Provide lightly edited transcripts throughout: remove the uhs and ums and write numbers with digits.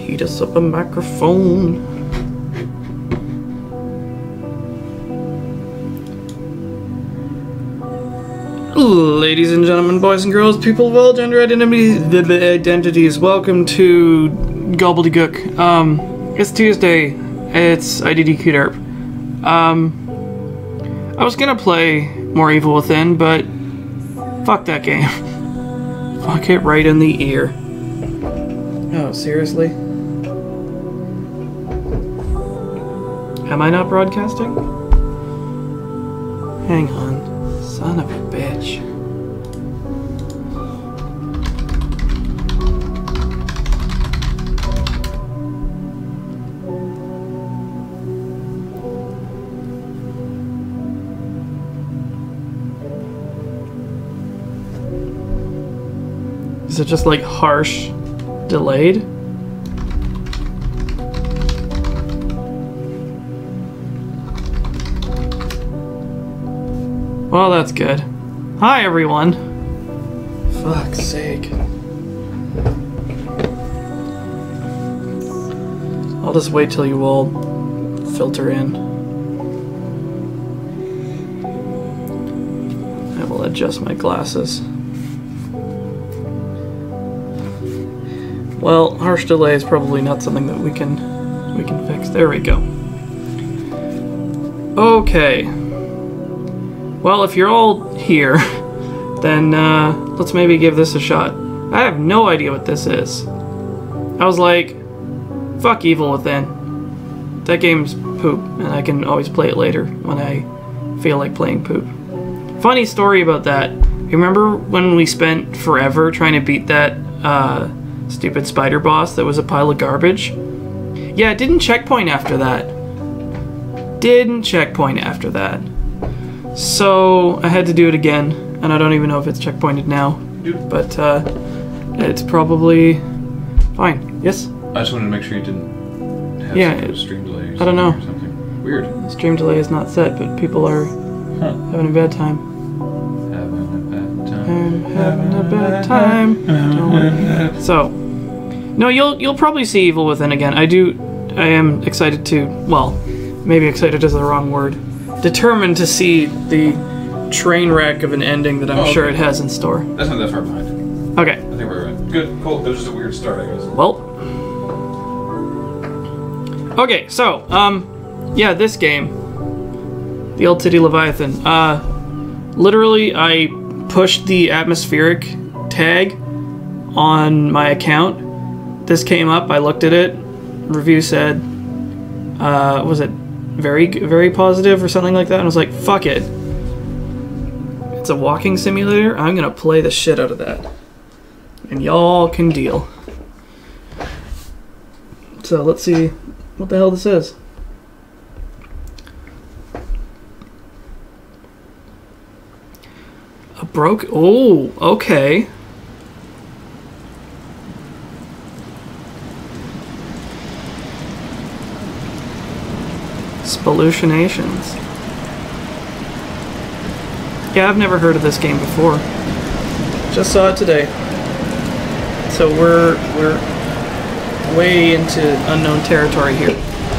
heat us up a microphone. Ladies and gentlemen, boys and girls, people of all gender identities, welcome to Gobbledygook. It's Tuesday. It's IDDQ Derp. I was gonna play more Evil Within, but fuck that game. Fuck it right in the ear. Oh, seriously? Am I not broadcasting? Hang on. Son of a bitch. Is it just like harsh delayed? Well, that's good. Hi, everyone. Fuck's sake. I'll just wait till you all filter in. I will adjust my glasses. Well, harsh delay is probably not something that we can fix. There we go. Okay. Well, if you're all here, then let's maybe give this a shot. I have no idea what this is. I was like, fuck Evil Within. That game's poop, and I can always play it later when I feel like playing poop. Funny story about that. You remember when we spent forever trying to beat that stupid spider boss that was a pile of garbage? Yeah, it didn't checkpoint after that. Didn't checkpoint after that. So I had to do it again, and I don't even know if it's checkpointed now, but it's probably fine. Yes? I just wanted to make sure you didn't have some kind of stream delay or I don't know. Or something. Weird. Stream delay is not set, but people are having a bad time. Having a bad I'm time. having a bad time. So, no, you'll probably see Evil Within again. I am excited to, well, maybe excited is the wrong word. Determined to see the train wreck of an ending that I'm sure it has in store. That's not that far behind. Okay. I think we're right. Good, cool. It was just a weird start, I guess. Well. Okay, so, yeah, this game. The Old Titty Leviathan. Literally, I pushed the atmospheric tag on my account. This came up, I looked at it. Review said, was it very positive or something like that, and I was like, fuck it. It's a walking simulator. I'm gonna play the shit out of that. And y'all can deal. So let's see what the hell this is. Oh, okay. Spollutionations. Yeah, I've never heard of this game before. Just saw it today. So we're way into unknown territory here.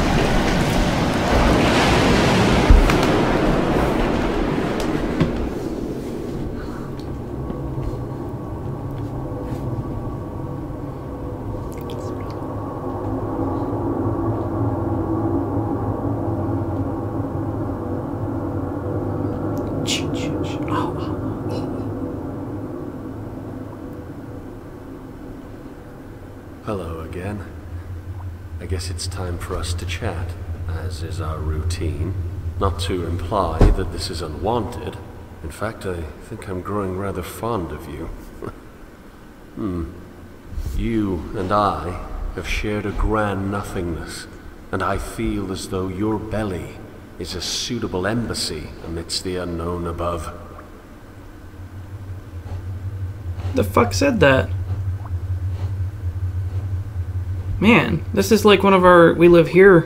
Hello again. I guess it's time for us to chat, as is our routine. Not to imply that this is unwanted. In fact, I think I'm growing rather fond of you. You and I have shared a grand nothingness, and I feel as though your belly is a suitable embassy amidst the unknown above. The fuck said that? Man, this is like one of our We Live Here.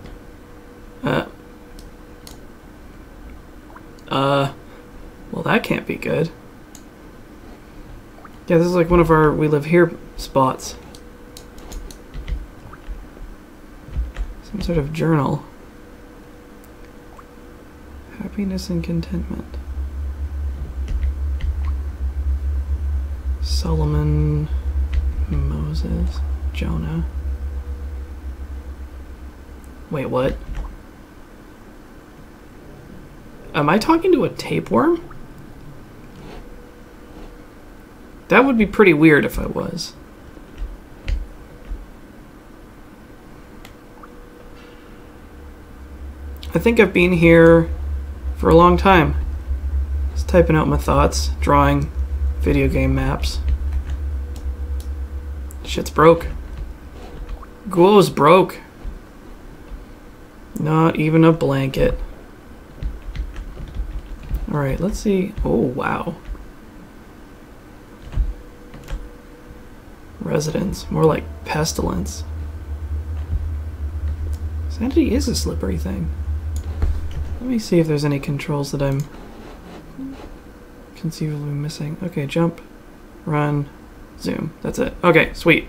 Well, that can't be good. Yeah, this is like one of our We Live Here spots. Some sort of journal. Happiness and contentment. Solomon, Moses, Jonah. Wait, what? Am I talking to a tapeworm? That would be pretty weird if I was. I think I've been here for a long time. Just typing out my thoughts, drawing video game maps. Shit's broke. Ghoul's broke. Not even a blanket. Alright, let's see. Oh, wow. Residence. More like pestilence. Sanity is a slippery thing. Let me see if there's any controls that I'm conceivably missing. Okay, jump, run, zoom. That's it. Okay, sweet.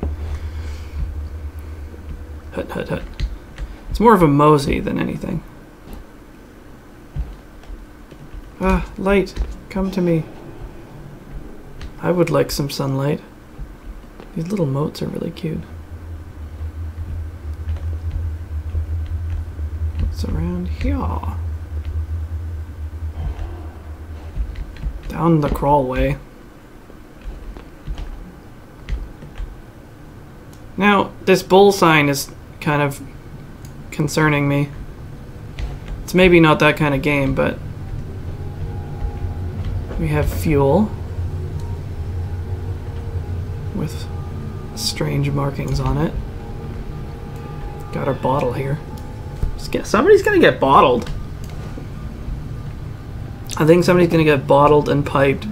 Hut, hut, hut. It's more of a mosey than anything. Ah, light, come to me. I would like some sunlight. These little moats are really cute. What's around here? Down the crawlway. Now, this bull sign is kind of concerning me. It's maybe not that kind of game, but we have fuel with strange markings on it. Got our bottle here. Somebody's gonna get bottled. I think somebody's gonna get bottled and piped.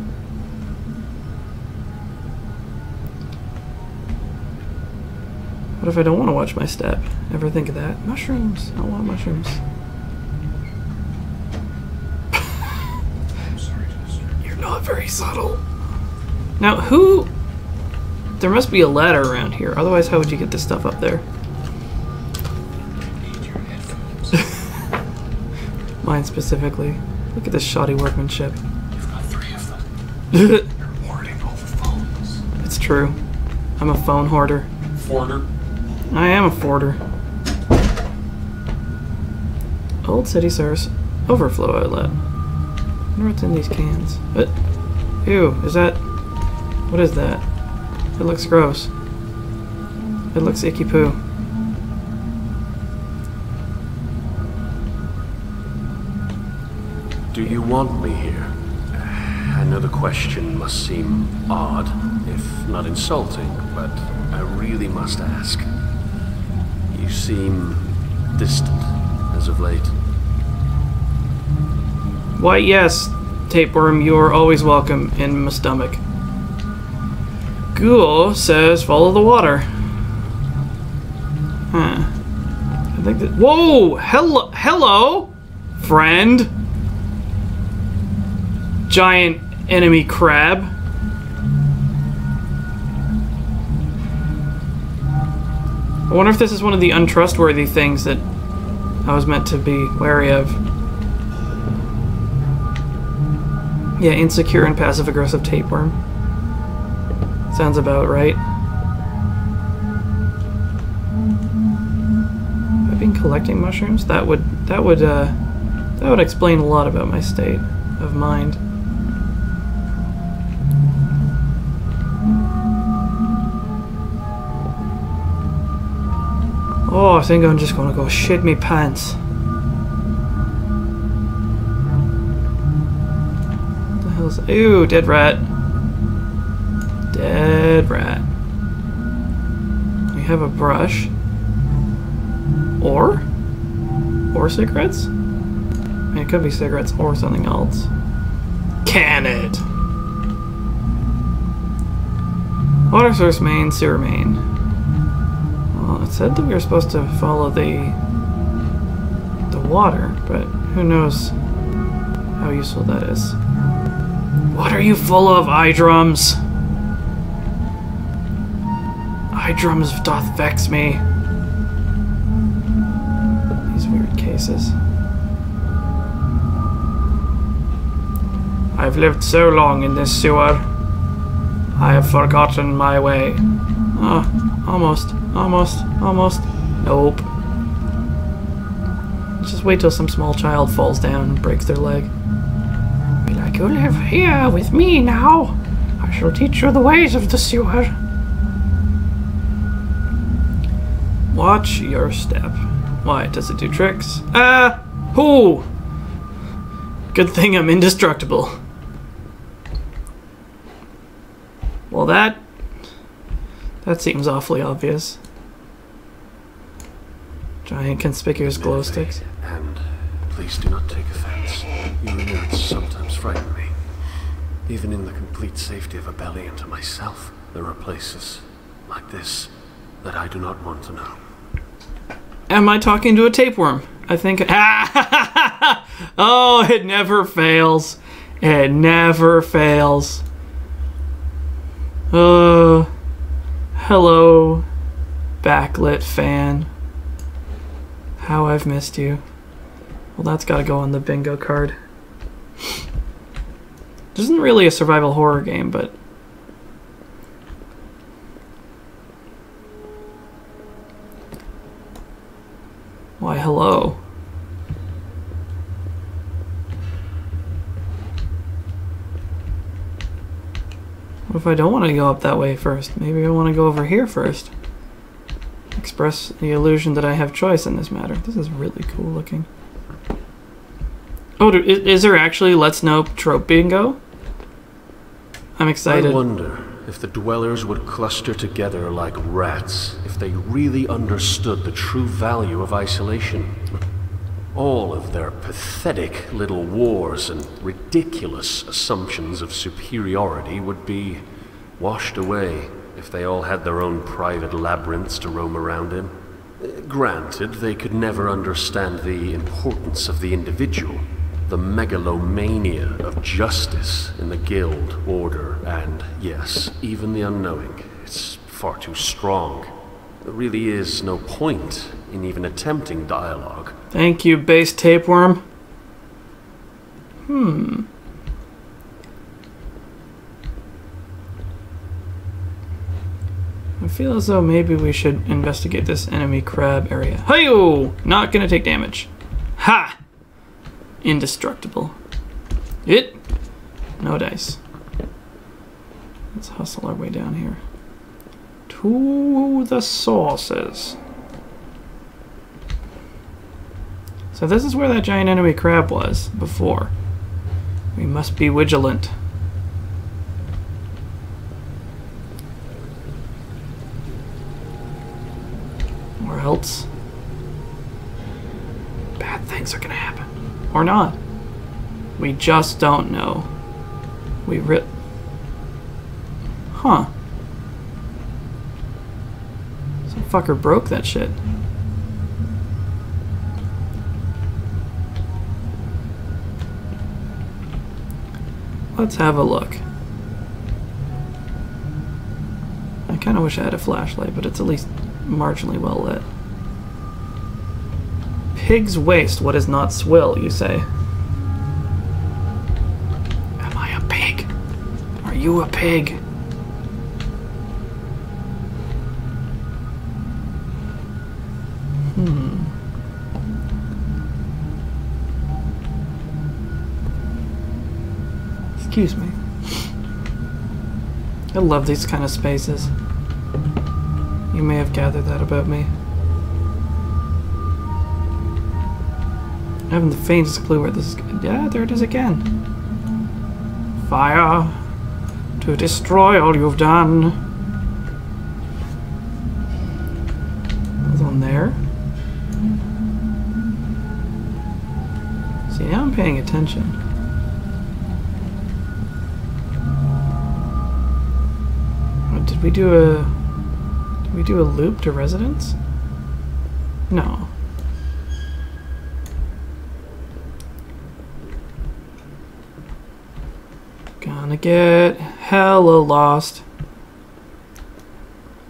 What if I don't want to watch my step? Ever think of that? Mushrooms. I want mushrooms. I'm sorry to disturb. You're not very subtle. Now, who... There must be a ladder around here. Otherwise, how would you get this stuff up there? You need your headphones. Mine specifically. Look at this shoddy workmanship. You've got 3 of them. You're hoarding all the phones. It's true. I'm a phone hoarder. Forder. I am a forder. Old city source. Overflow outlet. I wonder what's in these cans. But, ew, is that... What is that? It looks gross. It looks icky poo. Do you want me here? I know the question must seem odd, if not insulting, but I really must ask. You seem distant as of late. Why, yes, tapeworm, you are always welcome in my stomach. Ghoul says follow the water. Huh. I think that... Whoa! Hello, friend! Giant enemy crab. I wonder if this is one of the untrustworthy things that I was meant to be wary of. Yeah, insecure and passive-aggressive tapeworm. Sounds about right. I've been collecting mushrooms. That would explain a lot about my state of mind. Oh, I think I'm just gonna go shit me pants. What the hell's... Ew, dead rat. Dead rat. We have a brush. Or cigarettes? I mean, it could be cigarettes or something else. Can it? Water source main, sewer main. Well, it said that we were supposed to follow the water, but who knows how useful that is. What are you full of, eye drums? Eye drums doth vex me. reflexes. I've lived so long in this sewer. I have forgotten my way. Almost. Nope. Just wait till some small child falls down and breaks their leg. Be like, you live here with me now. I shall teach you the ways of the sewer. Watch your step. Why, does it do tricks? Ooh! Good thing I'm indestructible. Well, that seems awfully obvious. Giant conspicuous glow sticks. And please do not take offense. Your words sometimes frighten me. Even in the complete safety of a belly and to myself, there are places like this that I do not want to know. Am I talking to a tapeworm? I think... Oh, it never fails. It never fails. Hello, backlit fan. How I've missed you. Well, that's got to go on the bingo card. This isn't really a survival horror game, but... Why, hello. What if I don't want to go up that way first? Maybe I want to go over here first. Express the illusion that I have choice in this matter. This is really cool looking. Oh, is there actually Let's Know trope bingo? I'm excited. I wonder if the dwellers would cluster together like rats if they really understood the true value of isolation. All of their pathetic little wars and ridiculous assumptions of superiority would be washed away if they all had their own private labyrinths to roam around in. Granted, they could never understand the importance of the individual, the megalomania of justice in the guild, order, and, yes, even the unknowing. It's far too strong. There really is no point in even attempting dialogue. Thank you, base tapeworm. I feel as though maybe we should investigate this enemy crab area. Hi-yo! Not gonna take damage. Ha! Indestructible. It. No dice. Let's hustle our way down here. To the sources. So this is where that giant enemy crab was before. We must be vigilant. Or else bad things are gonna happen. Or not. We just don't know. Huh. Some fucker broke that shit. Let's have a look. I kind of wish I had a flashlight, but it's at least marginally well lit. Pig's waste, what is not swill, you say? Am I a pig? Are you a pig? Excuse me. I love these kind of spaces. You may have gathered that about me. I haven't the faintest clue where this is going. Yeah, there it is again. Fire to destroy all you've done. There's one there. See, now I'm paying attention. Did we do a loop to residence? No. Gonna get hella lost.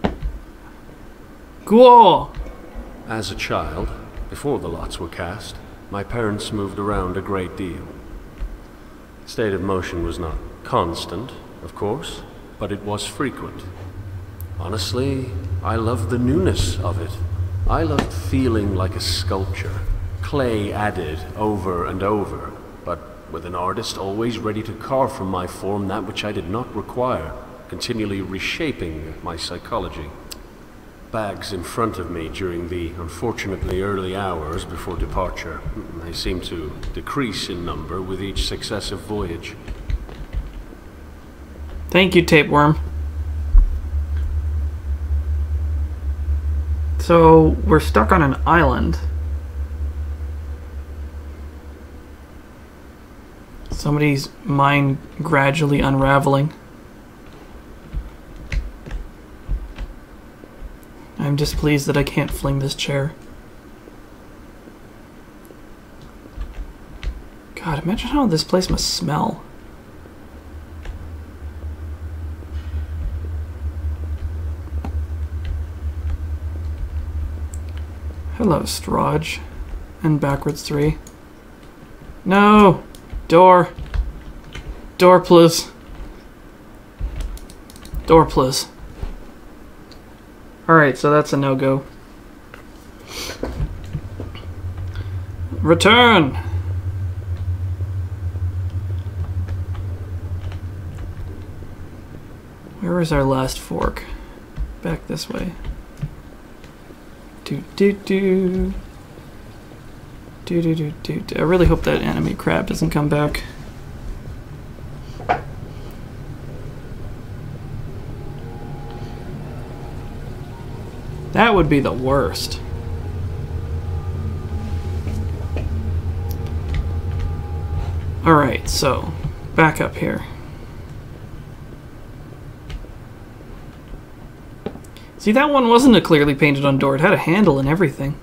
Cool. As a child, before the lots were cast, My parents moved around a great deal. State of motion was not constant, of course, but it was frequent. Honestly, I loved the newness of it. I loved feeling like a sculpture, clay added over and over, but with an artist always ready to carve from my form that which I did not require, continually reshaping my psychology. Bags in front of me during the unfortunately early hours before departure. They seemed to decrease in number with each successive voyage. Thank you, Tapeworm. So, we're stuck on an island. Somebody's mind gradually unraveling. I'm displeased that I can't fling this chair. God, imagine how this place must smell. Hello, Strahd. And backwards 3. No! Door! Door, please. Door, please. Alright, so that's a no-go. Return! Where was our last fork? Back this way. Do-do-do. Do-do-do-do. I really hope that enemy crab doesn't come back. That would be the worst. Alright, so back up here. See, that one wasn't a clearly painted on door. It had a handle and everything.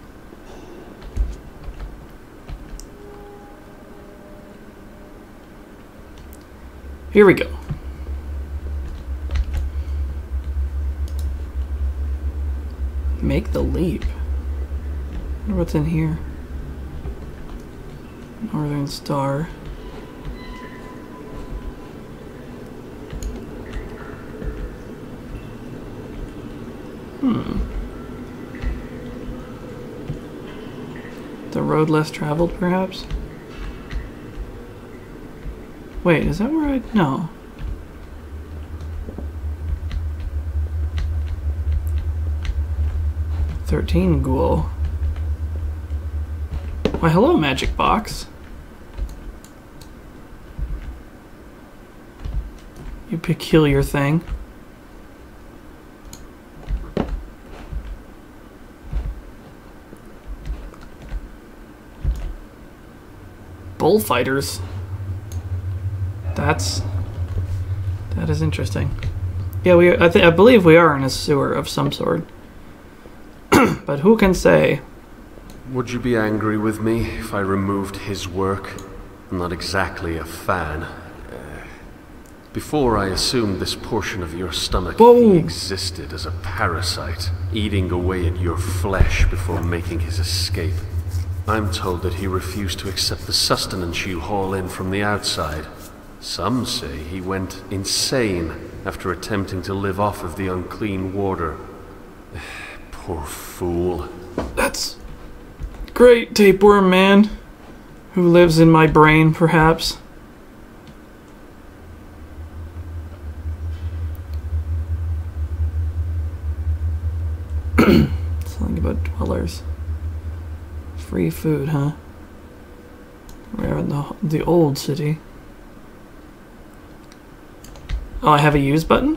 Here we go. Make the leap. I wonder what's in here. Northern Star. The road less traveled, perhaps? Wait, is that where I... No. $13 ghoul. Why, hello, magic box. You peculiar thing. Bullfighters. That is interesting. Yeah, I believe we are in a sewer of some sort. But who can say? Would you be angry with me if I removed his work? I'm not exactly a fan. Before I assumed this portion of your stomach, he existed as a parasite, eating away at your flesh before making his escape. I'm told that he refused to accept the sustenance you haul in from the outside. Some say he went insane after attempting to live off of the unclean water. Poor fool. That's great, Tapeworm Man, who lives in my brain, perhaps. Something about dwellers. Free food, huh? We're in the old city. Oh, I have a use button?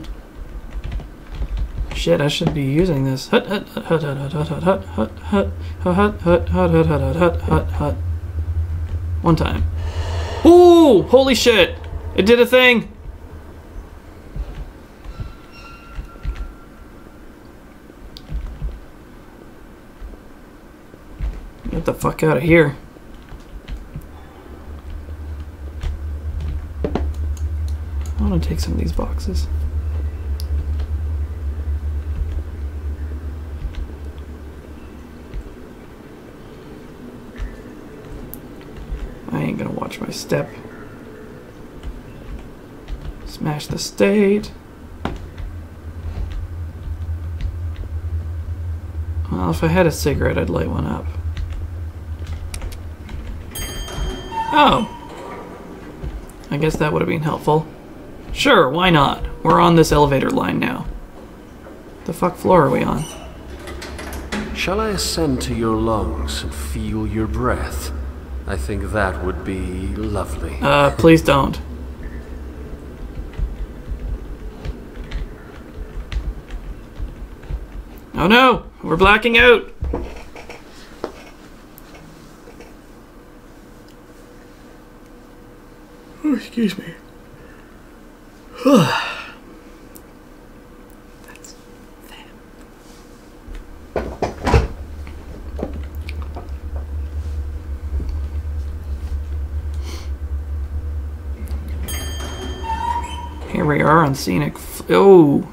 Shit, I should be using this. Hut hut hut hut hut hut hut hut hut hut hut hut hut hut hut hut hut. One time. Ooh! Holy shit! It did a thing! Get the fuck out of here. I want to take some of these boxes. ain't gonna watch my step. Smash the state. Well, if I had a cigarette, I'd light one up. Oh! I guess that would have been helpful. Sure, why not? We're on this elevator line now. The fuck floor are we on? Shall I ascend to your lungs and feel your breath? I think that would be lovely. Please don't. Oh no! We're blacking out! Oh, excuse me. That's Here we are on scenic. Oh!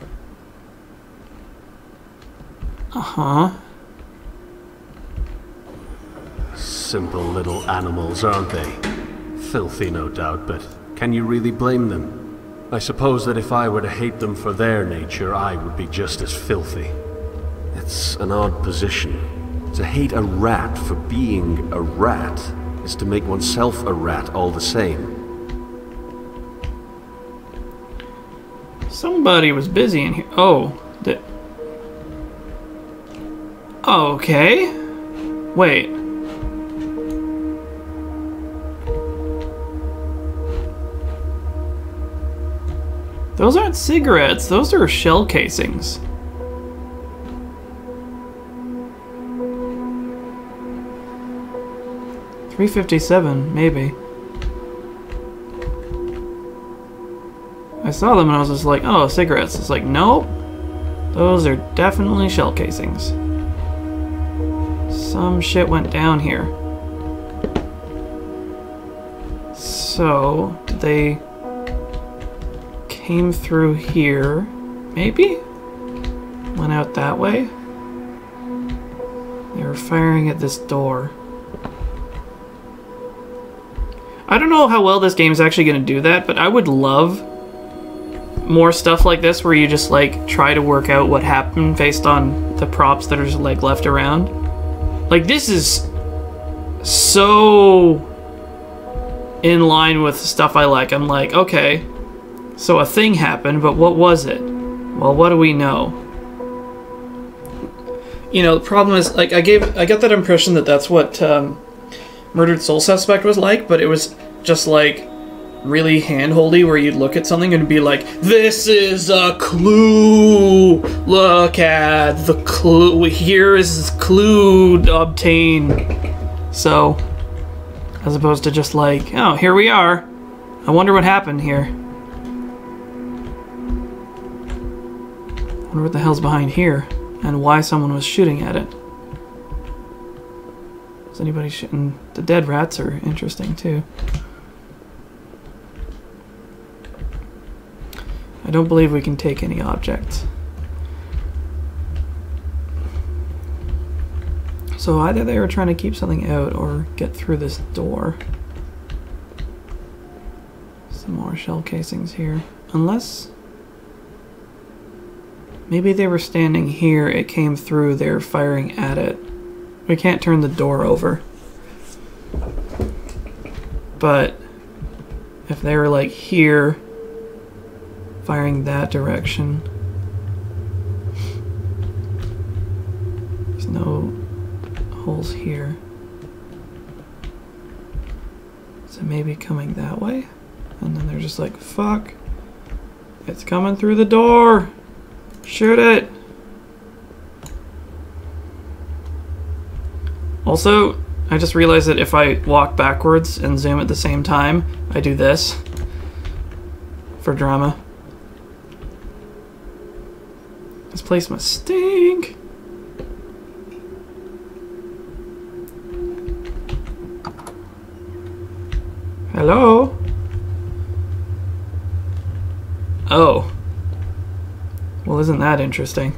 Uh-huh. Simple little animals, aren't they? Filthy, no doubt, but can you really blame them? I suppose that if I were to hate them for their nature, I would be just as filthy. It's an odd position. To hate a rat for being a rat is to make oneself a rat all the same. Somebody was busy in here. Oh. Okay. Wait. Those aren't cigarettes, those are shell casings. $3.57, maybe. I saw them and I was just like, oh, cigarettes. It's like, nope. Those are definitely shell casings. Some shit went down here. So, did they... came through here, maybe? Went out that way? They were firing at this door. I don't know how well this game is actually going to do that, but I would love more stuff like this where you just like try to work out what happened based on the props that are just like left around. Like this is so in line with stuff I like. I'm like, okay, so a thing happened, but what was it? Well, what do we know? You know, the problem is, like, I got that impression that that's what Murdered Soul Suspect was like, but it was just like really hand-holdy where you'd look at something and be like, this is a clue! Look at the clue! Here is clue obtained. So, as opposed to just like, oh, here we are. I wonder what happened here. I wonder what the hell's behind here, and why someone was shooting at it. Is anybody shooting? The dead rats are interesting too. I don't believe we can take any objects. So either they were trying to keep something out or get through this door. Some more shell casings here. Unless... maybe they were standing here, it came through, they were firing at it. We can't turn the door over. But if they were like here, firing that direction, there's no holes here. So maybe coming that way? And then they're just like, fuck, it's coming through the door! Shoot it! Also, I just realized that if I walk backwards and zoom at the same time, I do this for drama. This place must stink. Hello? Oh. Well, isn't that interesting?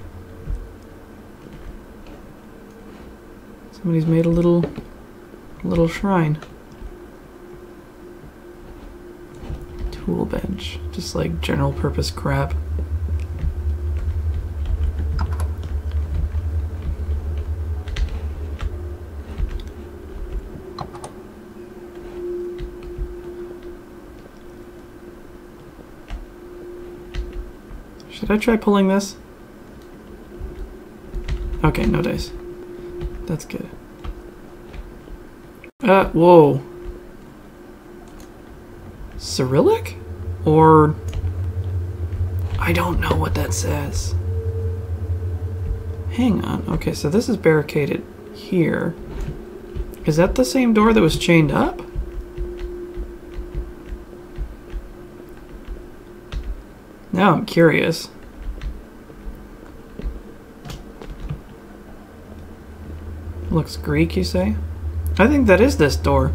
Somebody's made a little shrine. tool bench. Just like general purpose crap. Should I try pulling this? Okay, no dice. That's good. Whoa. Cyrillic? Or... I don't know what that says. Hang on. Okay, so this is barricaded here. Is that the same door that was chained up? Now I'm curious. Looks Greek, you say? I think that is this door.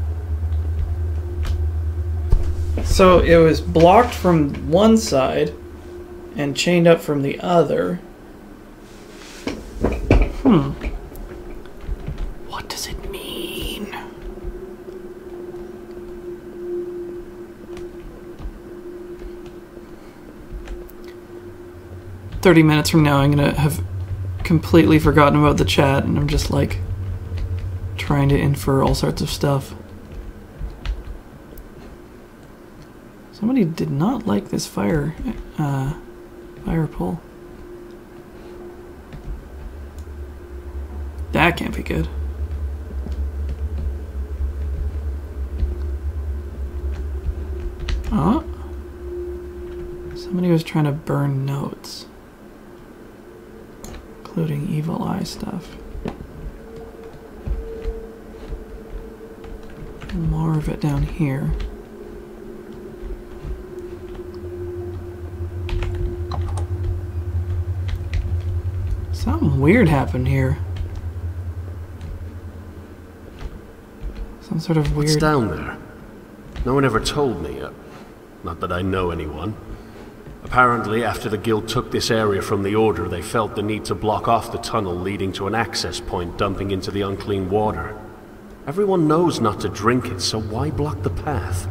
So it was blocked from one side and chained up from the other. What does it mean? "30 minutes from now, I'm gonna have completely forgotten about the chat, and I'm just like trying to infer all sorts of stuff." Somebody did not like this fire pole. That can't be good. Oh, somebody was trying to burn notes, including evil eye stuff. More of it down here. Something weird happened here. Some sort of weird... What's down there? No one ever told me. Not that I know anyone. Apparently, after the Guild took this area from the Order, they felt the need to block off the tunnel leading to an access point dumping into the unclean water. Everyone knows not to drink it, so why block the path?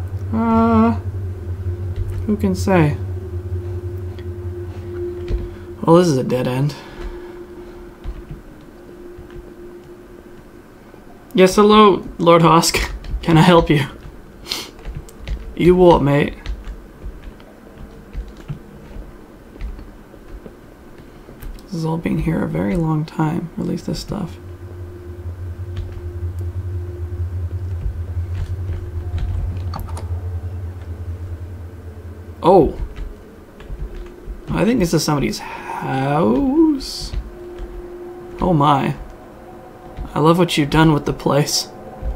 Who can say? Well, this is a dead end. Yes, hello, Lord Hosk. Can I help you? You what, mate? This has all been here a very long time, or at least this stuff. Oh. I think this is somebody's house. Oh my. I love what you've done with the place.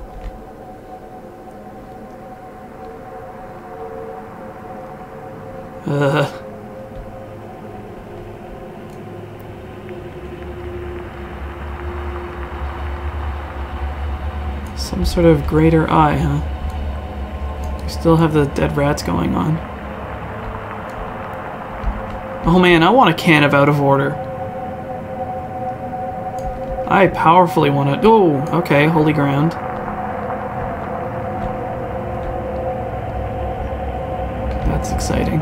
Some sort of greater eye, huh? We still have the dead rats going on. Oh man, I want a can of Out of Order. I powerfully want to... Oh, okay, holy ground. That's exciting.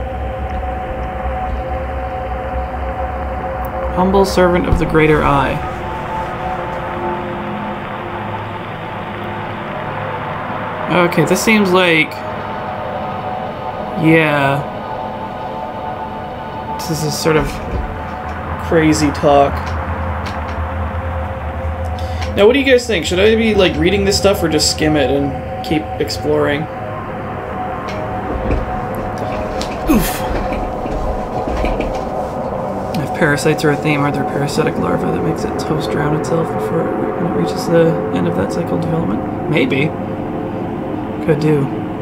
Humble servant of the Greater Eye. Okay, this seems like... Yeah. This is sort of crazy talk. Now, what do you guys think? Should I be, like, reading this stuff or just skim it and keep exploring? Oof. If parasites are a theme, are there parasitic larvae that makes it toast drown itself before when it reaches the end of that cycle development? Maybe. Could do.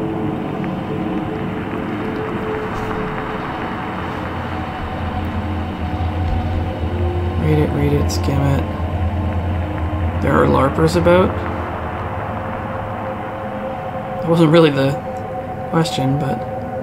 Read it, skim it. There are LARPers about? That wasn't really the question, but...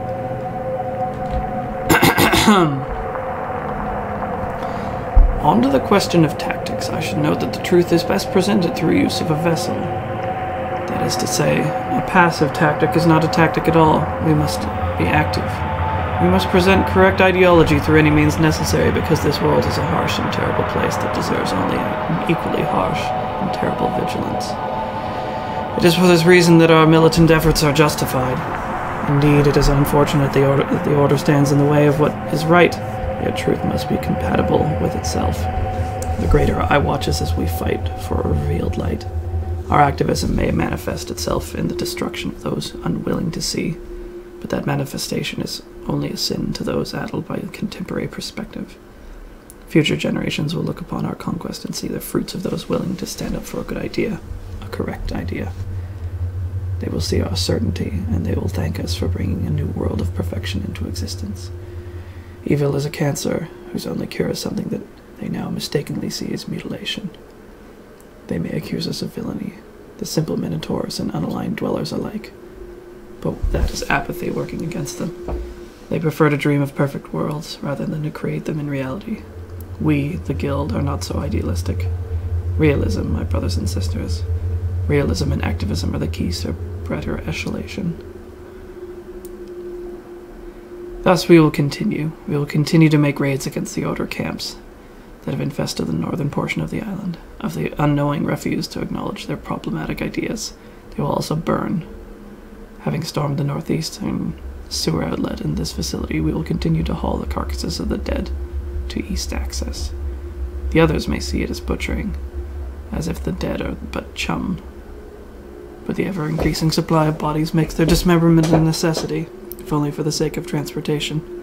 On to the question of tactics. I should note that the truth is best presented through use of a vessel that That is to say, a passive tactic is not a tactic at all. We must be active. We must present correct ideology through any means necessary, because this world is a harsh and terrible place that deserves only an equally harsh and terrible vigilance. It is for this reason that our militant efforts are justified. Indeed, it is unfortunate that the Order stands in the way of what is right, yet truth must be compatible with itself. The greater I watches as we fight for a revealed light. Our activism may manifest itself in the destruction of those unwilling to see, but that manifestation is only a sin to those addled by a contemporary perspective. Future generations will look upon our conquest and see the fruits of those willing to stand up for a good idea, a correct idea. They will see our certainty, and they will thank us for bringing a new world of perfection into existence. Evil is a cancer whose only cure is something that they now mistakenly see as mutilation. They may accuse us of villainy, the simple minotaurs and unaligned dwellers alike, but that is apathy working against them. They prefer to dream of perfect worlds rather than to create them in reality. We, the Guild, are not so idealistic. Realism, my brothers and sisters. Realism and activism are the keys to better escalation. Thus we will continue. We will continue to make raids against the Order camps that have infested the northern portion of the island. Of the unknowing refuse to acknowledge their problematic ideas, they will also burn. Having stormed the northeastern sewer outlet in this facility, we will continue to haul the carcasses of the dead to east access. The others may see it as butchering, as if the dead are but chum. But the ever-increasing supply of bodies makes their dismemberment a necessity, if only for the sake of transportation.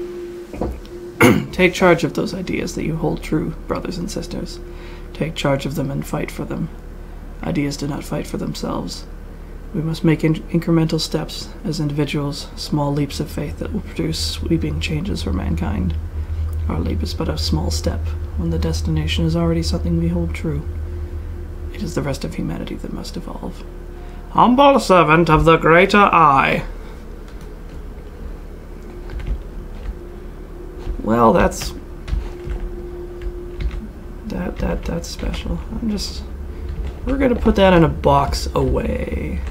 Take charge of those ideas that you hold true, brothers and sisters. Take charge of them and fight for them. Ideas do not fight for themselves. We must make incremental steps as individuals, small leaps of faith that will produce sweeping changes for mankind. Our leap is but a small step, when the destination is already something we hold true. It is the rest of humanity that must evolve. Humble servant of the greater I. Well, that's special. We're gonna put that in a box away.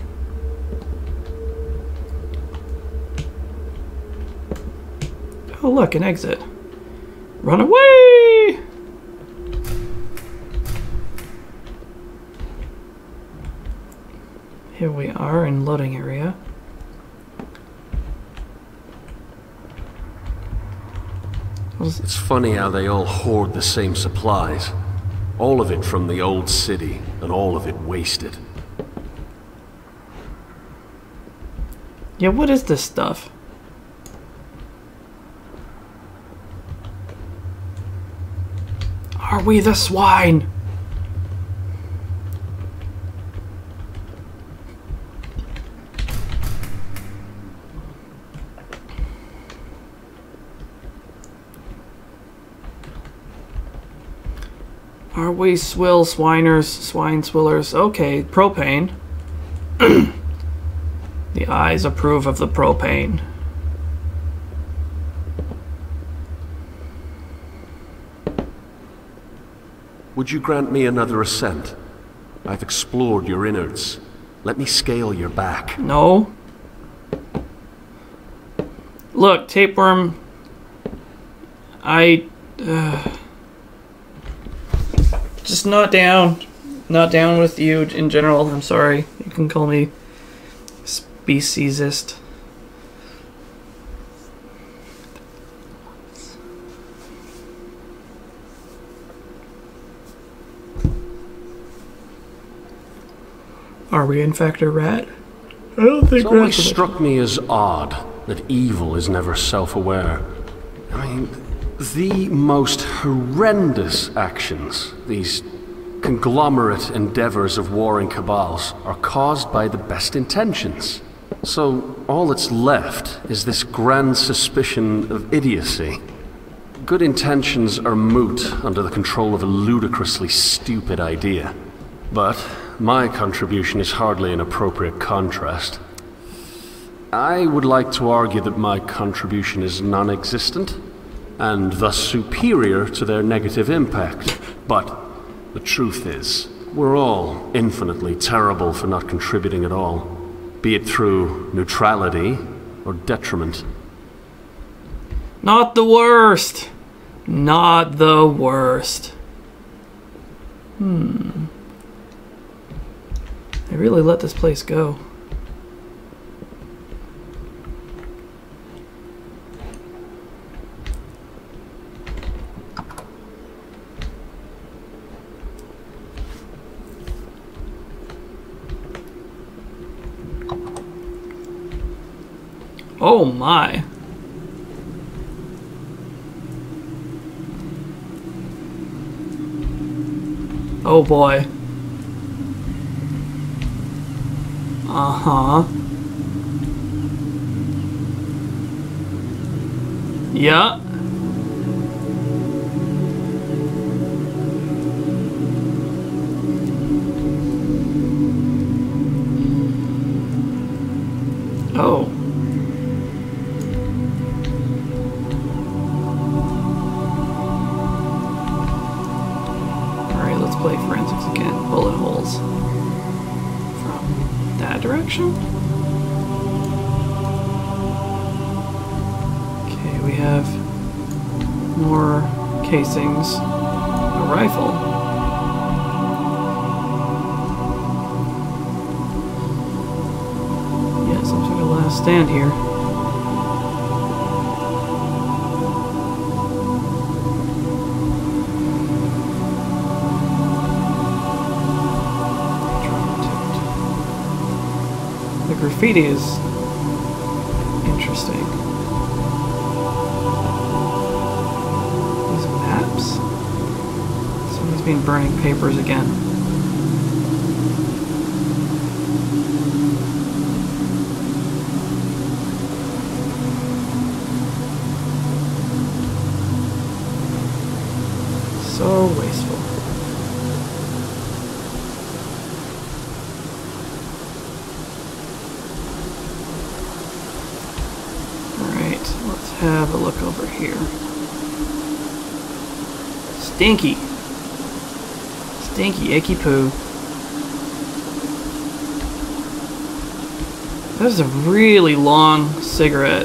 Oh look, an exit. Run away! Here we are in loading area. It's funny how they all hoard the same supplies. All of it from the old city, and all of it wasted. Yeah, what is this stuff? Are we the swine? Are we swill swiners, swine swillers? Okay, propane. The eyes approve of the propane. Would you grant me another ascent? I've explored your innards. Let me scale your back. No. Look, tapeworm. Just not down. Not down with you in general. I'm sorry. You can call me speciesist. Are we in fact a rat? I don't think it's always struck me as odd that evil is never self-aware. I mean, the most horrendous actions, these conglomerate endeavors of warring cabals, are caused by the best intentions. So all that's left is this grand suspicion of idiocy. Good intentions are moot under the control of a ludicrously stupid idea. But my contribution is hardly an appropriate contrast. I would like to argue that my contribution is non-existent, and thus superior to their negative impact. But the truth is, we're all infinitely terrible for not contributing at all, be it through neutrality or detriment. Not the worst. Not the worst. They really let this place go. Oh my. Oh boy. Uh-huh. Yeah. Oh. Alright, let's play forensics again. Bullet holes. From that direction? Okay, we have more casings. A rifle. Yeah, some sort of last stand here. The graffiti is interesting. These maps? Somebody's been burning papers again. So wasteful. Have a look over here. Stinky. Stinky, icky poo. That is a really long cigarette.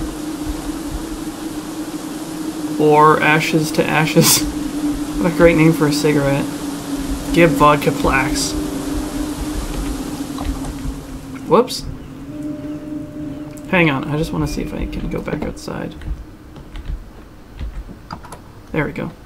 Or Ashes to Ashes. What a great name for a cigarette. Give vodka plaques. Whoops. Hang on, I just want to see if I can go back outside. There we go.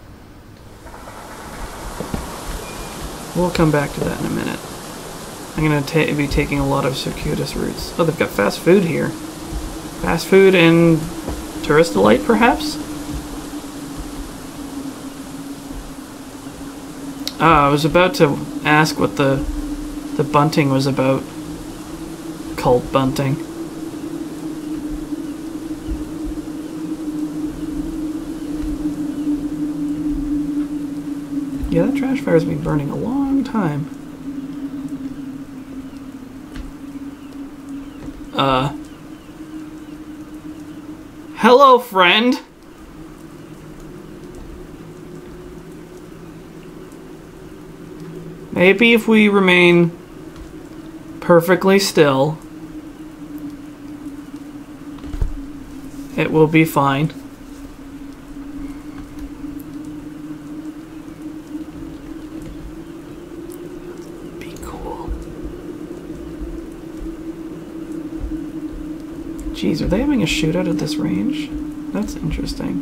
We'll come back to that in a minute. I'm going to be taking a lot of circuitous routes. Oh, they've got fast food here. Fast food and tourist delight, perhaps? I was about to ask what the bunting was about. Cult bunting. Yeah, that trash fire's been burning a long time. Hello, friend! Maybe if we remain perfectly still, it will be fine. Jeez, are they having a shootout at this range? That's interesting.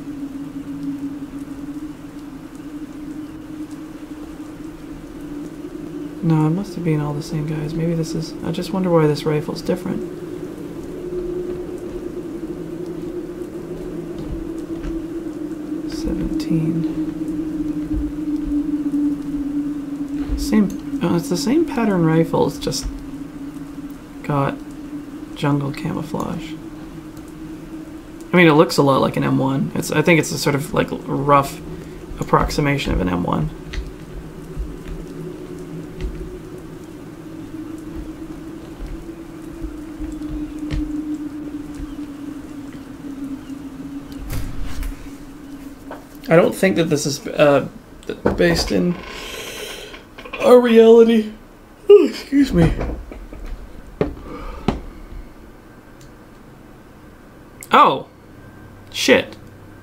No, it must have been all the same guys. Maybe this is... I just wonder why this rifle's different. Same... Oh, it's the same pattern rifle. It's just got jungle camouflage. I mean, it looks a lot like an M1. I think it's a sort of like rough approximation of an M1. I don't think that this is based in our reality. Oh, excuse me. Oh. Shit.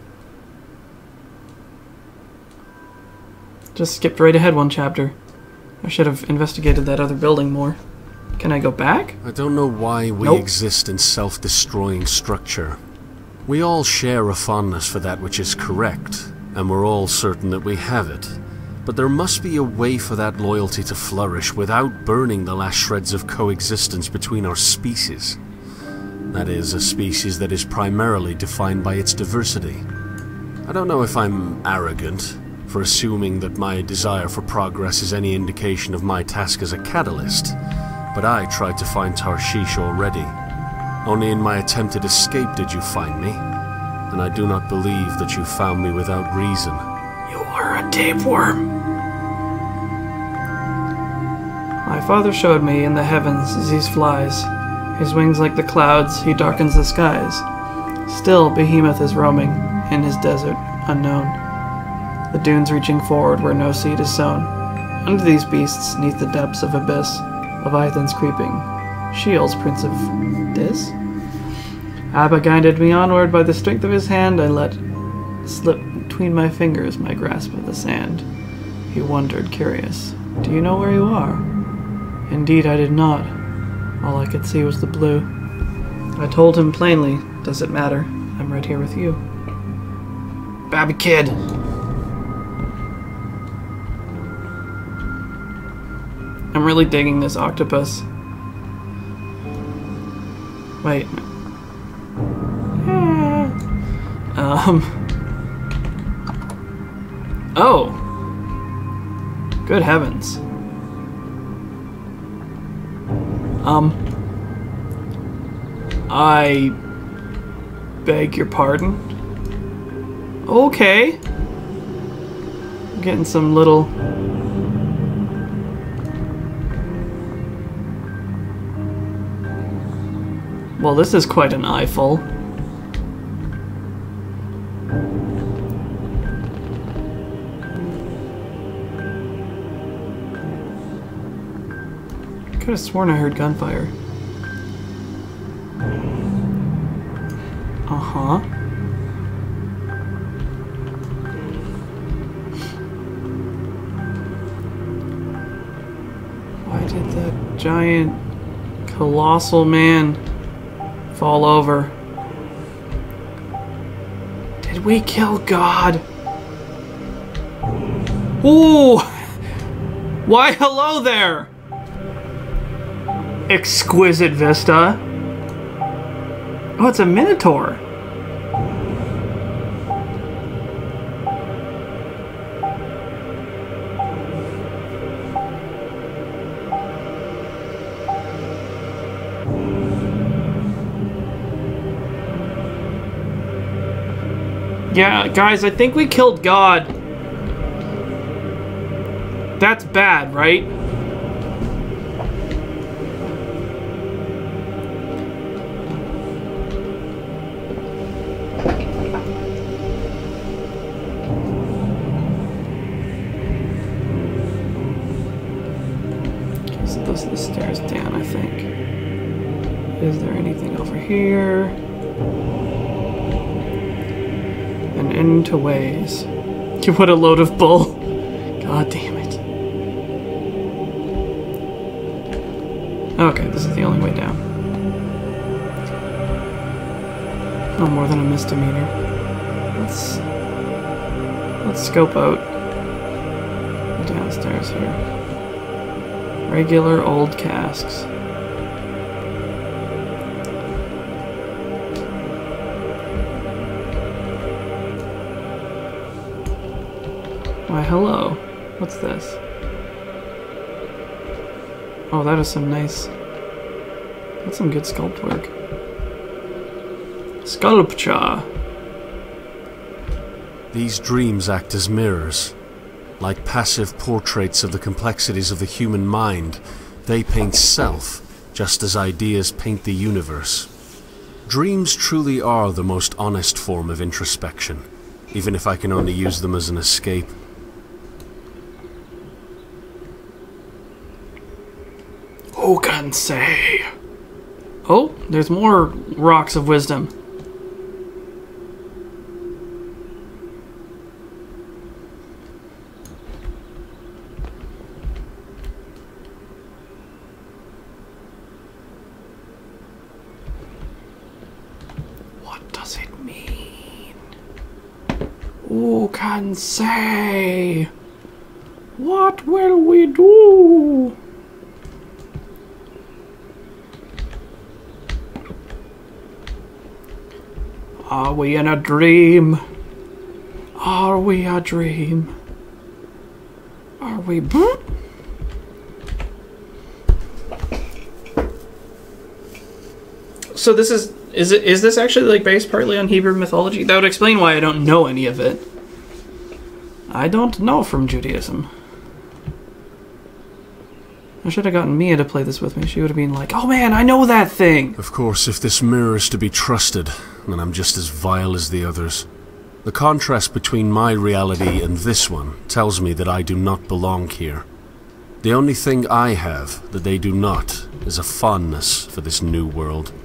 Just skipped right ahead one chapter. I should have investigated that other building more. Can I go back? I don't know why we exist in self-destroying structure. We all share a fondness for that which is correct, and we're all certain that we have it. But there must be a way for that loyalty to flourish without burning the last shreds of coexistence between our species. That is, a species that is primarily defined by its diversity. I don't know if I'm arrogant for assuming that my desire for progress is any indication of my task as a catalyst, but I tried to find Tarshish already. Only in my attempted escape did you find me, and I do not believe that you found me without reason. You are a tapeworm. My father showed me in the heavens Zeus flies. His wings like the clouds, he darkens the skies. Still, Behemoth is roaming in his desert, unknown. The dunes reaching forward where no seed is sown. Under these beasts, neath the depths of abyss, Leviathan's creeping. Sheol's prince of Dis? Abba guided me onward by the strength of his hand. I let slip between my fingers my grasp of the sand. He wondered, curious. Do you know where you are? Indeed, I did not. All I could see was the blue. I told him plainly, does it matter? I'm right here with you. Babby kid! I'm really digging this octopus. Wait. Oh! Good heavens. I beg your pardon? Okay. I'm getting some little... Well, this is quite an eyeful. I could have sworn I heard gunfire. Uh-huh. Why did that giant, colossal man fall over? Did we kill God? Ooh! Why, hello there! Exquisite vista. Oh, it's a minotaur. Yeah, guys, I think we killed God. That's bad, right? Those are the stairs down, I think. Is there anything over here? An end to ways. What a load of bull. God damn it. Okay, this is the only way down. No more than a misdemeanor. Let's scope out the downstairs here. Regular old casks. Why, hello. What's this? Oh, that is some nice... That's some good sculpt work. Sculpture! These dreams act as mirrors. Like passive portraits of the complexities of the human mind, they paint self, just as ideas paint the universe. Dreams truly are the most honest form of introspection, even if I can only use them as an escape. Who can say? Oh, there's more rocks of wisdom. What does it mean? Who can say? What will we do? Are we in a dream? Are we a dream? Are we... So this is this actually like based partly on Hebrew mythology? That would explain why I don't know any of it. I don't know from Judaism. I should have gotten Mia to play this with me. She would have been like, oh man, I know that thing! Of course, if this mirror is to be trusted, then I'm just as vile as the others. The contrast between my reality and this one tells me that I do not belong here. The only thing I have that they do not is a fondness for this new world.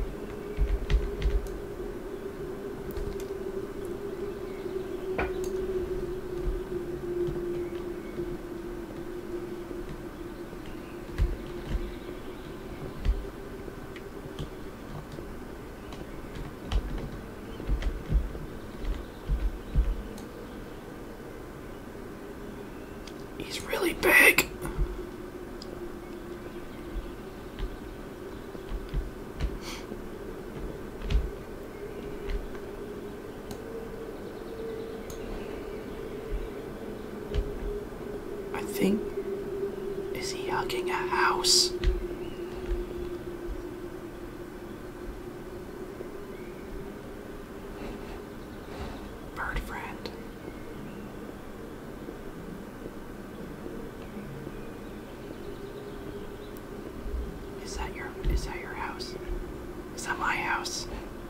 He's really big. I think... Is he hugging a house? Bird friend. Is that your house? Is that my house?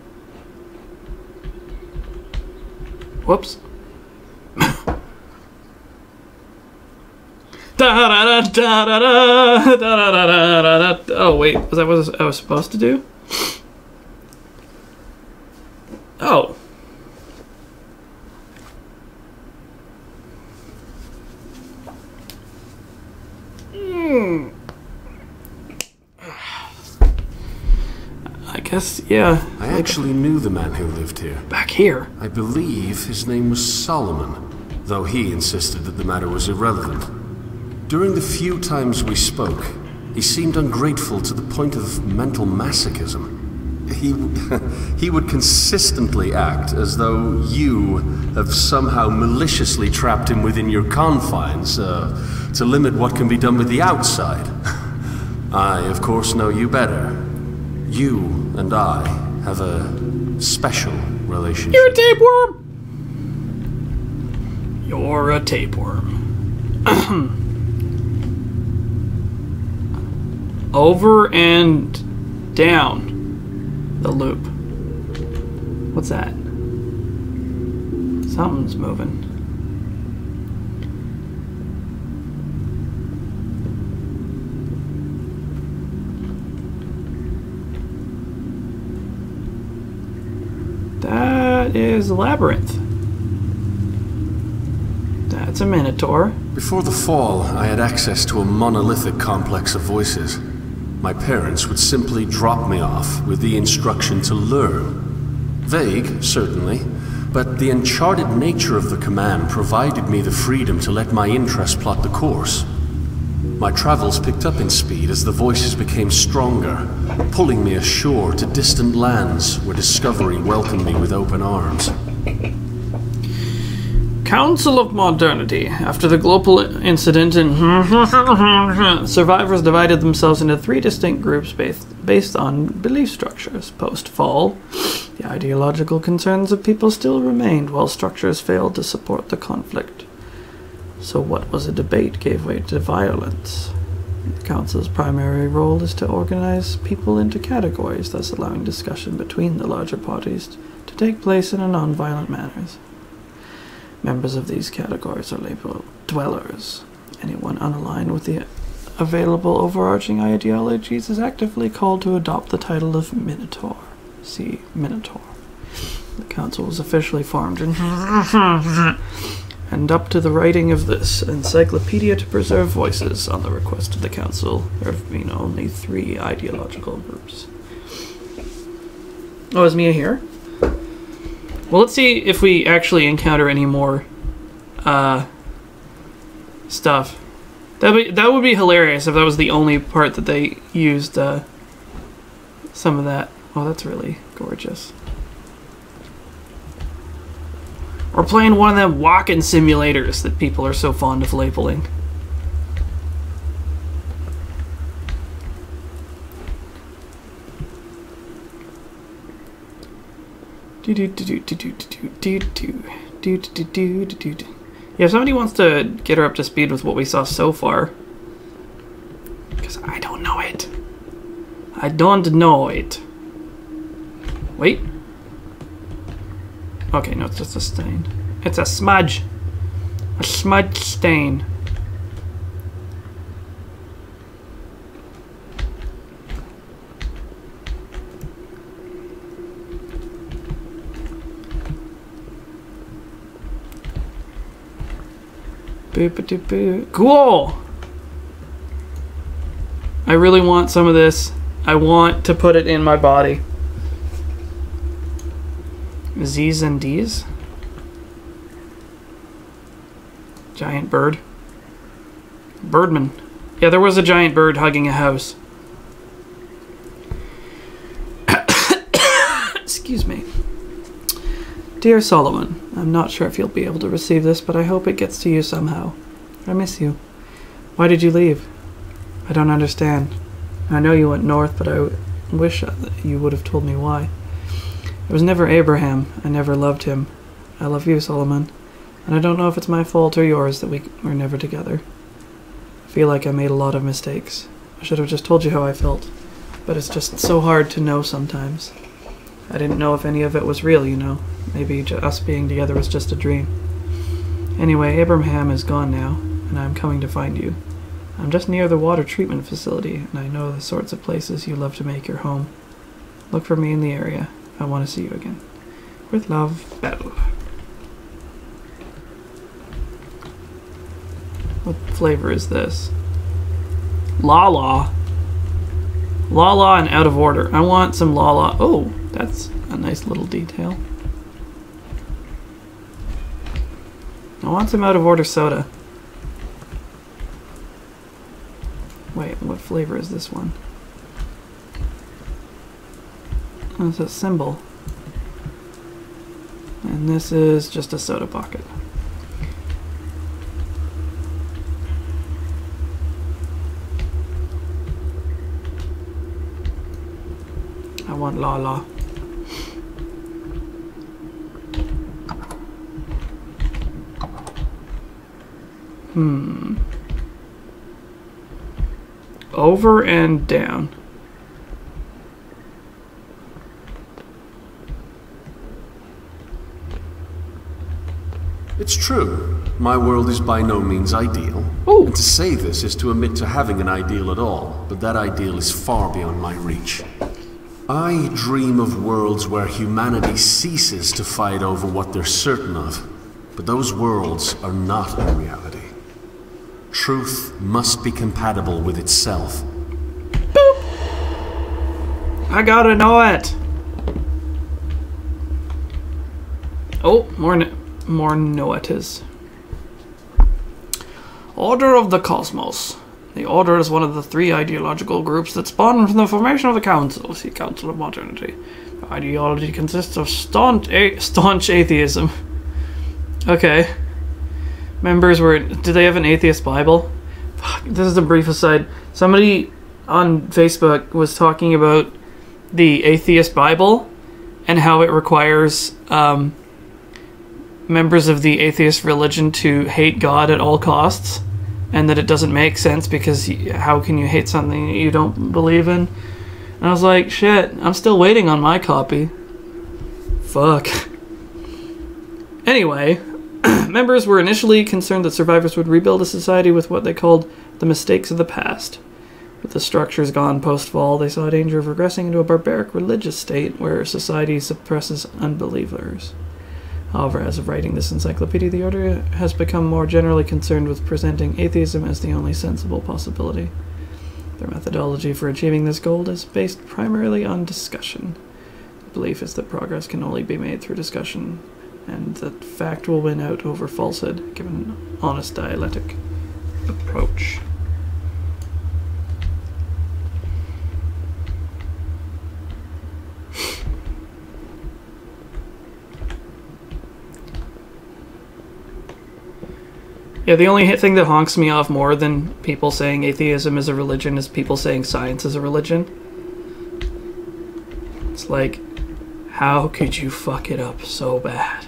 Whoops. Oh wait, was that what I was supposed to do? Oh. I guess, yeah. I actually knew the man who lived here. Back here? I believe his name was Solomon, though he insisted that the matter was irrelevant. During the few times we spoke, he seemed ungrateful to the point of mental masochism. He would consistently act as though you have somehow maliciously trapped him within your confines, to limit what can be done with the outside. I, of course, know you better. You and I have a special relationship. You're a tapeworm! You're a tapeworm. Over and down the loop. What's that? Something's moving. That is a labyrinth. That's a minotaur. Before the fall, I had access to a monolithic complex of voices. My parents would simply drop me off with the instruction to learn. Vague, certainly, but the uncharted nature of the command provided me the freedom to let my interest plot the course. My travels picked up in speed as the voices became stronger, pulling me ashore to distant lands where discovery welcomed me with open arms. Council of Modernity. After the global incident in survivors divided themselves into 3 distinct groups based on belief structures. Post-fall, the ideological concerns of people still remained, while structures failed to support the conflict. So what was a debate gave way to violence. The Council's primary role is to organize people into categories, thus allowing discussion between the larger parties to take place in a non-violent manner. Members of these categories are labeled dwellers. Anyone unaligned with the available overarching ideologies is actively called to adopt the title of Minotaur. See Minotaur. The council was officially formed and up to the writing of this encyclopedia to preserve voices on the request of the council. There have been only 3 ideological groups. Oh, is Mia here? Well, let's see if we actually encounter any more stuff. That would be hilarious if that was the only part that they used some of that. Oh, that's really gorgeous. We're playing one of them walking simulators that people are so fond of labeling. Yeah, if somebody wants to get her up to speed with what we saw so far, because I don't know it. I don't know it. Wait. Okay, no, it's just a stain. It's a smudge. A smudge stain. Cool! I really want some of this. I want to put it in my body. Z's and D's. Giant bird. Birdman. Yeah, there was a giant bird hugging a house. Excuse me. Dear Solomon, I'm not sure if you'll be able to receive this, but I hope it gets to you somehow. I miss you. Why did you leave? I don't understand. I know you went north, but I wish that you would have told me why. It was never Abraham. I never loved him. I love you, Solomon. And I don't know if it's my fault or yours that we were never together. I feel like I made a lot of mistakes. I should have just told you how I felt. But it's just so hard to know sometimes. I didn't know if any of it was real, you know. Maybe us being together was just a dream. Anyway, Abraham is gone now, and I'm coming to find you. I'm just near the water treatment facility, and I know the sorts of places you love to make your home. Look for me in the area. I want to see you again. With love, Battle. What flavor is this? Lala. Lala and out of order. I want some Lala. Oh, that's a nice little detail. I want some out of order soda. Wait, what flavor is this one? Oh, it's a symbol. And this is just a soda pocket. I want Lala. Over and down. It's true. My world is by no means ideal. Ooh. And to say this is to admit to having an ideal at all, but that ideal is far beyond my reach. I dream of worlds where humanity ceases to fight over what they're certain of, but those worlds are not a reality. Truth must be compatible with itself. Boop. I gotta know it. Oh, more Noetas. Order of the Cosmos. The Order is one of the 3 ideological groups that spawned from the formation of the Council. See, Council of Modernity. The ideology consists of staunch atheism. Okay. Members were... Did they have an atheist Bible? Fuck, this is a brief aside. Somebody on Facebook was talking about the atheist Bible and how it requires members of the atheist religion to hate God at all costs, and that it doesn't make sense because how can you hate something that you don't believe in? And I was like, shit, I'm still waiting on my copy. Fuck. Anyway, members were initially concerned that survivors would rebuild a society with what they called the mistakes of the past. With the structures gone post-fall, they saw a danger of regressing into a barbaric religious state where society suppresses unbelievers. However, as of writing this encyclopedia, the Order has become more generally concerned with presenting atheism as the only sensible possibility. Their methodology for achieving this goal is based primarily on discussion. The belief is that progress can only be made through discussion, and that fact will win out over falsehood, given an honest dialectic approach. Yeah, the only thing that honks me off more than people saying atheism is a religion is people saying science is a religion. It's like, how could you fuck it up so bad?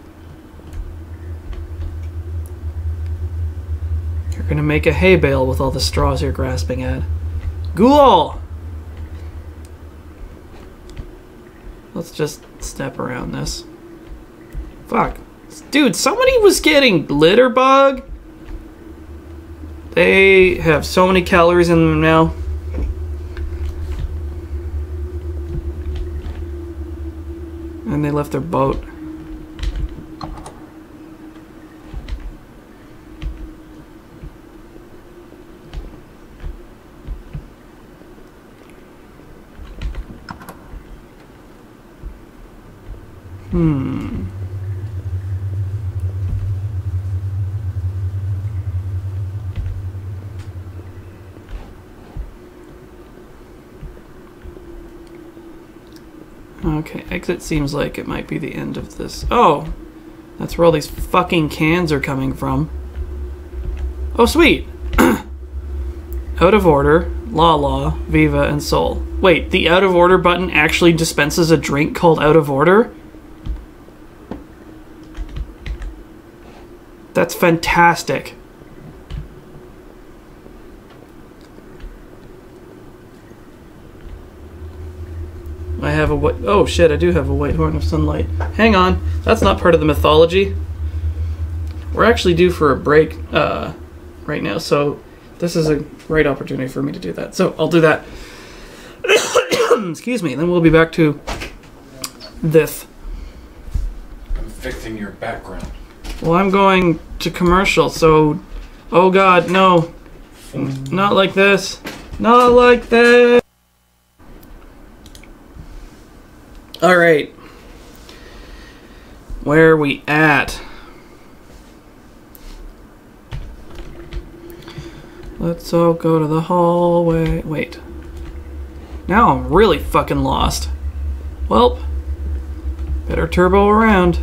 You're gonna make a hay bale with all the straws you're grasping at. Ghoul! Let's just step around this. Fuck. Dude, somebody was getting litter bug. They have so many calories in them now. And they left their boat. Okay, exit seems like it might be the end of this. Oh! That's where all these fucking cans are coming from. Oh, sweet! Out of Order, Lala, Viva, and Soul. Wait, the Out of Order button actually dispenses a drink called Out of Order? That's fantastic. I have a white... Oh shit, I do have a white horn of sunlight. Hang on, that's not part of the mythology. We're actually due for a break right now, so this is a great opportunity for me to do that. So I'll do that. Excuse me, then we'll be back to this. I'm fixing your background. Well, I'm going to commercial, so... Oh god, no. Not like this. Not like this. Alright. Where are we at? Let's all go to the hallway. Wait. Now I'm really fucking lost. Welp. Better turbo around.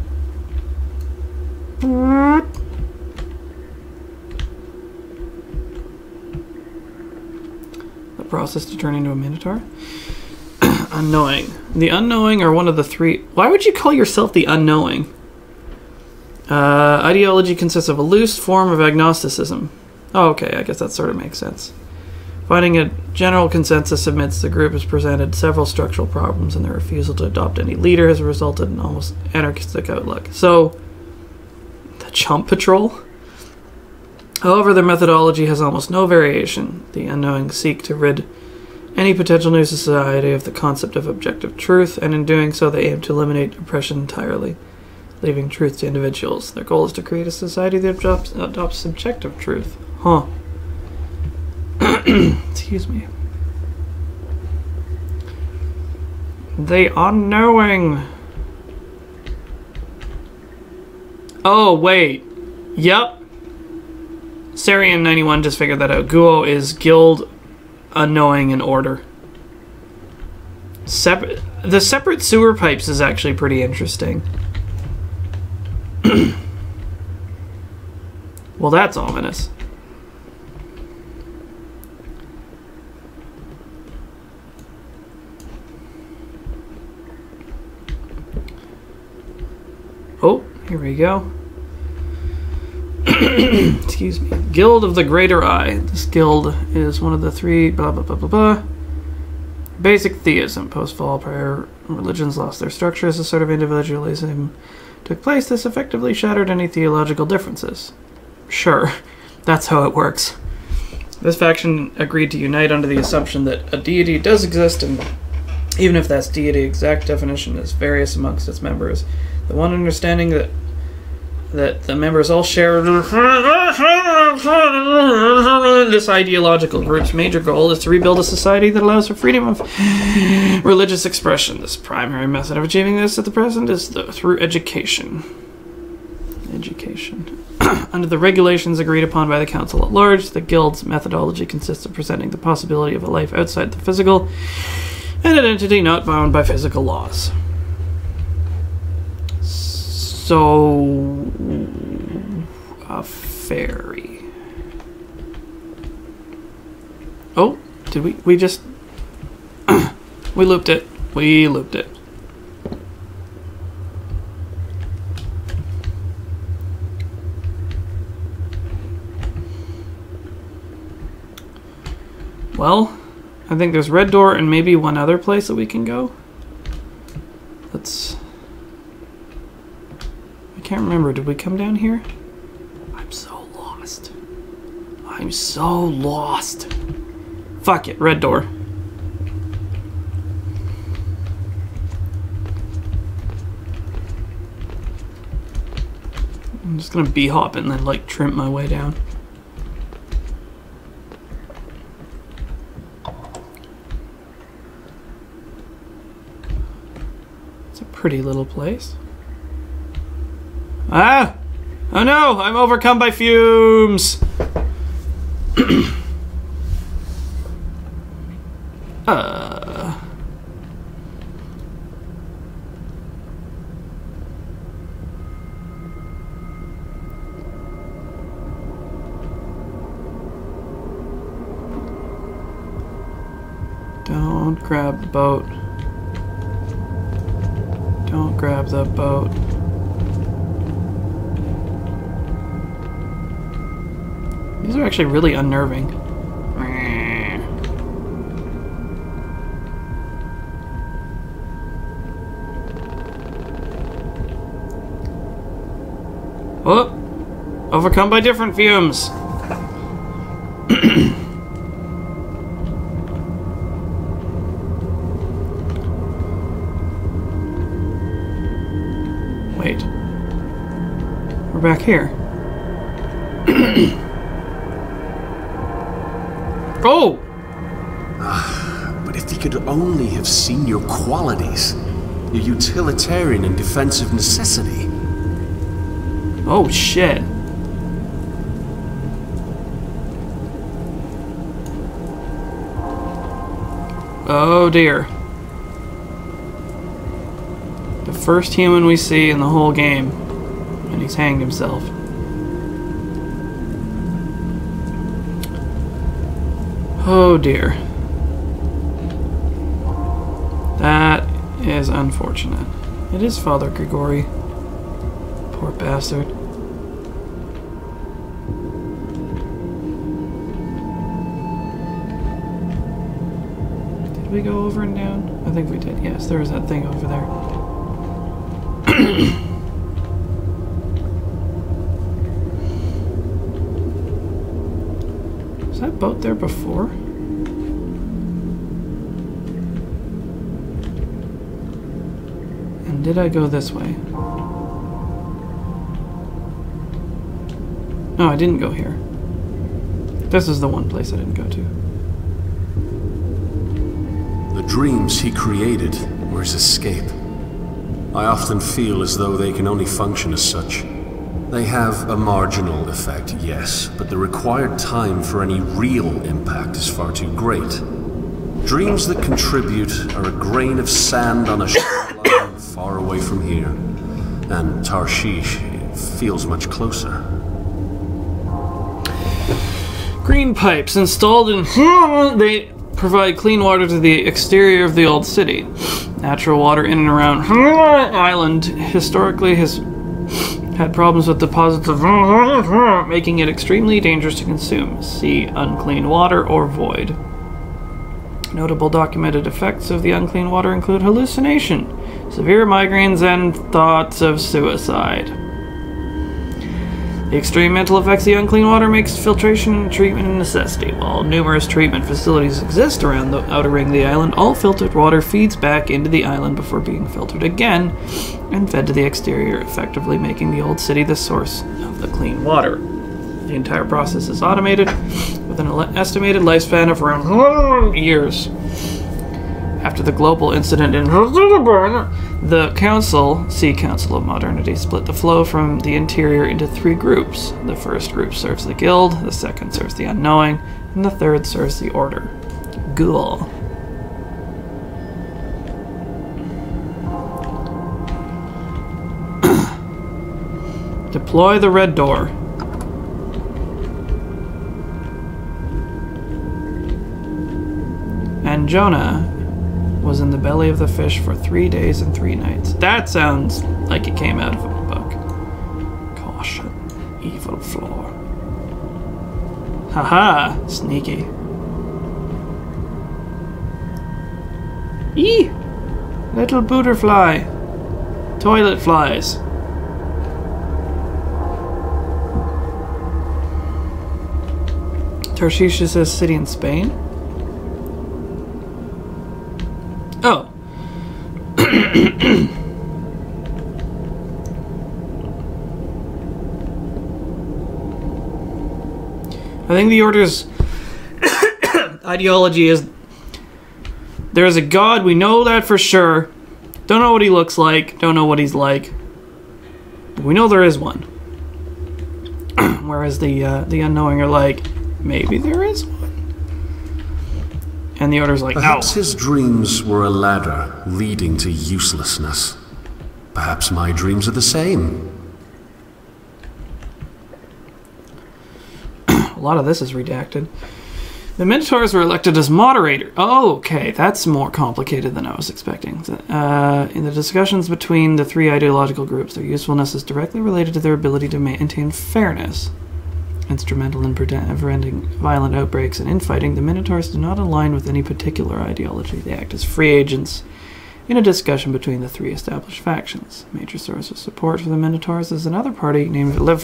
The process to turn into a minotaur? Unknowing. The unknowing are one of the three... Why would you call yourself the unknowing? Ideology consists of a loose form of agnosticism. Oh, okay, I guess that sort of makes sense. Finding a general consensus amidst the group has presented several structural problems, and their refusal to adopt any leader has resulted in almost anarchistic outlook. So, the Chump Patrol? However, their methodology has almost no variation. The unknowing seek to rid any potential new society of the concept of objective truth, and in doing so they aim to eliminate oppression entirely, leaving truth to individuals. Their goal is to create a society that adopts subjective truth. Huh. Excuse me. The unknowing. Oh, wait. Yep. Sarian91 just figured that out. Guo is guild, unknowing, and order. The separate sewer pipes is actually pretty interesting. Well, that's ominous. Oh, here we go. Excuse me. Guild of the Greater Eye. This guild is one of the three blah blah blah blah blah. Basic theism. Post-fall prior religions lost their structure as a sort of individualism took place. This effectively shattered any theological differences. Sure, that's how it works. This faction agreed to unite under the assumption that a deity does exist, and even if that deity exact definition is various amongst its members, the one understanding that the members all share this ideological group's major goal is to rebuild a society that allows for freedom of religious expression. This primary method of achieving this at the present is through education. Under the regulations agreed upon by the Council at large, the Guild's methodology consists of presenting the possibility of a life outside the physical and an entity not bound by physical laws. So, a fairy. Oh, did we just... we looped it. We looped it. Well, I think there's Red Door and maybe one other place that we can go. Let's... I can't remember. Did we come down here? I'm so lost. I'm so lost. Fuck it. Red Door. I'm just gonna b-hop and then like trim my way down. Pretty little place. Ah! Oh no! I'm overcome by fumes! Don't grab the boat. Don't grab the boat. These are actually really unnerving. Oh! Overcome by different fumes. Wait. We're back here. Oh! But if he could only have seen your qualities, your utilitarian and defensive necessity. Oh, shit. Oh, dear. The first human we see in the whole game, and he's hanged himself. Oh dear. That is unfortunate. It is Father Grigori. Poor bastard. Did we go over and down? I think we did. Yes, there was that thing over there. Was that boat there before? And did I go this way? No, I didn't go here. This is the one place I didn't go to. The dreams he created were his escape. I often feel as though they can only function as such. They have a marginal effect, yes, but the required time for any real impact is far too great. Dreams that contribute are a grain of sand on a shoreline far away from here, and Tarshish feels much closer. Green pipes installed in... They provide clean water to the exterior of the old city. Natural water in and around island historically has had problems with deposits of making it extremely dangerous to consume. See unclean water or void. Notable documented effects of the unclean water include hallucination, severe migraines, and thoughts of suicide. The extreme mental effects of the unclean water makes filtration and treatment a necessity. While numerous treatment facilities exist around the outer ring of the island, all filtered water feeds back into the island before being filtered again and fed to the exterior, effectively making the old city the source of the clean water. The entire process is automated, with an estimated lifespan of around 100 years. After the global incident in the Sea Council of Modernity, split the flow from the interior into 3 groups. The first group serves the Guild, the second serves the Unknowing, and the third serves the Order. Ghoul. Deploy the red door. And Jonah was in the belly of the fish for 3 days and 3 nights. That sounds like it came out of a book. Caution, evil floor. Haha, sneaky. Eee! Little butterfly. Toilet flies. Tarshish says city in Spain. Oh. I think the Order's ideology is there is a god, we know that for sure. Don't know what he looks like, don't know what he's like. We know there is one. Whereas the Unknowing are like, maybe there is one. And the Order's like, Perhaps no. his dreams were a ladder leading to uselessness. Perhaps my dreams are the same. A lot of this is redacted. The Minotaurs were elected as moderator. Oh, okay, that's more complicated than I was expecting. In the discussions between the 3 ideological groups, their usefulness is directly related to their ability to maintain fairness. Instrumental in preventing violent outbreaks and infighting, the Minotaurs do not align with any particular ideology. They act as free agents in a discussion between the 3 established factions. A major source of support for the Minotaurs is another party named in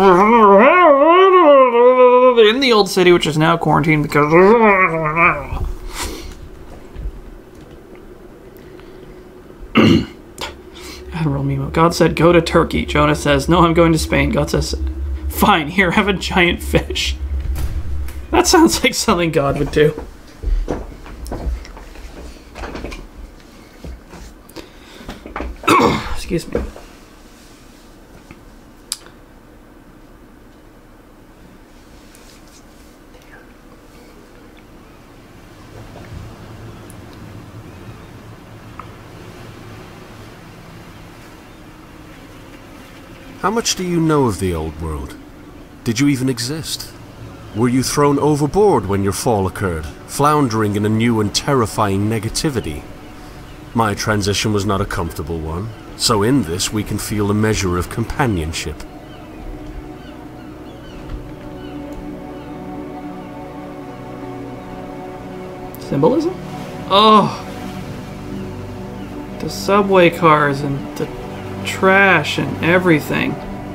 the Old City, which is now quarantined because Admiral Mimo. God said, go to Turkey. Jonah says, no, I'm going to Spain. God says, fine, here, have a giant fish. That sounds like something God would do. Excuse me. How much do you know of the old world? Did you even exist? Were you thrown overboard when your fall occurred, floundering in a new and terrifying negativity? My transition was not a comfortable one, so in this we can feel a measure of companionship. Symbolism? Oh! The subway cars and the trash and everything.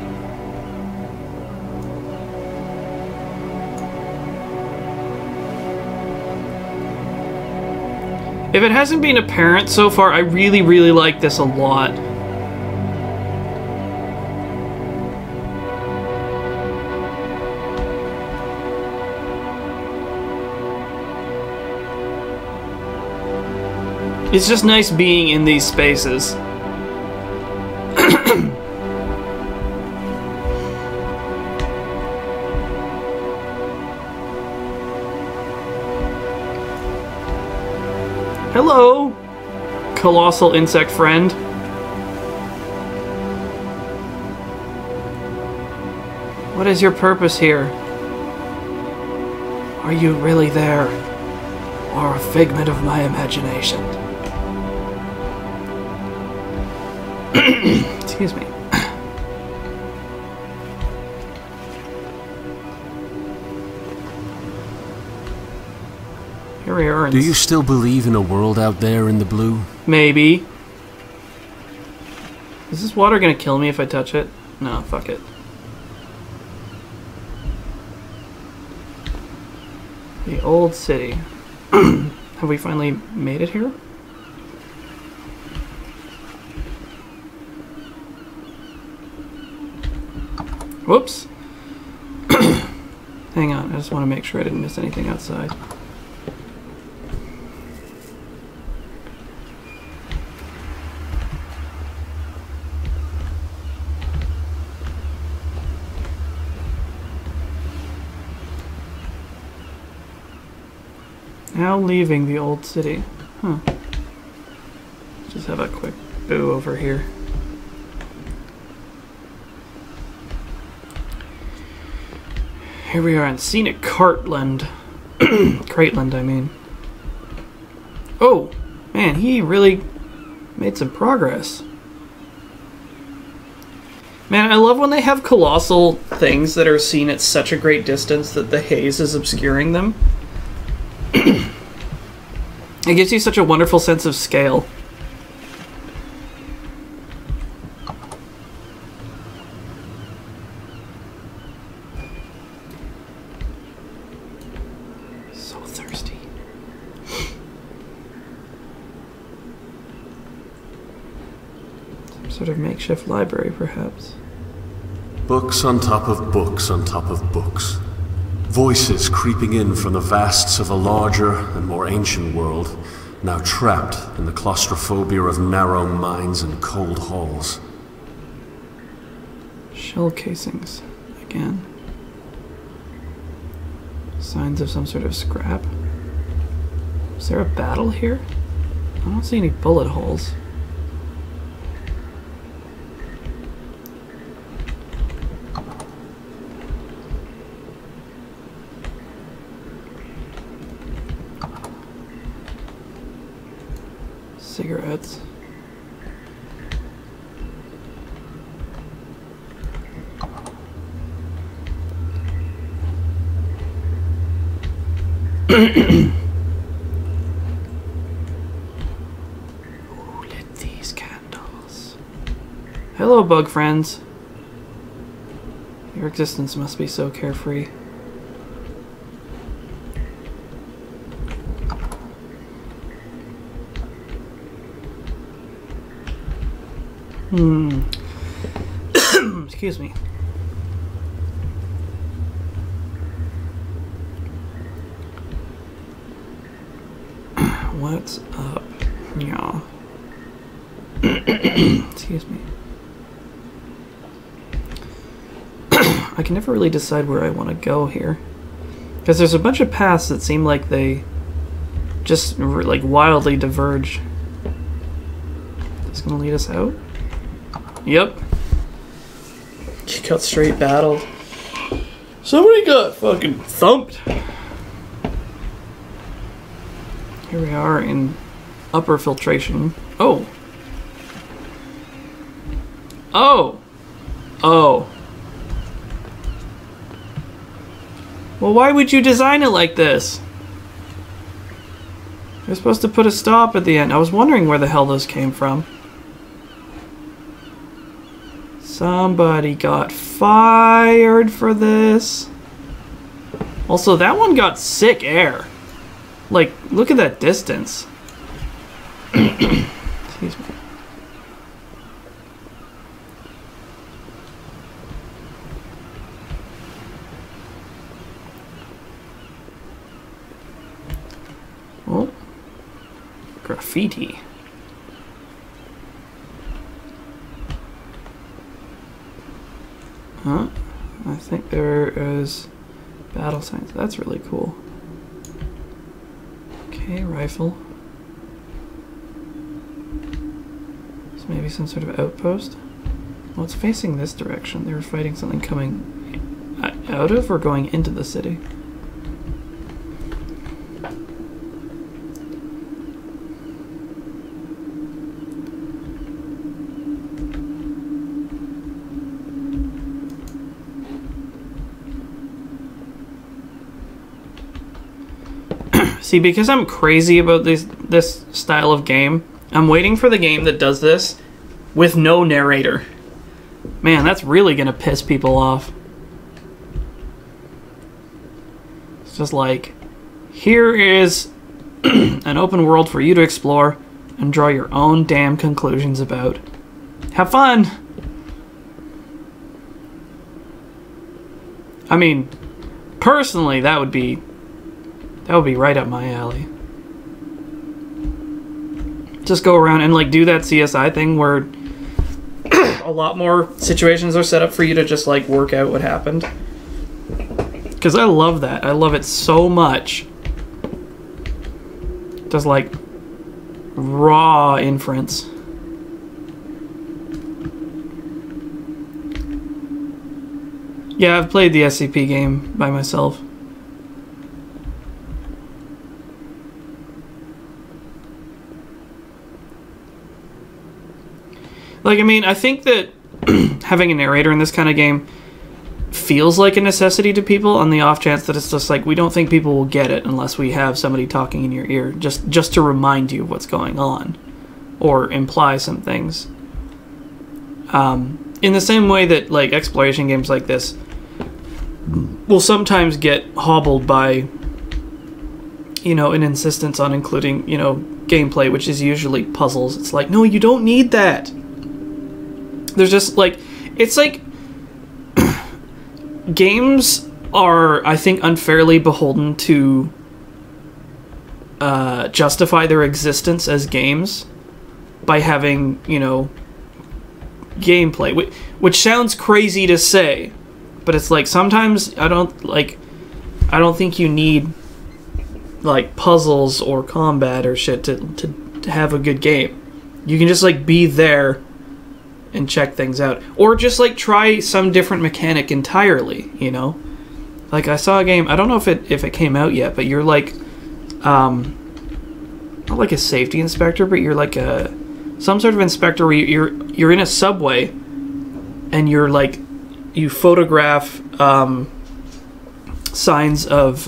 If it hasn't been apparent so far, I really, really like this a lot. It's just nice being in these spaces. Hello, colossal insect friend. What is your purpose here? Are you really there, or a figment of my imagination? Excuse me. Here we are. Do you still believe in a world out there in the blue? Maybe. Is this water gonna kill me if I touch it? No, fuck it. The old city. Have we finally made it here? Whoops. Hang on, I just want to make sure I didn't miss anything outside. Now leaving the old city. Huh. Just have a quick boo over here. Here we are in scenic Cartland. Craitland, I mean. Oh, man, he really made some progress. Man, I love when they have colossal things that are seen at such a great distance that the haze is obscuring them. It gives you such a wonderful sense of scale. So thirsty. Some sort of makeshift library, perhaps. Books on top of books on top of books. Voices creeping in from the vasts of a larger and more ancient world, now trapped in the claustrophobia of narrow minds and cold halls. Shell casings, again. Signs of some sort of scrap. Is there a battle here? I don't see any bullet holes. Cigarettes. Who lit these candles? Hello, bug friends. Your existence must be so carefree. Excuse me. What's up, y'all? Excuse me. I can never really decide where I want to go here. Because there's a bunch of paths that seem like they just like wildly diverge. It's gonna lead us out? Yep. She got straight battled. Somebody got fucking thumped. Here we are in upper filtration. Oh. Oh. Oh. Well, why would you design it like this? You're supposed to put a stop at the end. I was wondering where the hell those came from. Somebody got fired for this. Also, that one got sick air. Like, look at that distance. Excuse me. Oh. Graffiti. Huh? I think there is battle signs. That's really cool. Okay, rifle. It's maybe some sort of outpost. Well, it's facing this direction. They were fighting something coming out of or going into the city. See, because I'm crazy about this style of game, I'm waiting for the game that does this with no narrator. Man, that's really gonna piss people off. It's just like, Here is an open world for you to explore and draw your own damn conclusions about. Have fun! I mean, personally, that would be right up my alley. Just go around and like do that CSI thing where a lot more situations are set up for you to just like work out what happened. Because I love that. I love it so much. Just like raw inference. Yeah, I've played the SCP game by myself. Like, I mean, I think that having a narrator in this kind of game feels like a necessity to people on the off chance that it's just like, we don't think people will get it unless we have somebody talking in your ear just to remind you of what's going on or imply some things. In the same way that, like, exploration games like this will sometimes get hobbled by, you know, an insistence on including, you know, gameplay, which is usually puzzles. It's like, no, you don't need that. There's just, like, it's like games are, I think, unfairly beholden to justify their existence as games by having, you know, gameplay, which sounds crazy to say, but it's like sometimes I don't think you need like puzzles or combat or shit to have a good game. You can just like be there and check things out, or just like try some different mechanic entirely, you know. Like I saw a game, I don't know if it came out yet, but you're like not like a safety inspector, but you're like some sort of inspector where you're in a subway and you're like you photograph signs of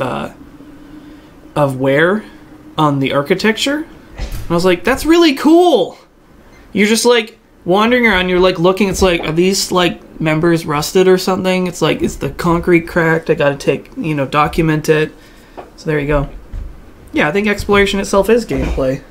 wear on the architecture. And I was like, that's really cool. You're just like wandering around, you're like looking, it's like, are these like members rusted or something? It's like, is the concrete cracked? I gotta document it. So there you go. Yeah, I think exploration itself is gameplay.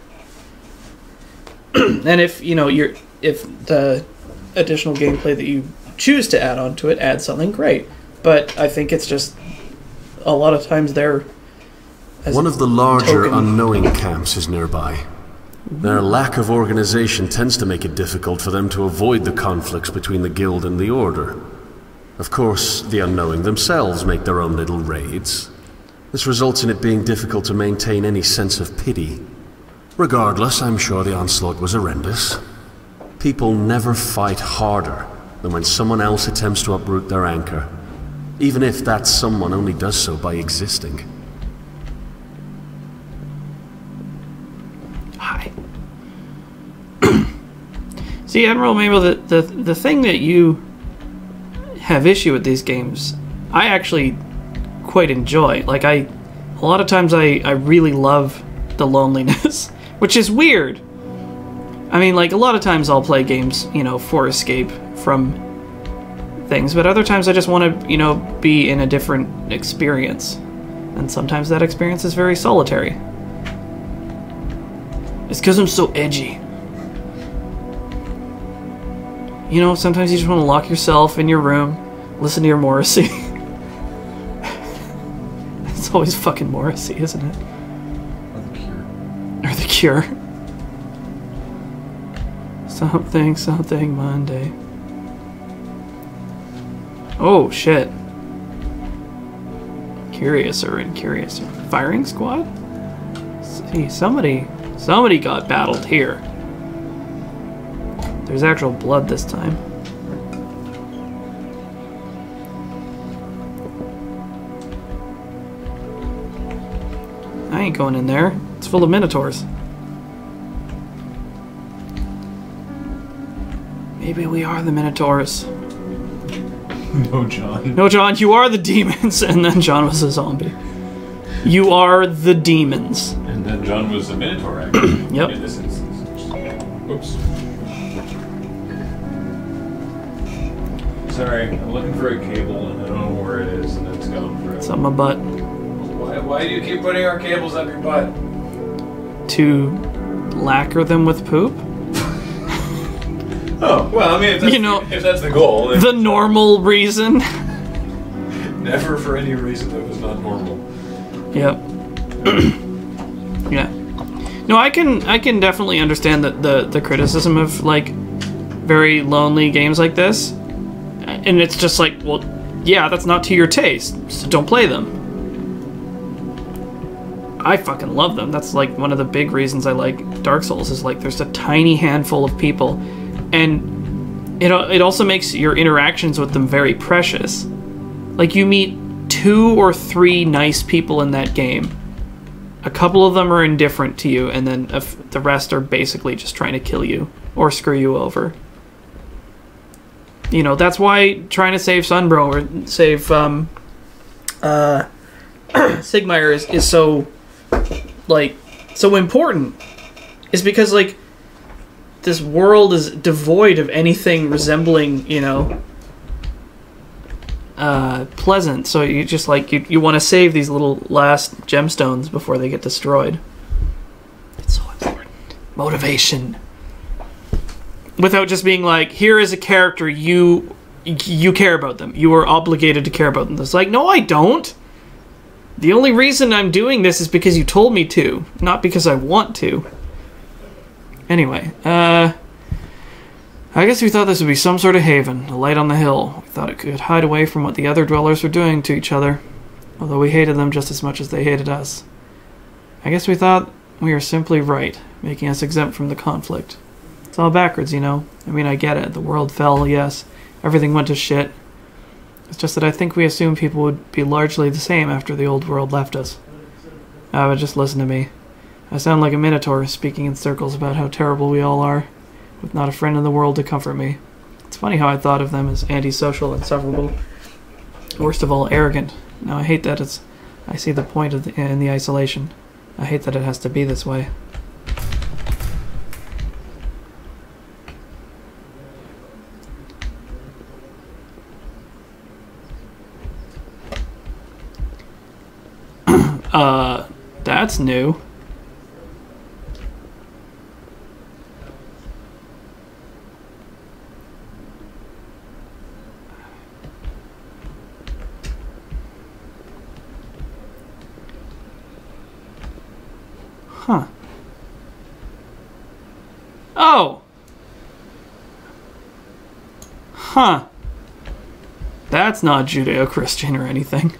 And if the additional gameplay that you choose to add onto it adds something, great. But I think it's just a lot of times there. One of the larger unknowing camps is nearby. Their lack of organization tends to make it difficult for them to avoid the conflicts between the Guild and the Order. Of course, the unknowing themselves make their own little raids. This results in it being difficult to maintain any sense of pity. Regardless, I'm sure the onslaught was horrendous. People never fight harder than when someone else attempts to uproot their anchor, even if that someone only does so by existing. Hi. See, Admiral Mabel, the thing that you have issue with these games, I actually quite enjoy. Like, a lot of times I really love the loneliness, which is weird. I mean, like, a lot of times I'll play games, you know, for escape from things, but other times I just want to, you know, be in a different experience. And sometimes that experience is very solitary. It's because I'm so edgy. You know, sometimes you just want to lock yourself in your room, listen to your Morrissey. It's always fucking Morrissey, isn't it? Or The Cure. Something Monday. Oh, shit. Curiouser. Firing squad? See, somebody got battled here. There's actual blood this time. I ain't going in there. It's full of minotaurs. Maybe we are the minotaurs. No, John. No, John, you are the demons. And then John was a zombie. You are the demons. And then John was a minotaur, actually. Yep. In this instance. Oops. Sorry, I'm looking for a cable and I don't know where it is, and it's gone forever. It's on my butt. Wow. Why do you keep putting our cables up your butt? To lacquer them with poop? Oh, well, I mean, if that's, if that's the goal, then the normal reason. Never for any reason that was not normal. Yep. Yeah. No, I can definitely understand the criticism of like very lonely games like this, and it's just like, well, yeah, that's not to your taste, so don't play them. I fucking love them. That's like one of the big reasons I like Dark Souls is like there's a tiny handful of people, and it also makes your interactions with them very precious. Like you meet 2 or 3 nice people in that game. A couple of them are indifferent to you, and then the rest are basically just trying to kill you or screw you over. You know, that's why trying to save Sunbro or save Sigmire is so like so important. Is because like this world is devoid of anything resembling, you know, pleasant, so you just like you want to save these little last gemstones before they get destroyed. It's so important. Motivation. Without just being like, here is a character, you care about them. You are obligated to care about them. It's like, no, I don't. The only reason I'm doing this is because you told me to, not because I want to. Anyway, I guess we thought this would be some sort of haven, a light on the hill. We thought it could hide away from what the other dwellers were doing to each other, although we hated them just as much as they hated us. I guess we thought we were simply right, making us exempt from the conflict. It's all backwards, you know. I mean, I get it. The world fell, yes. Everything went to shit. It's just that I think we assumed people would be largely the same after the old world left us. But just listen to me. I sound like a minotaur speaking in circles about how terrible we all are, with not a friend in the world to comfort me. It's funny how I thought of them as antisocial, insufferable, worst of all, arrogant. Now I hate that I see the point in the isolation. I hate that it has to be this way. That's new. Huh. Oh! Huh. That's not Judeo-Christian or anything.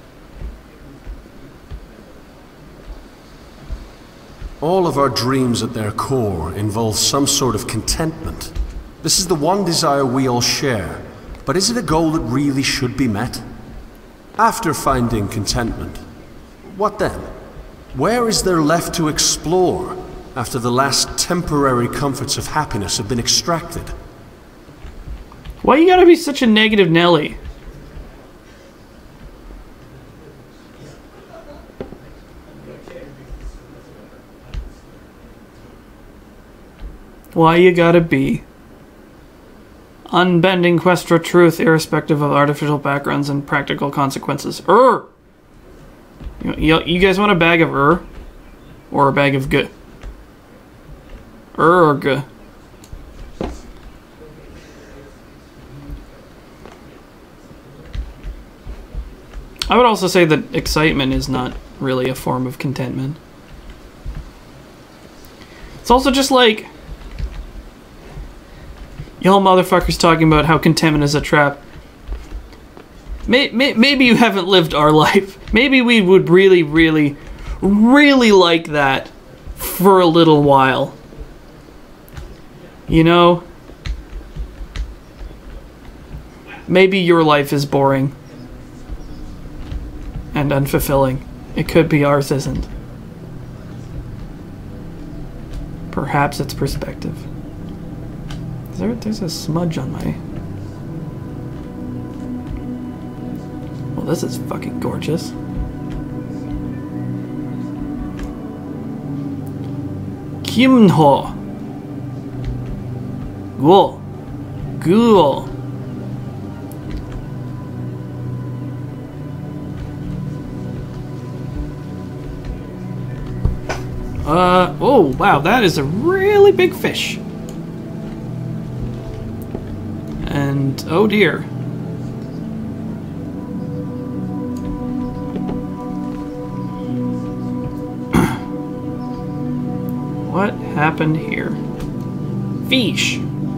All of our dreams at their core involve some sort of contentment. This is the one desire we all share, but is it a goal that really should be met? After finding contentment, what then? Where is there left to explore after the last temporary comforts of happiness have been extracted? Why you gotta be such a negative Nelly? Why you gotta be unbending quest for truth, irrespective of artificial backgrounds and practical consequences. You guys want a bag of or a bag of g? Or g? I would also say that excitement is not really a form of contentment. It's also just like y'all motherfuckers talking about how contentment is a trap. Maybe you haven't lived our life. Maybe we would really, really, really like that for a little while. You know? Maybe your life is boring and unfulfilling. It could be ours isn't. Perhaps it's perspective. There's a smudge on my... Well, this is fucking gorgeous. Kimho. Ghoul. Ghoul. Oh, wow, that is a really big fish. And, oh dear. What happened here? Fish.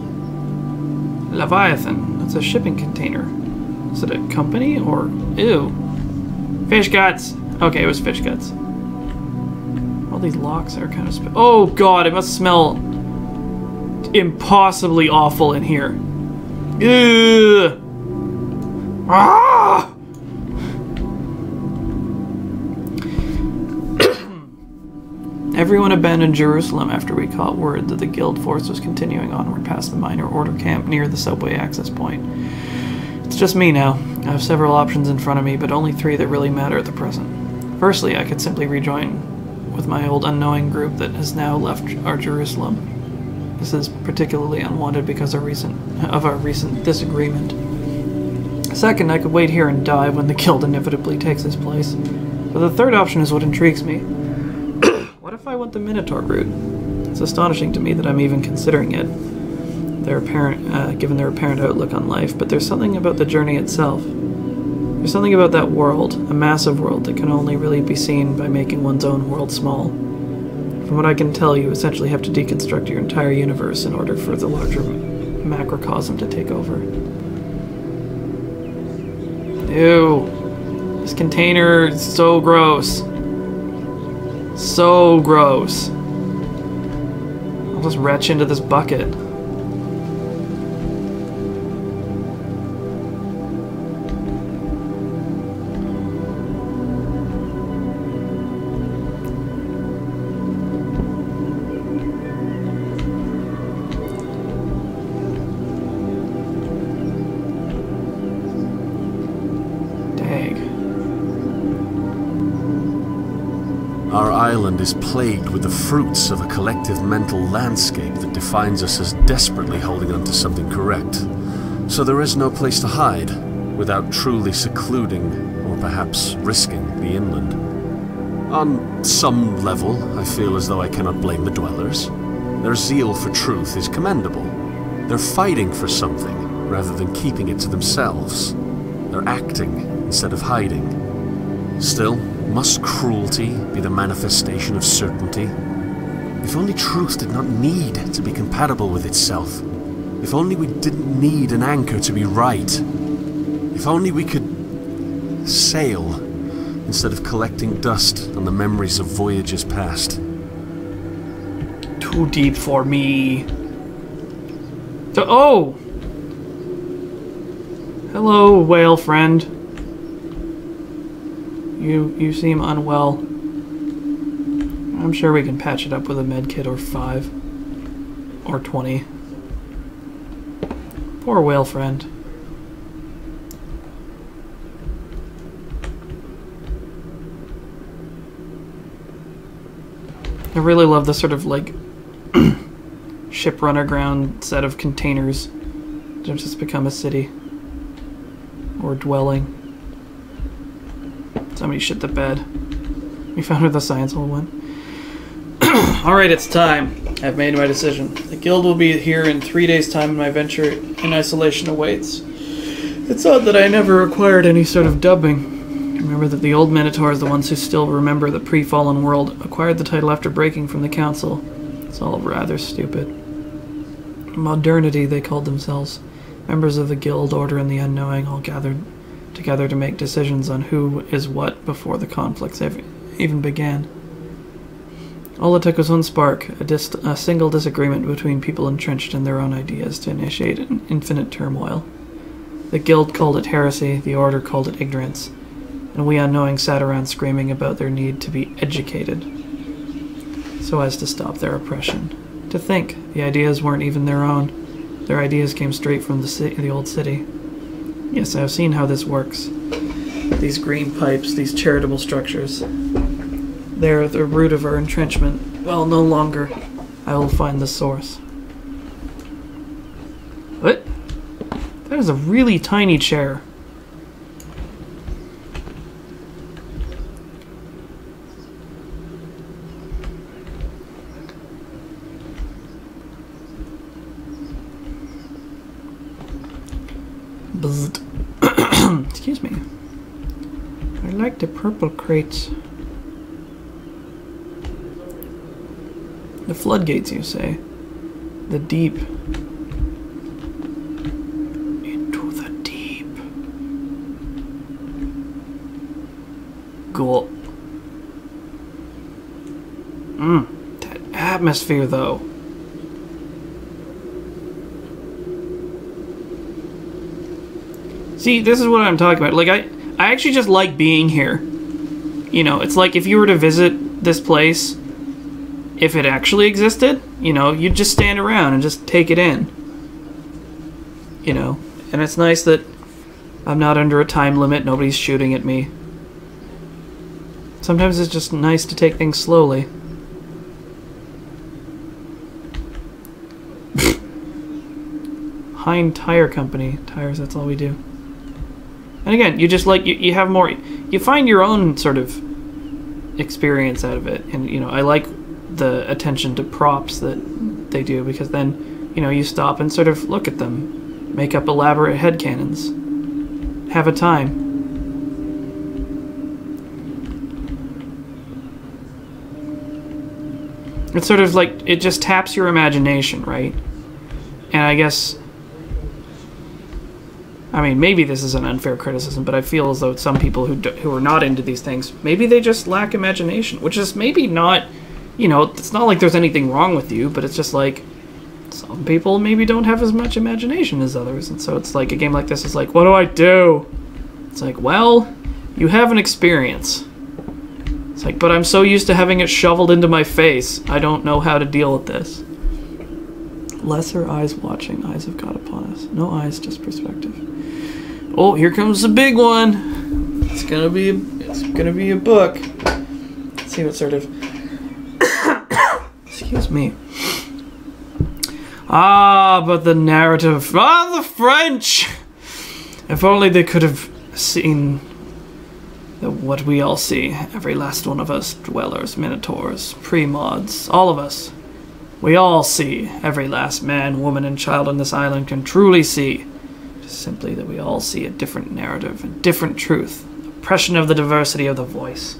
Leviathan. That's a shipping container. Is it a company or... Ew. Fish guts. Okay, it was fish guts. All these locks are kind of... Oh god, it must smell impossibly awful in here. Ugh. Ah! Everyone abandoned Jerusalem after we caught word that the Guild force was continuing onward past the minor order camp near the subway access point. It's just me now. I have several options in front of me, but only 3 that really matter at the present. Firstly, I could simply rejoin with my old unknowing group that has now left our Jerusalem. This is particularly unwanted because of our recent disagreement. Second, I could wait here and die when the Guild inevitably takes its place. But the third option is what intrigues me. What if I went the Minotaur route? It's astonishing to me that I'm even considering it, given their apparent outlook on life, but there's something about the journey itself. There's something about that world, a massive world that can only really be seen by making one's own world small. From what I can tell, you essentially have to deconstruct your entire universe in order for the larger macrocosm to take over. Ew. This container is so gross. So gross. I'll just retch into this bucket. Our island is plagued with the fruits of a collective mental landscape that defines us as desperately holding on to something correct. So there is no place to hide, without truly secluding, or perhaps risking, the inland. On some level, I feel as though I cannot blame the dwellers. Their zeal for truth is commendable. They're fighting for something, rather than keeping it to themselves. They're acting, instead of hiding. Still, must cruelty be the manifestation of certainty? If only truth did not need to be compatible with itself. If only we didn't need an anchor to be right. If only we could sail instead of collecting dust on the memories of voyages past. Too deep for me. Oh! Hello, whale friend. You seem unwell. I'm sure we can patch it up with a med kit or 5. Or 20. Poor whale friend. I really love the sort of like ship run aground set of containers that just become a city. Or dwelling. Somebody shit the bed. We found where the science hole went. Alright, it's time. I've made my decision. The guild will be here in 3 days' time and my venture in isolation awaits. It's odd that I never acquired any sort of dubbing. Remember that the old Minotaurs, the ones who still remember the pre-fallen world, acquired the title after breaking from the council. It's all rather stupid. Modernity, they called themselves. Members of the guild, order, and the unknowing all gathered together to make decisions on who is what before the conflicts even began. All it took was one spark, a single disagreement between people entrenched in their own ideas to initiate an infinite turmoil. The guild called it heresy, the order called it ignorance, and we unknowing sat around screaming about their need to be educated, so as to stop their oppression. To think, the ideas weren't even their own. Their ideas came straight from the old city. Yes, I have seen how this works. These green pipes, these charitable structures. They're the root of our entrenchment. Well, no longer. I will find the source. What? That is a really tiny chair. Bzzzt. Excuse me. I like the purple crates. The floodgates, you say? The deep. Into the deep. Cool. That atmosphere, though. See, this is what I'm talking about. Like, I actually just like being here. You know, it's like if you were to visit this place, if it actually existed, you know, you'd just stand around and just take it in. You know, and it's nice that I'm not under a time limit, nobody's shooting at me. Sometimes it's just nice to take things slowly. Hind Tire Company. Tires, that's all we do. And again, you just like, you have more, you find your own sort of experience out of it. And, you know, I like the attention to props that they do, because then, you know, you stop and sort of look at them, make up elaborate headcanons, have a time. It's sort of like, it just taps your imagination, right? And I guess, I mean, maybe this is an unfair criticism, but I feel as though some people who are not into these things, maybe they just lack imagination, which is maybe not, you know, it's not like there's anything wrong with you, but it's just like, some people maybe don't have as much imagination as others, and so it's like, a game like this is like, what do I do? It's like, well, you have an experience. It's like, but I'm so used to having it shoveled into my face, I don't know how to deal with this. Lesser eyes watching, eyes of God upon us. No eyes, just perspective. Oh, here comes the big one. It's gonna be a book. Let's see what sort of excuse me. Ah, but the narrative. Ah, the French! If only they could have seen what we all see. Every last one of us, dwellers, minotaurs, pre-mods, all of us. We all see. Every last man, woman, and child on this island can truly see. Just simply that we all see a different narrative, a different truth. Oppression of the diversity of the voice.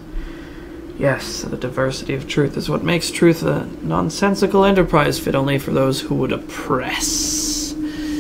Yes, the diversity of truth is what makes truth a nonsensical enterprise fit only for those who would oppress.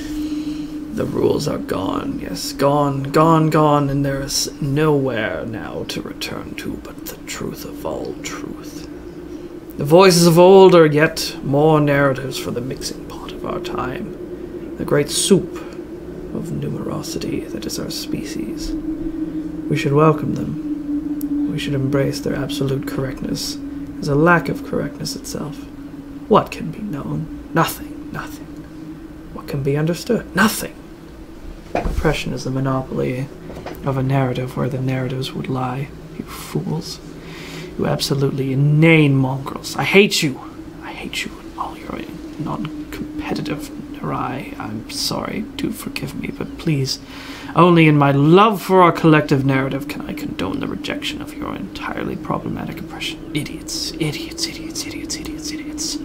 The rules are gone, yes, gone, gone, gone, and there is nowhere now to return to but the truth of all truth. The voices of old are yet more narratives for the mixing pot of our time, the great soup of numerosity that is our species. We should welcome them. We should embrace their absolute correctness as a lack of correctness itself. What can be known? Nothing, nothing. What can be understood? Nothing. Oppression is the monopoly of a narrative where the narratives would lie. You fools. You absolutely inane mongrels. I hate you. I hate you and all your non-competitive Narai. I'm sorry. Do forgive me, but please, only in my love for our collective narrative can I condone the rejection of your entirely problematic oppression. Idiots. Idiots, idiots, idiots, idiots, idiots.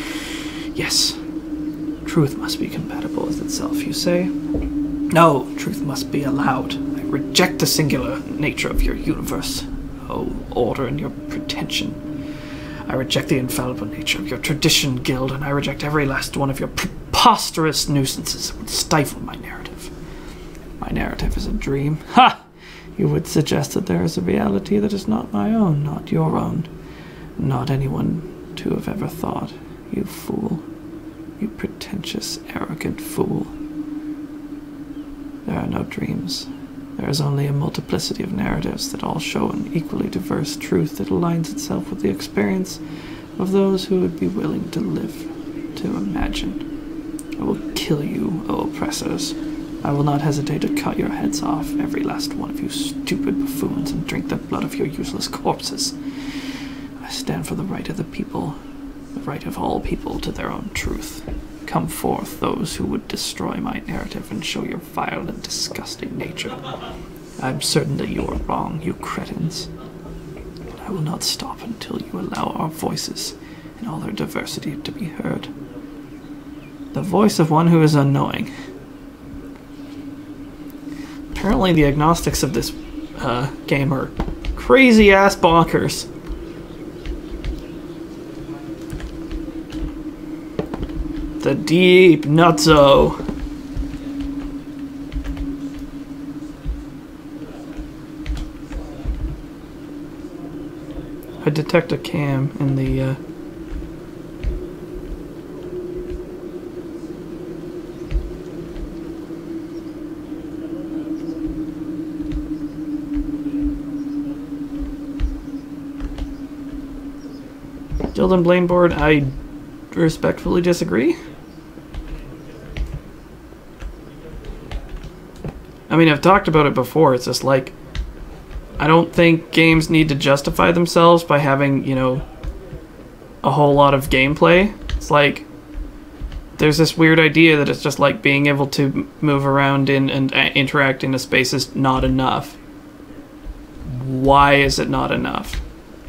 Yes. Truth must be compatible with itself, you say? No, truth must be allowed. I reject the singular nature of your universe. Oh, order and your pretension. I reject the infallible nature of your tradition guild, and I reject every last one of your preposterous nuisances that would stifle my narrative. My narrative is a dream. Ha! You would suggest that there is a reality that is not my own, not your own, not anyone to have ever thought. You fool. You pretentious, arrogant fool. There are no dreams. There is only a multiplicity of narratives that all show an equally diverse truth that aligns itself with the experience of those who would be willing to live, to imagine. I will kill you, O oppressors. I will not hesitate to cut your heads off, every last one of you stupid buffoons, and drink the blood of your useless corpses. I stand for the right of the people, the right of all people to their own truth. Come forth, those who would destroy my narrative and show your vile and disgusting nature. I'm certain that you are wrong, you cretins. But I will not stop until you allow our voices in all their diversity to be heard. The voice of one who is unknowing. Apparently the agnostics of this game are crazy-ass bonkers. The deep nutso. I detect a cam in the Gildan Blaneboard, I respectfully disagree. I mean, I've talked about it before. It's just like, I don't think games need to justify themselves by having, you know, a whole lot of gameplay. It's like, there's this weird idea that it's just like being able to move around in and interact in a space is not enough. Why is it not enough?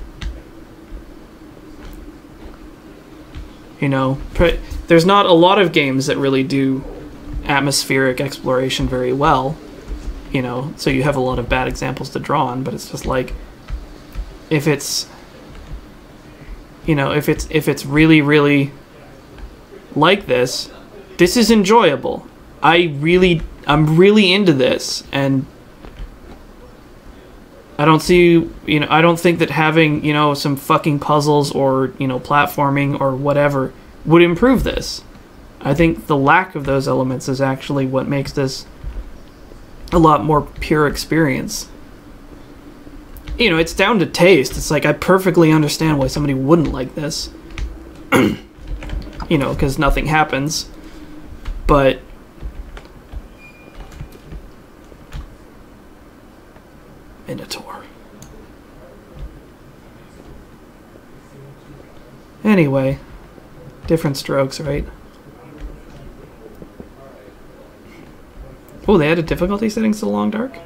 You know, there's not a lot of games that really do atmospheric exploration very well, you know, so you have a lot of bad examples to draw on, but it's just like, if it's, you know, if it's really, really like this is enjoyable. I'm really into this, and I don't see, you know, I don't think that having, you know, some fucking puzzles or, you know, platforming or whatever would improve this. I think the lack of those elements is actually what makes this a lot more pure experience. You know, it's down to taste. It's like, I perfectly understand why somebody wouldn't like this. You know, because nothing happens. But Minotaur. Anyway, different strokes, right? Oh, they added difficulty settings to Long Dark?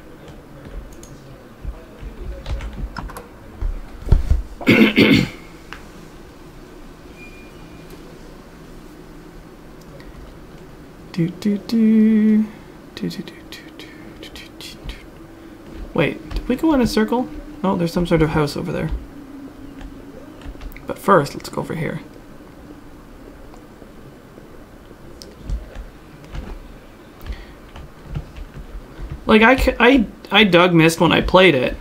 Wait, did we go in a circle? No, there's some sort of house over there. But first, let's go over here. Like, I dug Myst when I played it.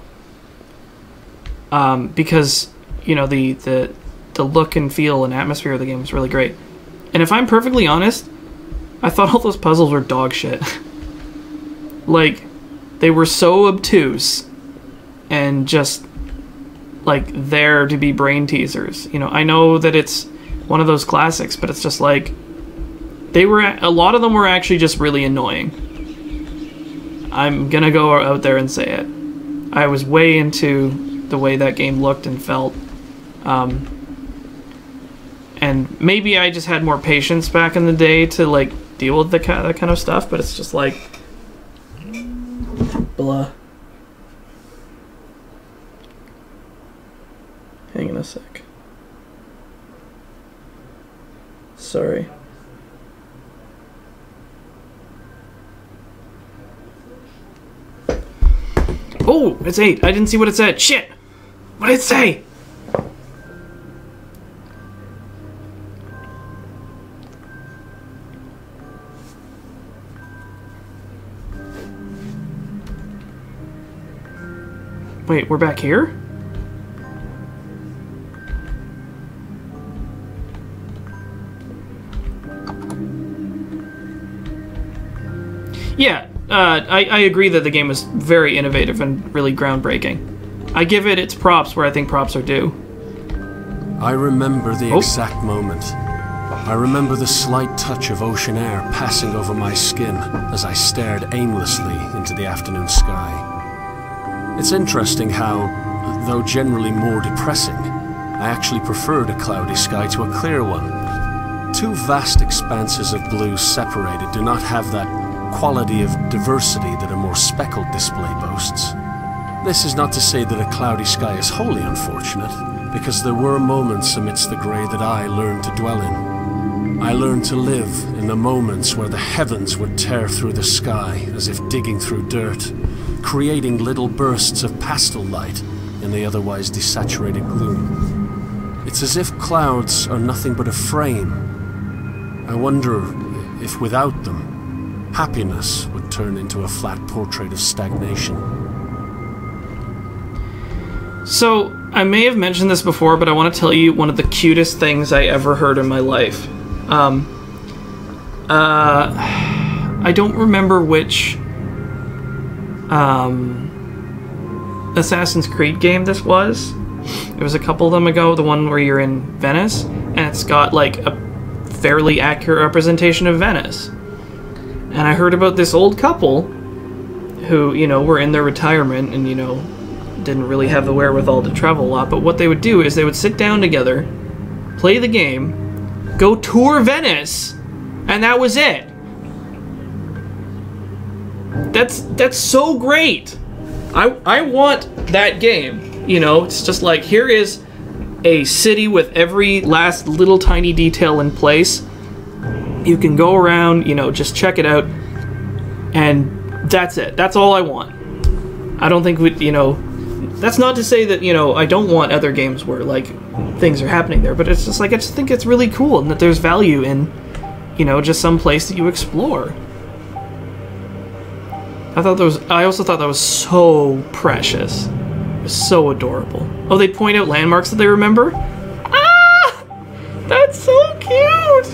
Because, you know, the look and feel and atmosphere of the game was really great. And if I'm perfectly honest, I thought all those puzzles were dog shit. Like, they were so obtuse and just, like, there to be brain teasers. You know, I know that it's one of those classics, but it's just like, a lot of them were actually just really annoying. I'm gonna go out there and say it. I was way into the way that game looked and felt. And maybe I just had more patience back in the day to, like, deal with that kind of stuff, but it's just like, blah. Hang on a sec. Sorry. Oh, it's 8. I didn't see what it said. Shit! What did it say? Wait, we're back here? Yeah, I agree that the game was very innovative and really groundbreaking. I give it its props where I think props are due. I remember the exact moment. I remember the slight touch of ocean air passing over my skin as I stared aimlessly into the afternoon sky. It's interesting how, though generally more depressing, I actually preferred a cloudy sky to a clear one. Two vast expanses of blue separated do not have that quality of diversity that a more speckled display boasts. This is not to say that a cloudy sky is wholly unfortunate. because there were moments amidst the grey that I learned to dwell in. I learned to live in the moments where the heavens would tear through the sky as if digging through dirt, creating little bursts of pastel light in the otherwise desaturated gloom. It's as if clouds are nothing but a frame. I wonder if without them, happiness would turn into a flat portrait of stagnation. So, I may have mentioned this before, but I want to tell you one of the cutest things I ever heard in my life. I don't remember which Assassin's Creed game this was. It was a couple of them ago, the one where you're in Venice, and it's got like a fairly accurate representation of Venice. And I heard about this old couple who, you know, were in their retirement and, you know, didn't really have the wherewithal to travel a lot, but what they would do is they would sit down together, play the game, go tour Venice, and that was it. That's so great. I want that game. You know, it's just like, here is a city with every last little tiny detail in place. You can go around, you know, just check it out, and that's it. That's all I want. I don't think we, you know, that's not to say that, you know, I don't want other games where, like, things are happening there, but it's just like, I just think it's really cool and that there's value in, you know, just some place that you explore. I also thought that was so precious. It was so adorable. Oh, they point out landmarks that they remember? Ah! That's so cute!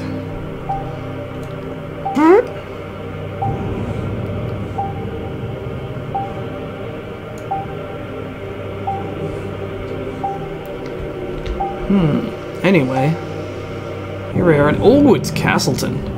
Anyway. Here we are. Oh, it's Castleton.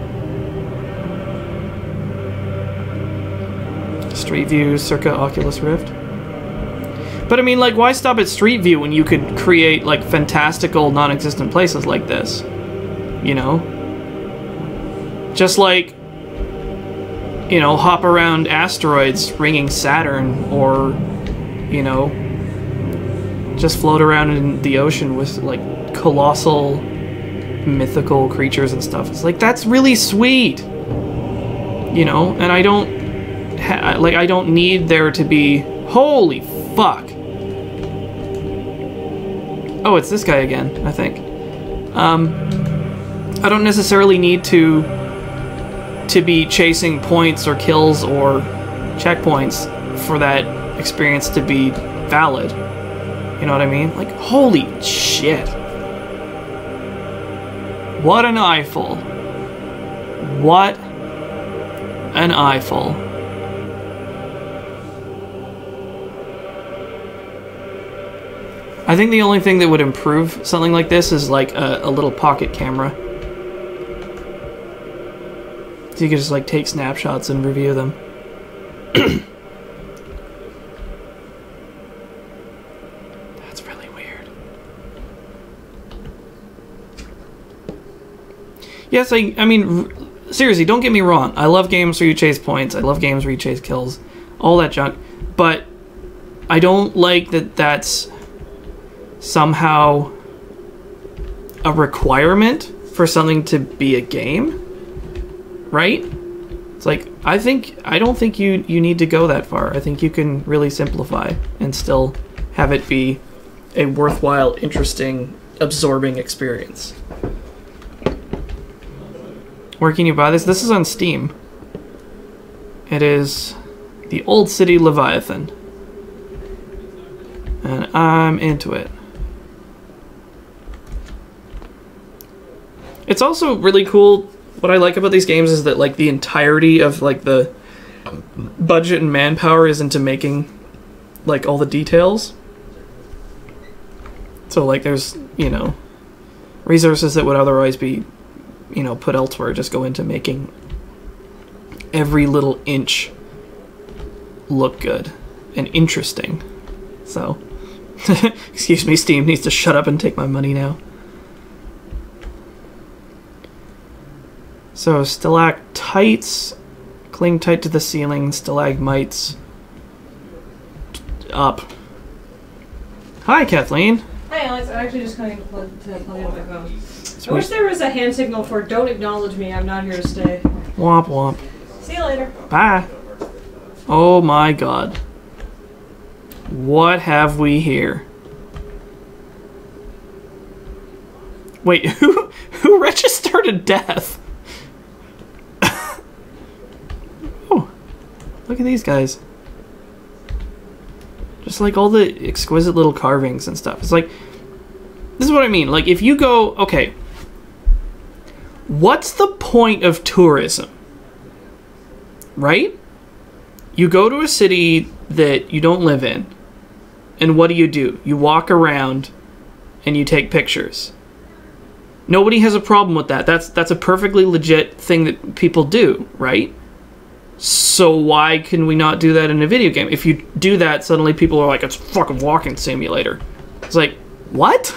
Street View circa Oculus Rift. But I mean, like, why stop at Street View when you could create, like, fantastical, non-existent places like this? You know? Just like, you know, hop around asteroids ringing Saturn, or, you know, just float around in the ocean with, like, colossal, mythical creatures and stuff. It's like, that's really sweet! You know? And I don't... I don't need there to be... Holy fuck! Oh, it's this guy again, I think. I don't necessarily need to be chasing points or kills or checkpoints for that experience to be valid. You know what I mean? Like, holy shit. What an eyeful. What an eyeful. I think the only thing that would improve something like this is like a little pocket camera. So you could just like take snapshots and review them. That's really weird. Yes, I mean, seriously, don't get me wrong. I love games where you chase points. I love games where you chase kills. All that junk. But I don't like that that's somehow a requirement for something to be a game, right? It's like, I don't think you need to go that far. I think you can really simplify and still have it be a worthwhile, interesting, absorbing experience. Where can you buy this? This is on Steam. It is The Old City Leviathan. And I'm into it. It's also really cool. What I like about these games is that, like, the entirety of, like, the budget and manpower is into making, like, all the details. So, like, there's, you know, resources that would otherwise be, you know, put elsewhere just go into making every little inch look good and interesting. So, excuse me, Steam needs to shut up and take my money now. So, stalactites cling tight to the ceiling, stalagmites up. Hi, Kathleen. Hi, Alex. actually just kind of plug in my phone. I wish there was a hand signal for "Don't acknowledge me. I'm not here to stay." Womp womp. See you later. Bye. Oh my god. What have we here? Wait, who registered a death? Oh, look at these guys. Just like all the exquisite little carvings and stuff. It's like, this is what I mean. Like, if you go, okay, what's the point of tourism? Right? You go to a city that you don't live in, and what do? You walk around and you take pictures. Nobody has a problem with that. That's a perfectly legit thing that people do, right? So why can we not do that in a video game? If you do that, suddenly people are like, it's a fucking walking simulator. It's like, what?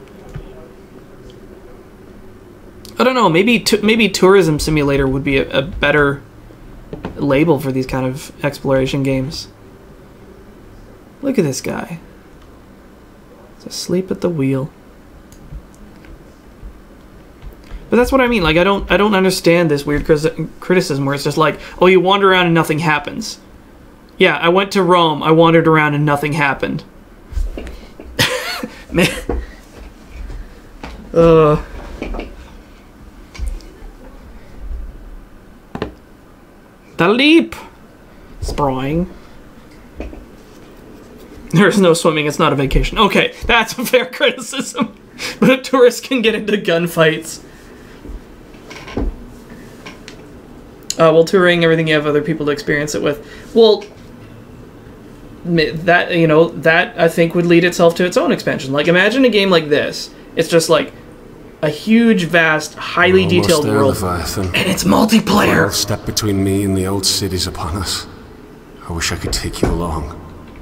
I don't know, maybe tourism simulator would be a better label for these kind of exploration games. Look at this guy. He's asleep at the wheel. But that's what I mean. Like, I don't understand this weird criticism where it's just like, oh, you wander around and nothing happens. Yeah, I went to Rome. I wandered around and nothing happened. Man. The leap. Sprawling. There's no swimming. It's not a vacation. Okay, that's a fair criticism. But tourists can get into gunfights. While touring, everything you have other people to experience it with. Well, that, you know, that I think would lead itself to its own expansion. Like, imagine a game like this. It's just like a huge, vast, highly detailed world, and it's multiplayer. Step between me and the old cities upon us. I wish I could take you along.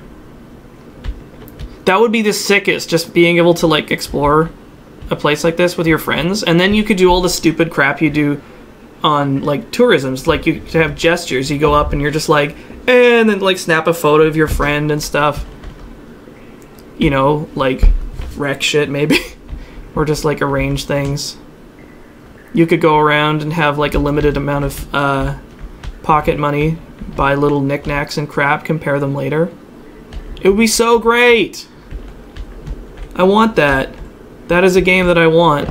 That would be the sickest, just being able to, like, explore a place like this with your friends, and then you could do all the stupid crap you do on, like, tourisms. Like, you could have gestures. You go up and you're just like, and then, like, snap a photo of your friend and stuff. You know, like, wreck shit, maybe. Or just, like, arrange things. You could go around and have, like, a limited amount of pocket money, buy little knickknacks and crap, compare them later. It would be so great! I want that. That is a game that I want.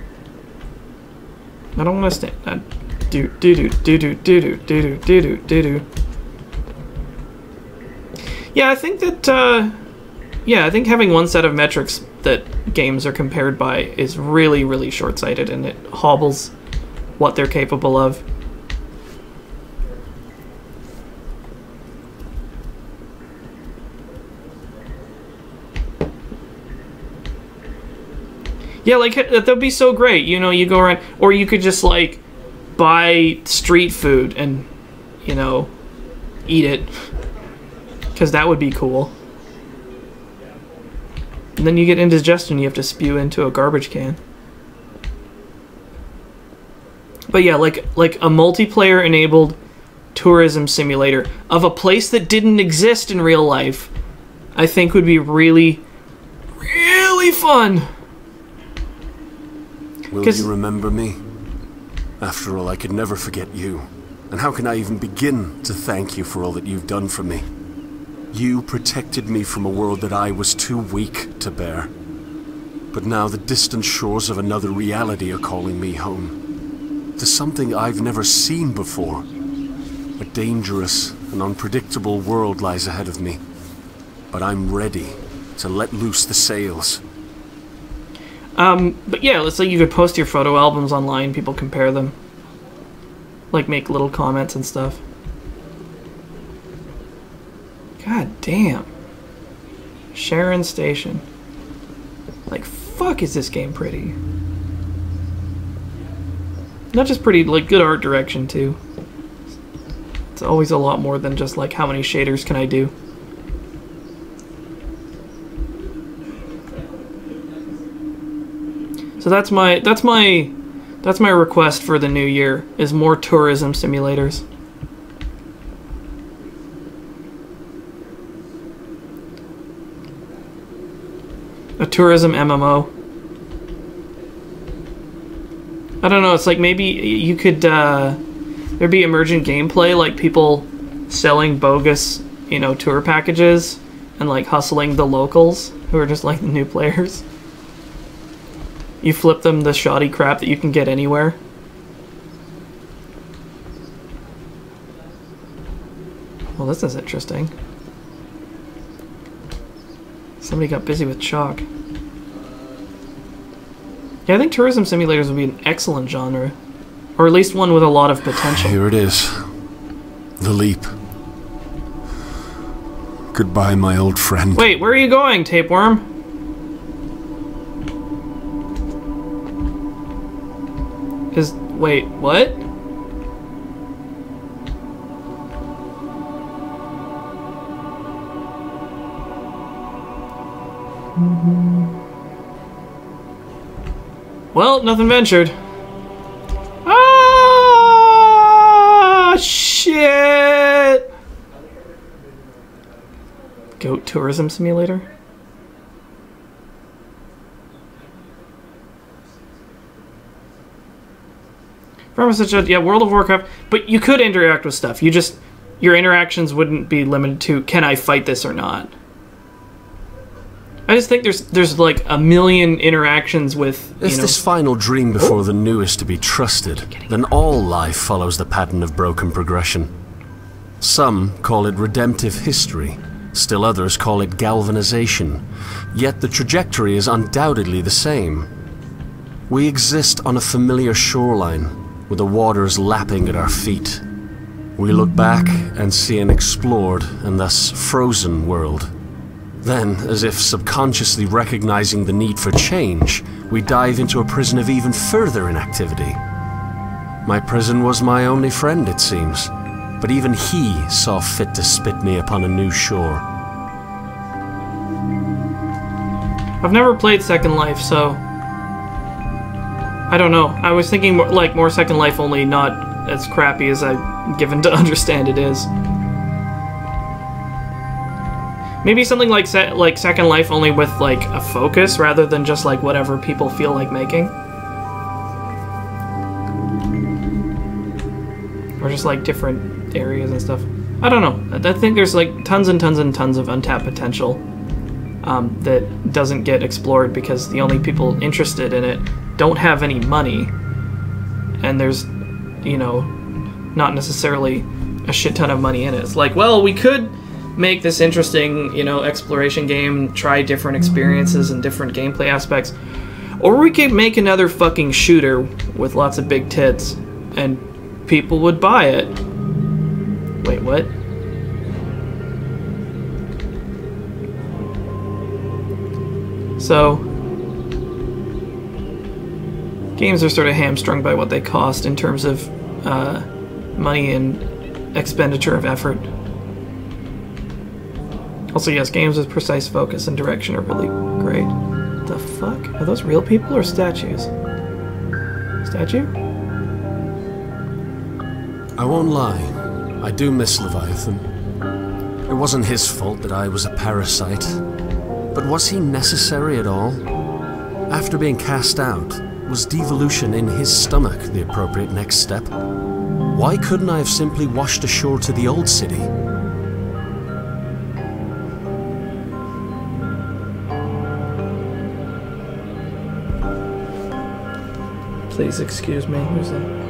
I don't want to stand. Yeah, I think that, yeah, I think having one set of metrics that games are compared by is really, really short-sighted, and it hobbles what they're capable of. Yeah, like, that'd be so great. You know, you go around, or you could just, like, buy street food and, you know, eat it. Because that would be cool. And then you get indigestion, you have to spew into a garbage can. But yeah, like a multiplayer-enabled tourism simulator of a place that didn't exist in real life, I think would be really, really fun. Will you remember me? After all, I could never forget you. And how can I even begin to thank you for all that you've done for me? You protected me from a world that I was too weak to bear. But now the distant shores of another reality are calling me home. To something I've never seen before. A dangerous and unpredictable world lies ahead of me. But I'm ready to let loose the sails. But yeah, let's say you could post your photo albums online, people compare them. Like, make little comments and stuff. God damn. Sharon Station. Like, fuck, is this game pretty. Not just pretty, like, good art direction, too. It's always a lot more than just, like, how many shaders can I do. So that's my request for the new year, is more tourism simulators. tourism MMO. I don't know, it's like maybe you could, there'd be emergent gameplay, like people selling bogus, you know, tour packages and like hustling the locals who are just like the new players. You flip them the shoddy crap that you can get anywhere. Well, this is interesting. Somebody got busy with chalk. Yeah, I think tourism simulators would be an excellent genre. Or at least one with a lot of potential. Here it is. The leap. Goodbye, my old friend. Wait, where are you going, Tapeworm? Wait, what? Well, nothing ventured. Ah, shit! Goat tourism simulator? Yeah, World of Warcraft, but you could interact with stuff. Your interactions wouldn't be limited to, can I fight this or not? I just think there's like a million interactions with, If this final dream before the new is to be trusted, then all life follows the pattern of broken progression. Some call it redemptive history, still others call it galvanization, yet the trajectory is undoubtedly the same. We exist on a familiar shoreline, with the waters lapping at our feet. We look back and see an explored and thus frozen world. Then, as if subconsciously recognizing the need for change, we dive into a prison of even further inactivity. My prison was my only friend, it seems, but even he saw fit to spit me upon a new shore. I've never played Second Life, so I don't know. I was thinking more Second Life, only not as crappy as I'm given to understand it is. Maybe something like Second Life, only with like a focus rather than just like whatever people feel like making. Or just like different areas and stuff. I don't know. I think there's like tons and tons and tons of untapped potential that doesn't get explored because the only people interested in it don't have any money, and there's, you know, not necessarily a shit ton of money in it. It's like, well, we could make this interesting, you know, exploration game, try different experiences and different gameplay aspects, or we could make another fucking shooter with lots of big tits, and people would buy it. Wait, what? So games are sort of hamstrung by what they cost in terms of money and expenditure of effort. Also, yes, games with precise focus and direction are really great. The fuck? Are those real people or statues? Statue? I won't lie, I do miss Leviathan. It wasn't his fault that I was a parasite. But was he necessary at all? After being cast out, was devolution in his stomach the appropriate next step? Why couldn't I have simply washed ashore to the old city? Please excuse me. Who's that?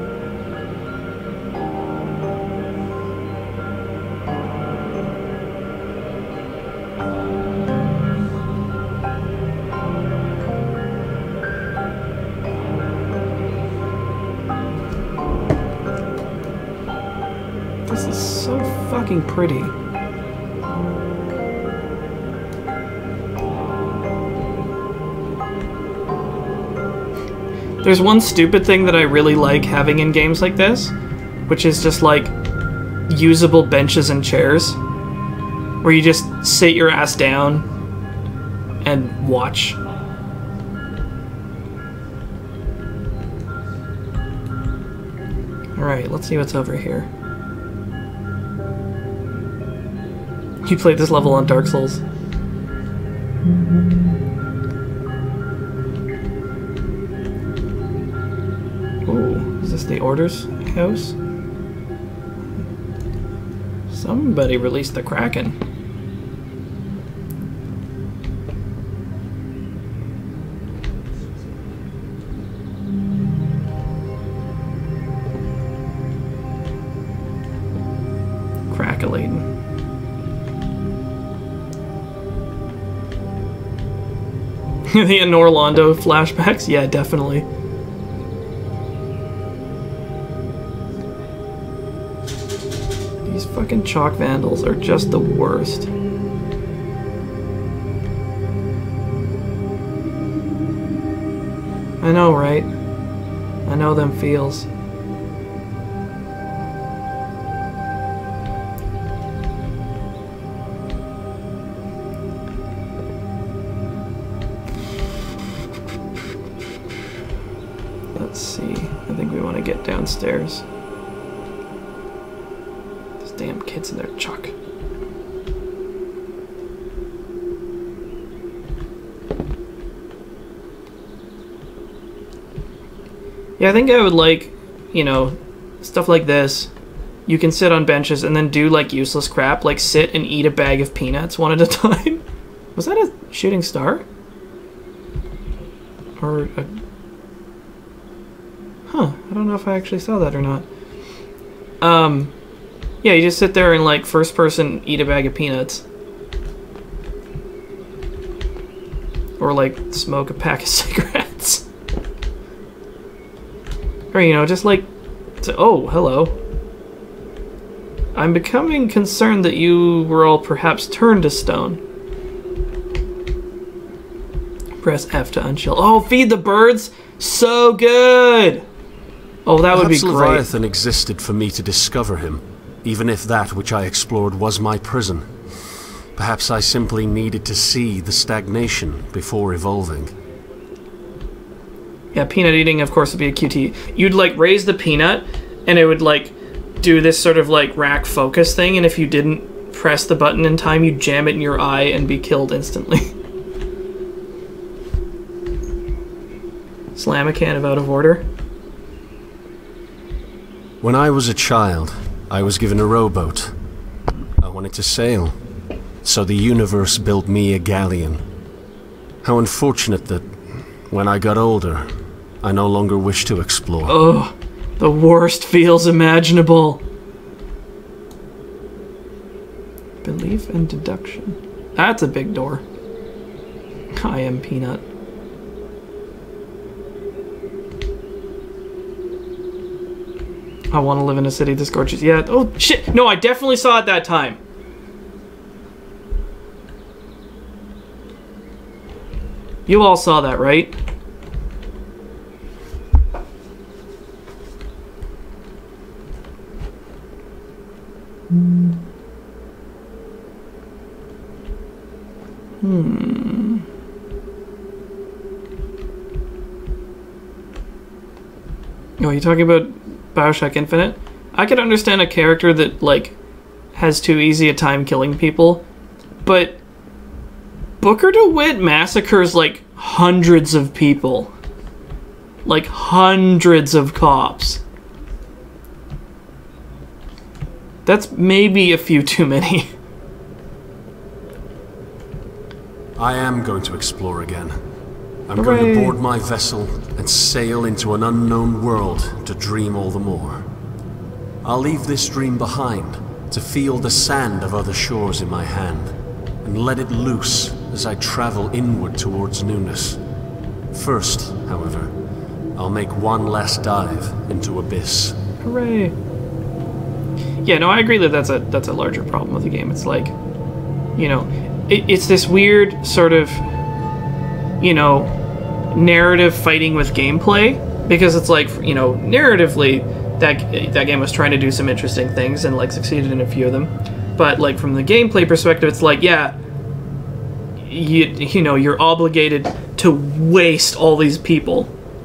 This is so fucking pretty. There's one stupid thing that I really like having in games like this, which is just like usable benches and chairs, where you just sit your ass down and watch. Alright, let's see what's over here. You played this level on Dark Souls. this the Order's house? Somebody released the Kraken. Crackalating. The Norlondo flashbacks? Yeah, definitely. These fucking chalk vandals are just the worst. I know, right? I know them feels. Let's see. I think we want to get downstairs. These damn kids in their chuck. Yeah, I think I would like, you know, stuff like this. You can sit on benches and then do like useless crap, like sit and eat a bag of peanuts one at a time. Was that a shooting star? Or a... Huh, I don't know if I actually saw that or not. Yeah, you just sit there and like first person eat a bag of peanuts. Or like smoke a pack of cigarettes. Or, you know, just like, oh, hello. I'm becoming concerned that you were all perhaps turned to stone. Press F to unshield. Oh, feed the birds? So good! Oh, that would be great. Perhaps Leviathan existed for me to discover him, even if that which I explored was my prison. Perhaps I simply needed to see the stagnation before evolving. Yeah, peanut eating, of course, would be a QT. You'd, like, raise the peanut, and it would, like, do this sort of, like, rack focus thing, and if you didn't press the button in time, you'd jam it in your eye and be killed instantly. Slam a can of Out of Order. When I was a child, I was given a rowboat. I wanted to sail, so the universe built me a galleon. How unfortunate that, when I got older, I no longer wish to explore. Oh, the worst feels imaginable. Belief and deduction. That's a big door. I am Peanut. I want to live in a city this gorgeous. Yeah. Oh, shit. No, I definitely saw it that time. You all saw that, right? Oh, you talking about BioShock Infinite? I could understand a character that, like, has too easy a time killing people, but Booker DeWitt massacres, like, hundreds of people. Like, hundreds of cops. That's maybe a few too many. I am going to explore again. I'm going to board my vessel and sail into an unknown world to dream all the more. I'll leave this dream behind to feel the sand of other shores in my hand and let it loose as I travel inward towards newness. First, however, I'll make one last dive into Abyss. Hooray. Yeah, no, I agree that that's a larger problem with the game. It's like, you know, it's this weird sort of, you know, narrative fighting with gameplay, because it's like, you know, narratively that game was trying to do some interesting things and like succeeded in a few of them, but like from the gameplay perspective, it's like, yeah, you know, you're obligated to waste all these people,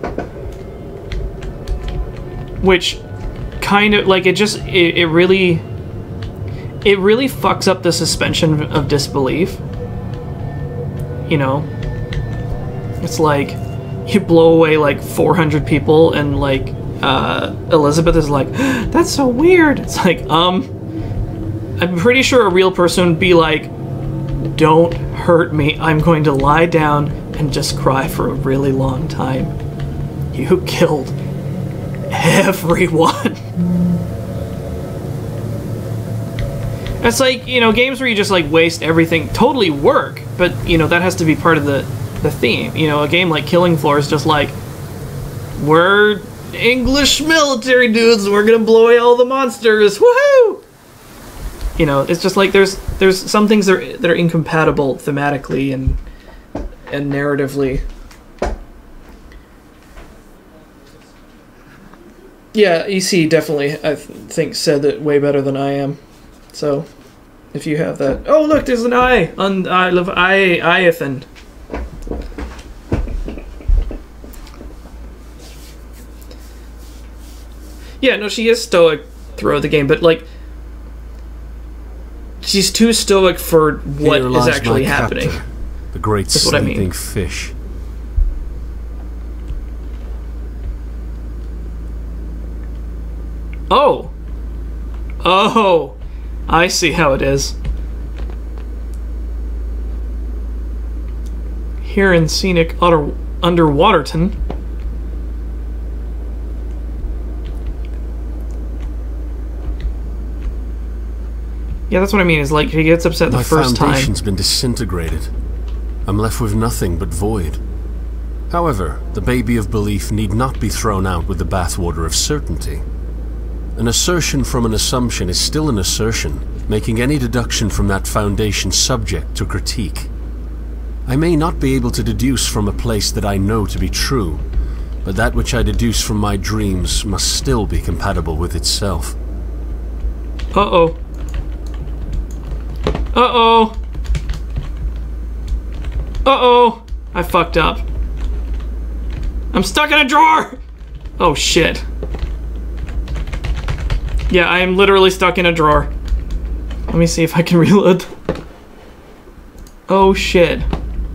which kind of like it really fucks up the suspension of disbelief. You know, it's like you blow away like 400 people and like Elizabeth is like, that's so weird. It's like, I'm pretty sure a real person would be like, don't hurt me. I'm going to lie down and just cry for a really long time. You killed everyone. It's like, you know, games where you just like waste everything totally work, but you know, that has to be part of the theme. You know, a game like Killing Floor is just like, we're English military dudes, we're gonna blow away all the monsters, woohoo! You know, it's just like there's some things that are incompatible thematically and narratively. Yeah, EC definitely, I think, said it way better than I am. So, if you have that... Oh, look, there's an eye! I love Iathan. Yeah, no, she is stoic throughout the game, but, like... She's too stoic for what is actually happening. Captor, the great sleeping fish. Oh! Oh! I see how it is. Here in scenic Underwaterton. Yeah, that's what I mean, is like, he gets upset the first time. My foundation's been disintegrated. I'm left with nothing but void. However, the baby of belief need not be thrown out with the bathwater of certainty. An assertion from an assumption is still an assertion, making any deduction from that foundation subject to critique. I may not be able to deduce from a place that I know to be true, but that which I deduce from my dreams must still be compatible with itself. Uh-oh. Uh-oh. Uh-oh. I fucked up. I'm stuck in a drawer! Oh, shit. Yeah, I am literally stuck in a drawer. Let me see if I can reload. Oh, shit.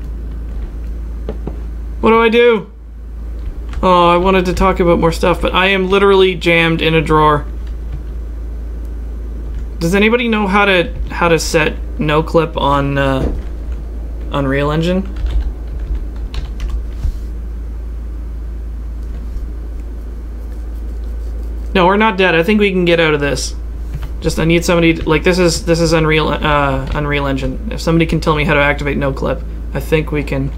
What do I do? Oh, I wanted to talk about more stuff, but I am literally jammed in a drawer. Does anybody know how to set no clip on Unreal Engine? No, we're not dead. I think we can get out of this. Just I need somebody to, like, this is Unreal Engine. If somebody can tell me how to activate no clip, I think we can.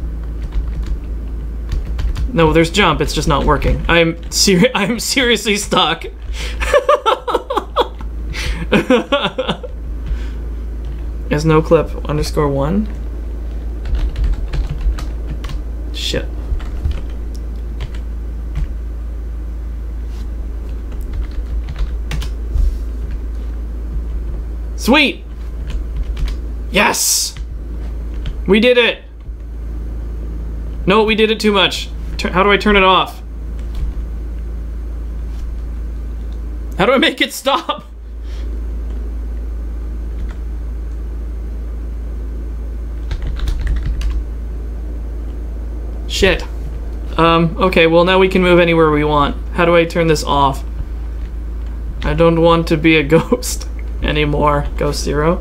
No, there's jump. It's just not working. I'm seriously stuck. Is no clip _1? Shit. Sweet! Yes! We did it! No, we did it too much. How do I turn it off? How do I make it stop? Shit. Okay, well now we can move anywhere we want. How do I turn this off? I don't want to be a ghost anymore. Ghost Zero.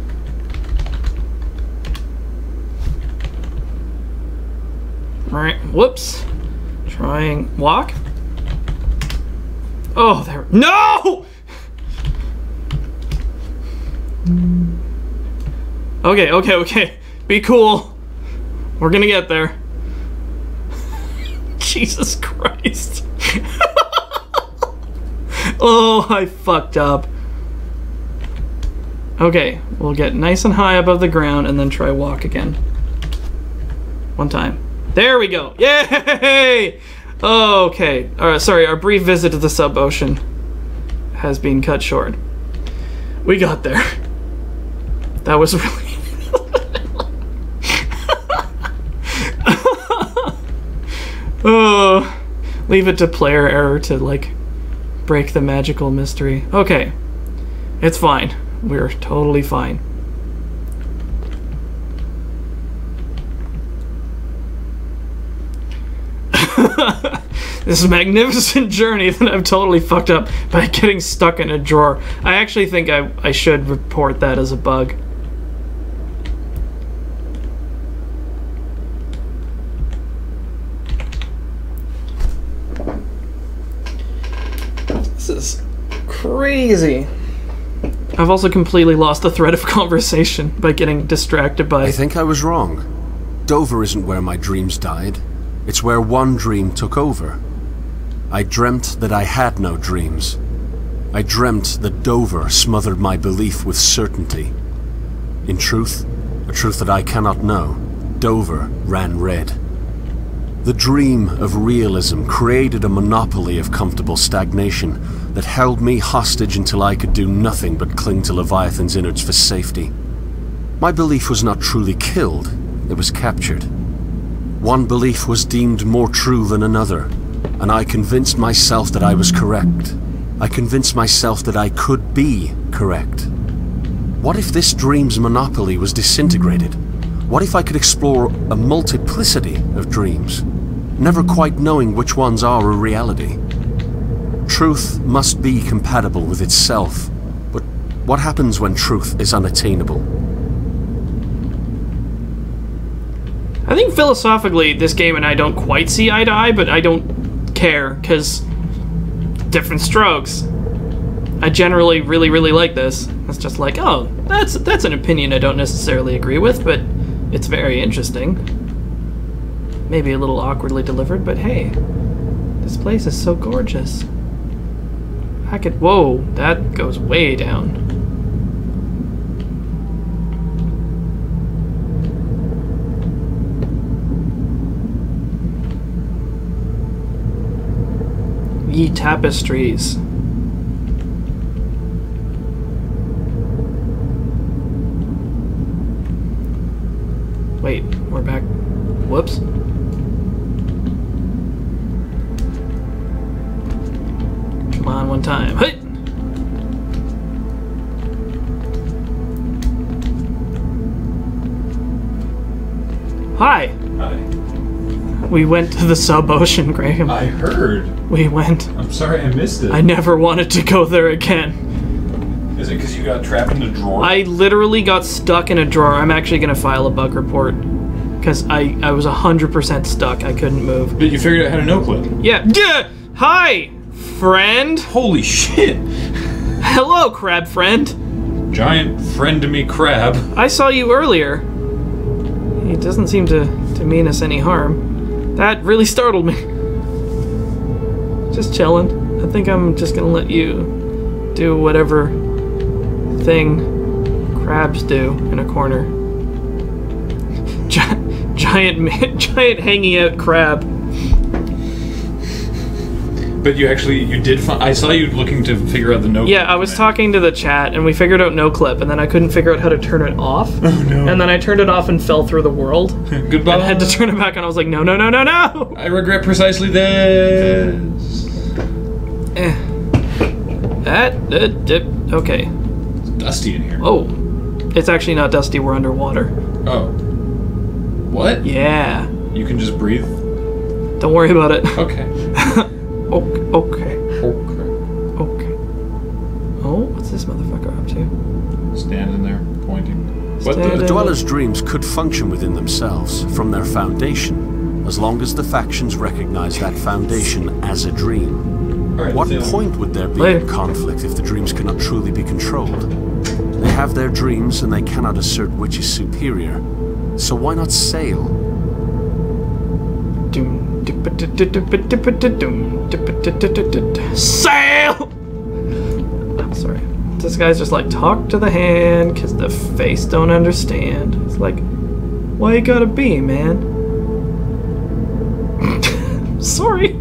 Right, whoops. Trying walk. Oh, there. No! Okay. Be cool. We're gonna get there. Jesus Christ. Oh, I fucked up. Okay, we'll get nice and high above the ground and then try walk again. One time. There we go. Yay! Okay. Alright, sorry, our brief visit to the sub-ocean has been cut short. We got there. That was really... Oh, leave it to player error to, like, break the magical mystery. Okay. It's fine. We're totally fine. this magnificent journey that I've totally fucked up by getting stuck in a drawer. I actually think I should report that as a bug. This is crazy. I've also completely lost the thread of conversation by getting distracted by... I think I was wrong. Dover isn't where my dreams died. It's where one dream took over. I dreamt that I had no dreams. I dreamt that Dover smothered my belief with certainty. In truth, a truth that I cannot know, Dover ran red. The dream of realism created a monopoly of comfortable stagnation that held me hostage until I could do nothing but cling to Leviathan's innards for safety. My belief was not truly killed, it was captured. One belief was deemed more true than another, and I convinced myself that I was correct. I convinced myself that I could be correct. What if this dream's monopoly was disintegrated? What if I could explore a multiplicity of dreams, never quite knowing which ones are a reality? Truth must be compatible with itself, but what happens when truth is unattainable? I think philosophically this game and I don't quite see eye to eye, but I don't care, because different strokes. I generally really like this. It's just like, oh, that's an opinion I don't necessarily agree with, but it's very interesting. Maybe a little awkwardly delivered, but hey, this place is so gorgeous. I could... Whoa, that goes way down. Ye tapestries. Wait, we're back. Whoops. Come on, one time. Hey! Hi. Hi. We went to the sub-ocean, Graham. I heard. We went. I'm sorry I missed it. I never wanted to go there again. Is it because you got trapped in a drawer? I literally got stuck in a drawer. I'm actually going to file a bug report. Because I was 100% stuck. I couldn't move. But you figured out how to no-clip. Yeah. Yeah! Hi, friend! Holy shit! Hello, crab friend. Giant friend-to-me crab. I saw you earlier. He doesn't seem to mean us any harm. That really startled me. Just chilling. I think I'm just gonna let you do whatever thing crabs do in a corner. Giant hanging out crab. But you did find... I saw you looking to figure out the no-clip. Yeah, I was talking to the chat, and we figured out no-clip, and then I couldn't figure out how to turn it off. Oh, no. And then I turned it off and fell through the world. Goodbye. And I had to turn it back, and I was like, no, no, no, no, no! I regret precisely this. Okay. It's dusty in here. Oh. It's actually not dusty, we're underwater. Oh. What? Yeah. You can just breathe? Don't worry about it. Okay. Okay. Okay. Oh, what's this motherfucker up to? Standing there, pointing. What Standing- The dwellers' dreams could function within themselves, from their foundation, as long as the factions recognize that foundation as a dream. Alright, What let's see. point would there be Later. in conflict if the dreams cannot truly be controlled? They have their dreams and they cannot assert which is superior. So why not sail? Sail! I'm sorry. This guy's just like, talk to the hand, because the face don't understand. It's like, why you gotta be, man? Sorry.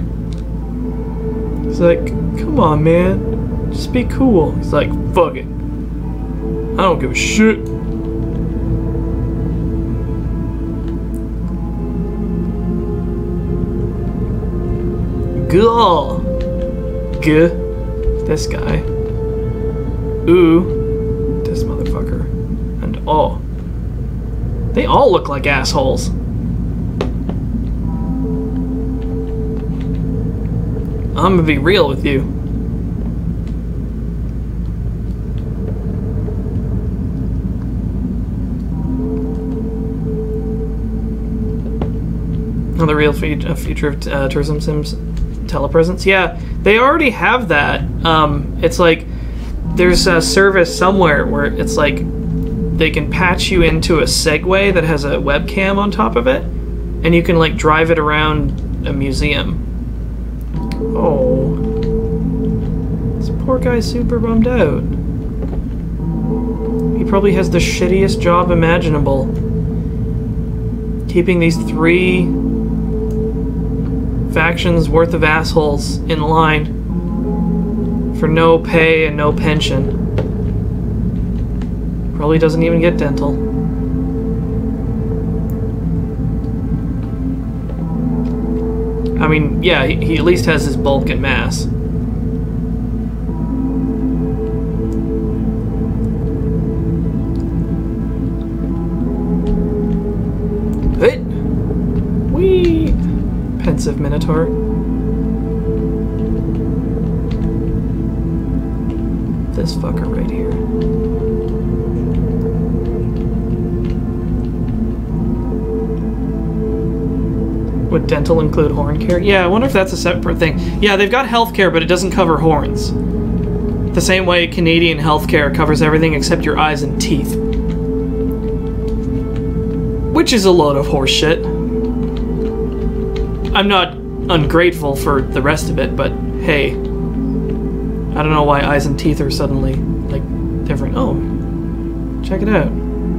He's like, come on, man. Just be cool. He's like, fuck it. I don't give a shit. Guh. Guh. This guy. Ooh. This motherfucker. And oh. They all look like assholes. I'm gonna be real with you. On the real future of tourism sims telepresence. Yeah, they already have that. It's like there's a service somewhere where it's like they can patch you into a Segway that has a webcam on top of it, and you can like drive it around a museum. Oh, this poor guy's super bummed out. He probably has the shittiest job imaginable, keeping these 3 factions worth of assholes in line for no pay and no pension. Probably doesn't even get dental. I mean, yeah, he at least has his bulk and mass. Hey! Whee! Pensive Minotaur. This fucker right here. Would dental include horn care? Yeah, I wonder if that's a separate thing. Yeah, they've got healthcare, but it doesn't cover horns. The same way Canadian healthcare covers everything except your eyes and teeth. Which is a load of horse shit. I'm not ungrateful for the rest of it, but hey. I don't know why eyes and teeth are suddenly, like, different. Oh, check it out.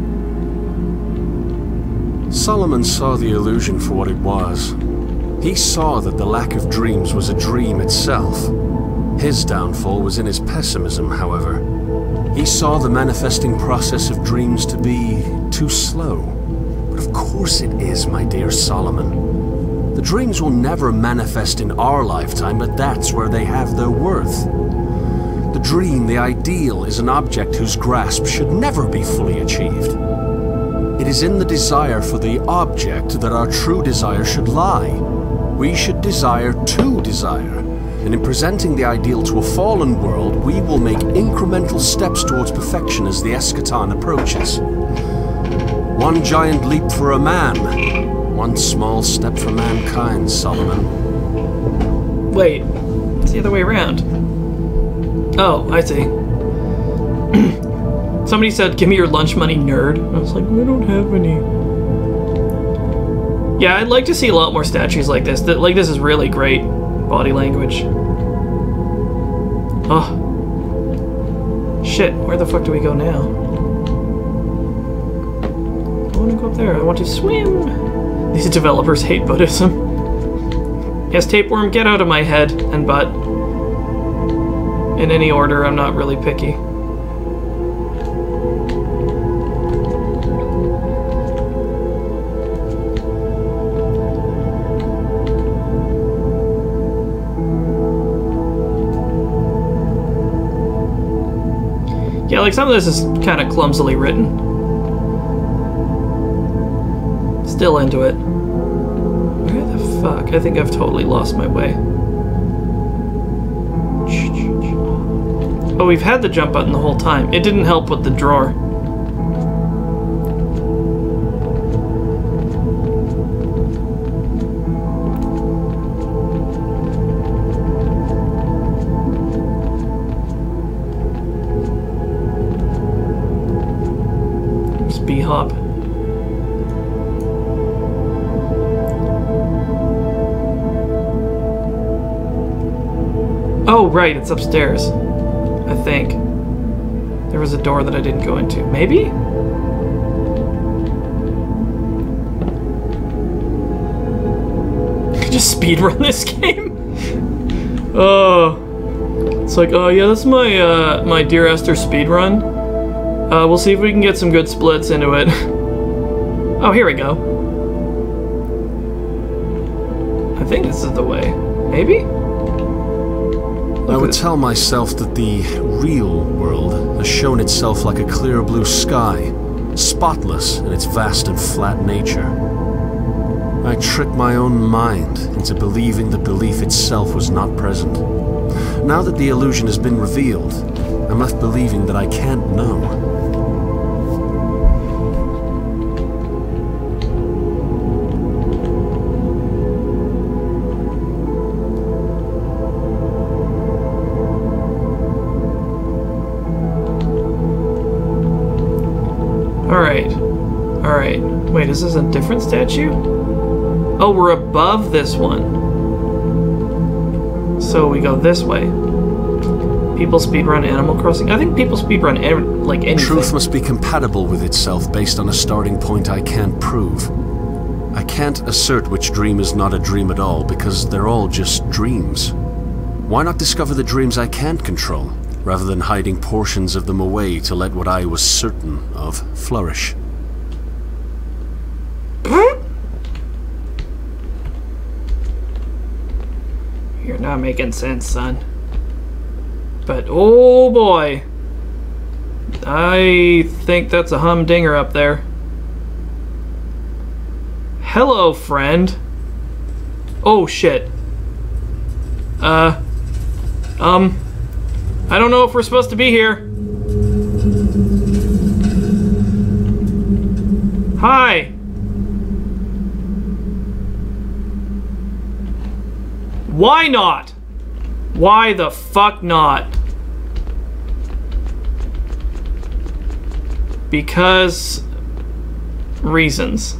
Solomon saw the illusion for what it was. He saw that the lack of dreams was a dream itself. His downfall was in his pessimism, however. He saw the manifesting process of dreams to be too slow. But of course it is, my dear Solomon. The dreams will never manifest in our lifetime, but that's where they have their worth. The dream, the ideal, is an object whose grasp should never be fully achieved. It is in the desire for the object that our true desire should lie. We should desire to desire, and in presenting the ideal to a fallen world, we will make incremental steps towards perfection as the eschaton approaches. One giant leap for a man, one small step for mankind, Solomon. Wait, it's the other way around. Oh, I see. Somebody said, give me your lunch money, nerd. I was like, we don't have any. Yeah, I'd like to see a lot more statues like this. Like, this is really great body language. Oh. Shit, where the fuck do we go now? I want to go up there. I want to swim. These developers hate Buddhism. Yes, tapeworm, get out of my head and butt. In any order, I'm not really picky. Yeah, like some of this is kind of clumsily written. Still into it. Where the fuck? I think I've totally lost my way. Oh, we've had the jump button the whole time. It didn't help with the drawer. B-hop. Oh, right, it's upstairs. I think. There was a door that I didn't go into. Maybe? I could just speedrun this game? Oh. It's like, oh yeah, that's my, my Dear Esther speedrun. We'll see if we can get some good splits into it. Oh, here we go. I think this is the way. Maybe? I would tell myself that the real world has shown itself like a clear blue sky, spotless in its vast and flat nature. I tricked my own mind into believing the belief itself was not present. Now that the illusion has been revealed, I'm left believing that I can't know. Alright. Wait, is this a different statue? Oh, we're above this one. So we go this way. People speedrun Animal Crossing? I think people speedrun like anything. Truth must be compatible with itself based on a starting point I can't prove. I can't assert which dream is not a dream at all because they're all just dreams. Why not discover the dreams I can't control, rather than hiding portions of them away to let what I was certain of flourish? You're not making sense, son. But, oh boy. I think that's a humdinger up there. Hello, friend. Oh, shit. I don't know if we're supposed to be here. Hi. Why not? Why the fuck not? Because reasons.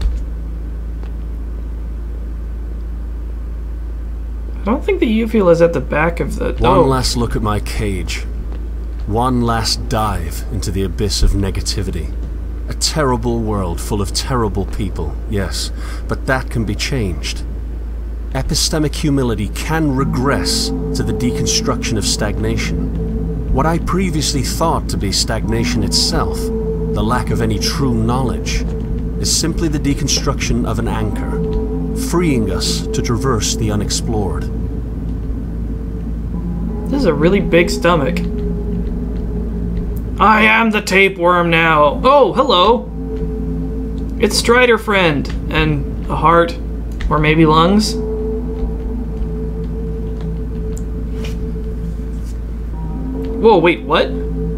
I don't think the Ufuel is at the back of the... One last look at my cage. One last dive into the abyss of negativity. A terrible world full of terrible people, yes, but that can be changed. Epistemic humility can regress to the deconstruction of stagnation. What I previously thought to be stagnation itself, the lack of any true knowledge, is simply the deconstruction of an anchor, freeing us to traverse the unexplored. This is a really big stomach. I am the tapeworm now. Oh, hello. It's Strider Friend. And a heart. Or maybe lungs. Whoa, wait, what?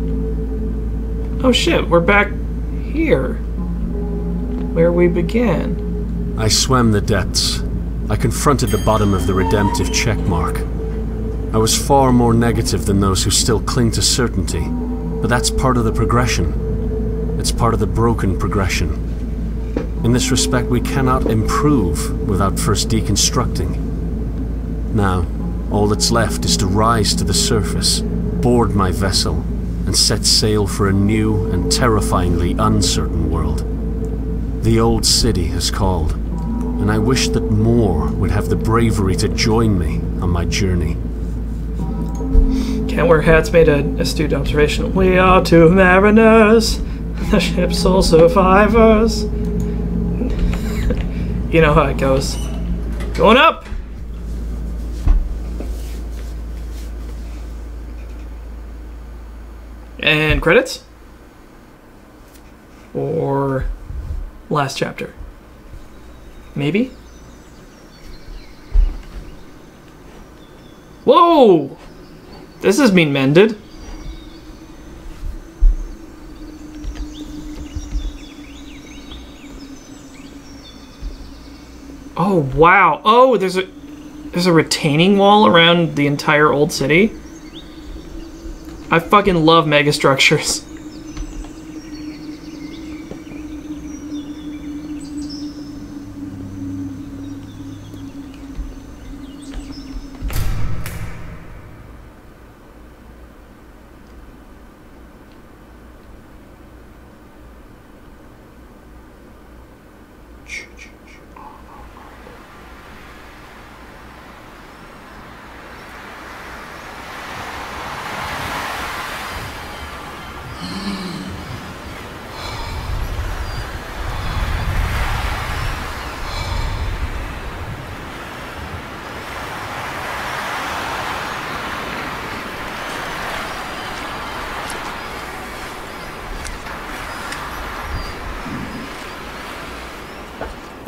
Oh shit, we're back here. Where we began. I swam the depths. I confronted the bottom of the redemptive checkmark. I was far more negative than those who still cling to certainty, but that's part of the progression. It's part of the broken progression. In this respect, we cannot improve without first deconstructing. Now, all that's left is to rise to the surface, board my vessel, and set sail for a new and terrifyingly uncertain world. The old city has called, and I wish that more would have the bravery to join me on my journey. Can't wear hats made an astute observation. We are two mariners, the ship's sole survivors. You know how it goes. Going up! And credits? Or last chapter? Maybe? Whoa! This is being mended. Oh wow! Oh, there's a retaining wall around the entire old city. I fucking love megastructures.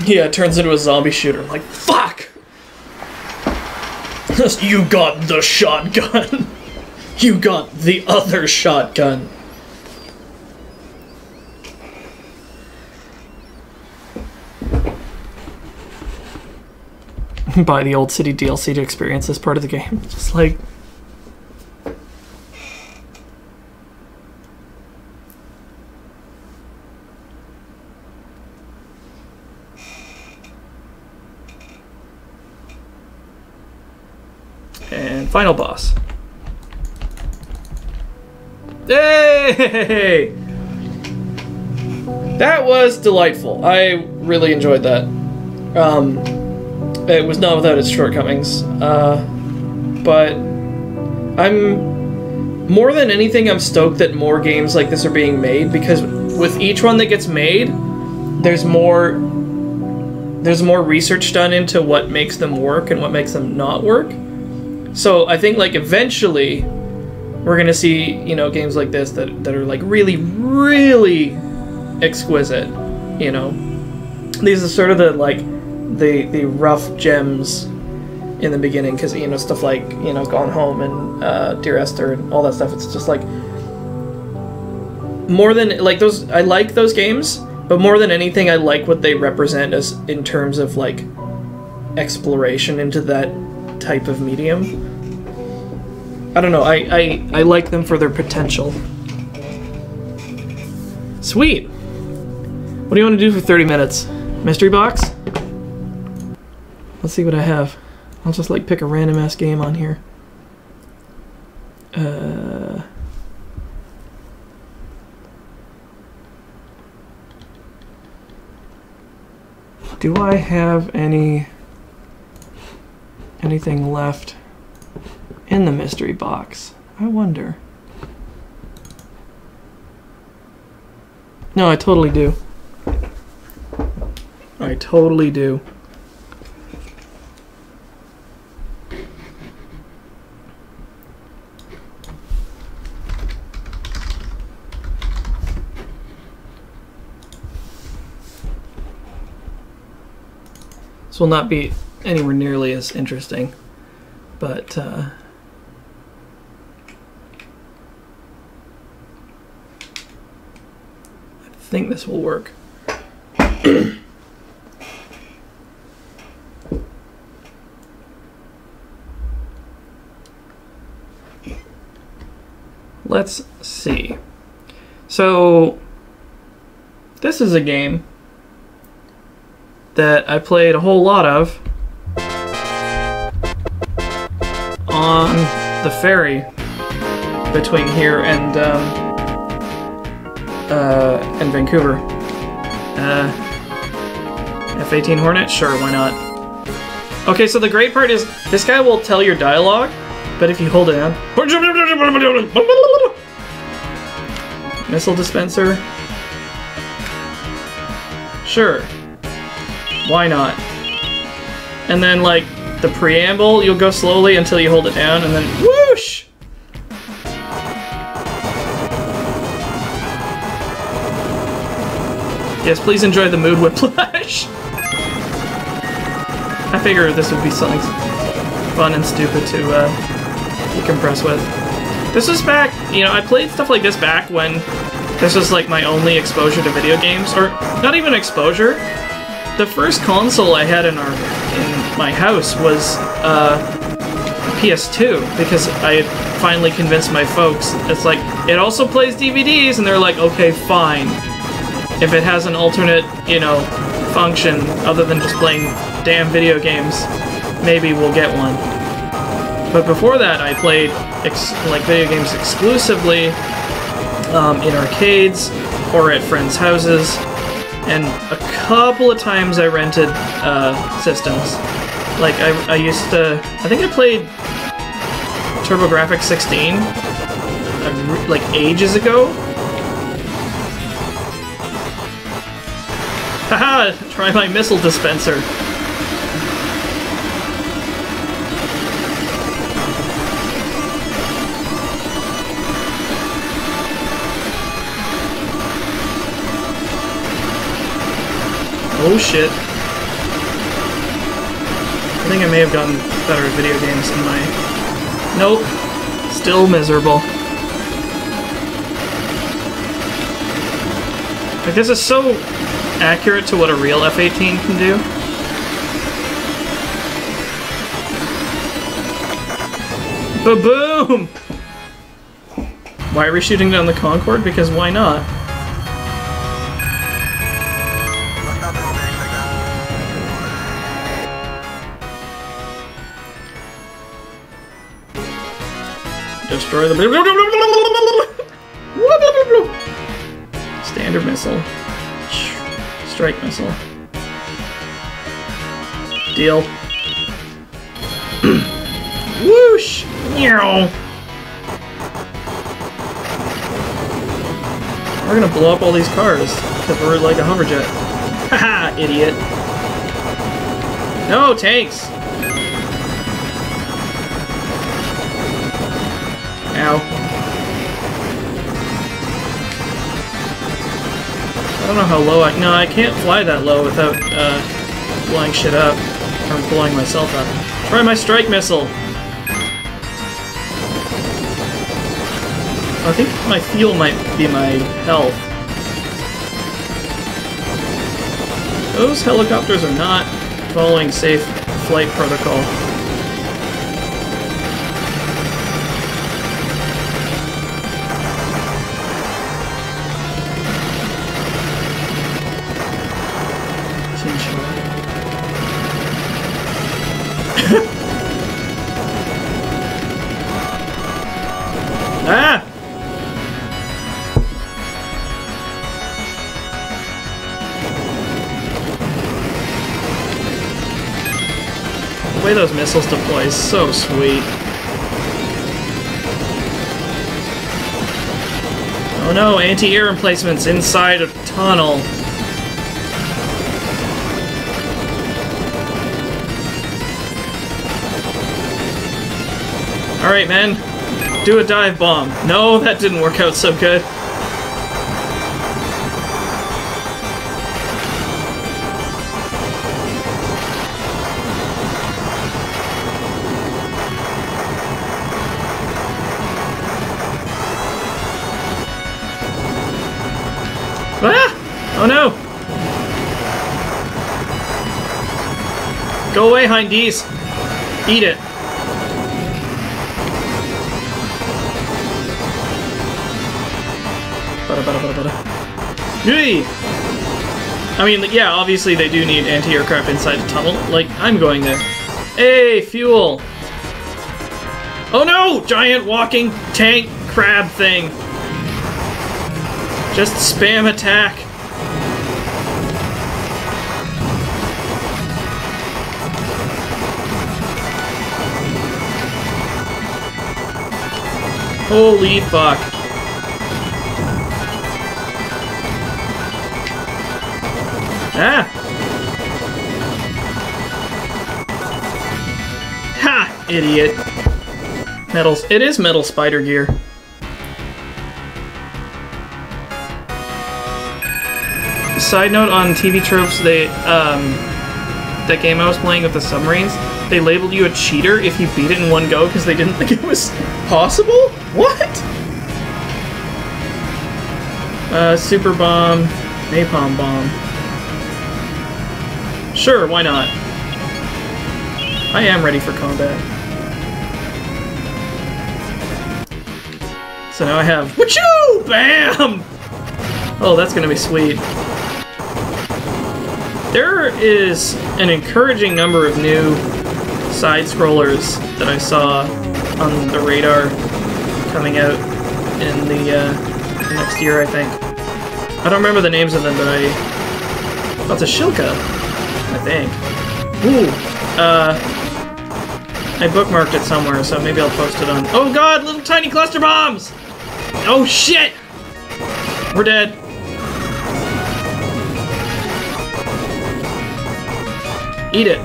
Yeah, it turns into a zombie shooter. I'm like, fuck! You got the shotgun. You got the other shotgun. Buy the Old City DLC to experience this part of the game. Just like... And final boss. Hey! That was delightful. I really enjoyed that. It was not without its shortcomings. But I'm... More than anything, I'm stoked that more games like this are being made, because with each one that gets made, there's more research done into what makes them work and what makes them not work. So I think, like, eventually we're gonna see, you know, games like this that are like really, really exquisite. You know, these are sort of the the rough gems in the beginning, because, you know, stuff like, you know, Gone Home and Dear Esther and all that stuff. It's just like, more than like those, I like those games, but more than anything, I like what they represent as in terms of like exploration into that type of medium. I don't know, I like them for their potential. Sweet! What do you want to do for 30 minutes? Mystery box? Let's see what I have. I'll just like pick a random ass game on here. Do I have anything left in the mystery box? I wonder. No, I totally do. I totally do. This will not be anywhere nearly as interesting, but I think this will work. Let's see. So this is a game that I played a whole lot of on the ferry between here and Vancouver. F-18 Hornet? Sure, why not? Okay, so the great part is this guy will tell your dialogue, but if you hold it down... Missile dispenser? Sure. Why not? And then, like, the preamble, you'll go slowly until you hold it down, and then whoosh! Yes, please enjoy the mood whiplash. I figured this would be something fun and stupid to decompress with. This was back, you know, I played stuff like this back when this was like my only exposure to video games, or not even exposure. The first console I had in my house was PS2, because I had finally convinced my folks. It's like, it also plays DVDs, and they're like, okay, fine. If it has an alternate, you know, function other than just playing damn video games, maybe we'll get one. But before that, I played like video games exclusively in arcades or at friends' houses, and a couple of times I rented systems. Like I used to, I think I played TurboGrafx 16 like ages ago. Haha! Try my missile dispenser. Oh shit. think I may have gotten better at video games in my... Nope. Still miserable. Like, this is so accurate to what a real F-18 can do. Ba-boom! Why are we shooting down the Concorde? Because why not? Destroy the... Standard missile. Strike missile. Deal. Whoosh! Meow! We're gonna blow up all these cars, because we're like a hoverjet. Haha, idiot. No, tanks! Ow. I don't know how low I... No, I can't fly that low without, blowing shit up. Or blowing myself up. Try my strike missile! I think my fuel might be my health. Those helicopters are not following safe flight protocol. Ah! The way those missiles deploy is so sweet. Oh no, anti-air emplacements inside a tunnel. Alright, man. Do a dive bomb. No, that didn't work out so good. Ah! Oh no! Go away, Hindies! Eat it. Yay! I mean, yeah, obviously they do need anti-aircraft inside the tunnel. Like, I'm going there. Hey, fuel! Oh no! Giant walking tank crab thing! Just spam attack. Holy fuck. Ah! Ha! Idiot. Metals. It is metal spider gear. Side note on TV tropes, they, that game I was playing with the submarines, they labeled you a cheater if you beat it in one go because they didn't think it was possible? What? Super bomb, napalm bomb. Sure, why not? I am ready for combat. So now I have... Wachoo! Bam! Oh, that's gonna be sweet. There is an encouraging number of new side-scrollers that I saw on the radar coming out in the next year, I think. I don't remember the names of them, but oh, it's a Shilka, I think. Ooh, I bookmarked it somewhere, so maybe I'll post it on... Oh god, little tiny cluster bombs! Oh shit! We're dead. Eat it.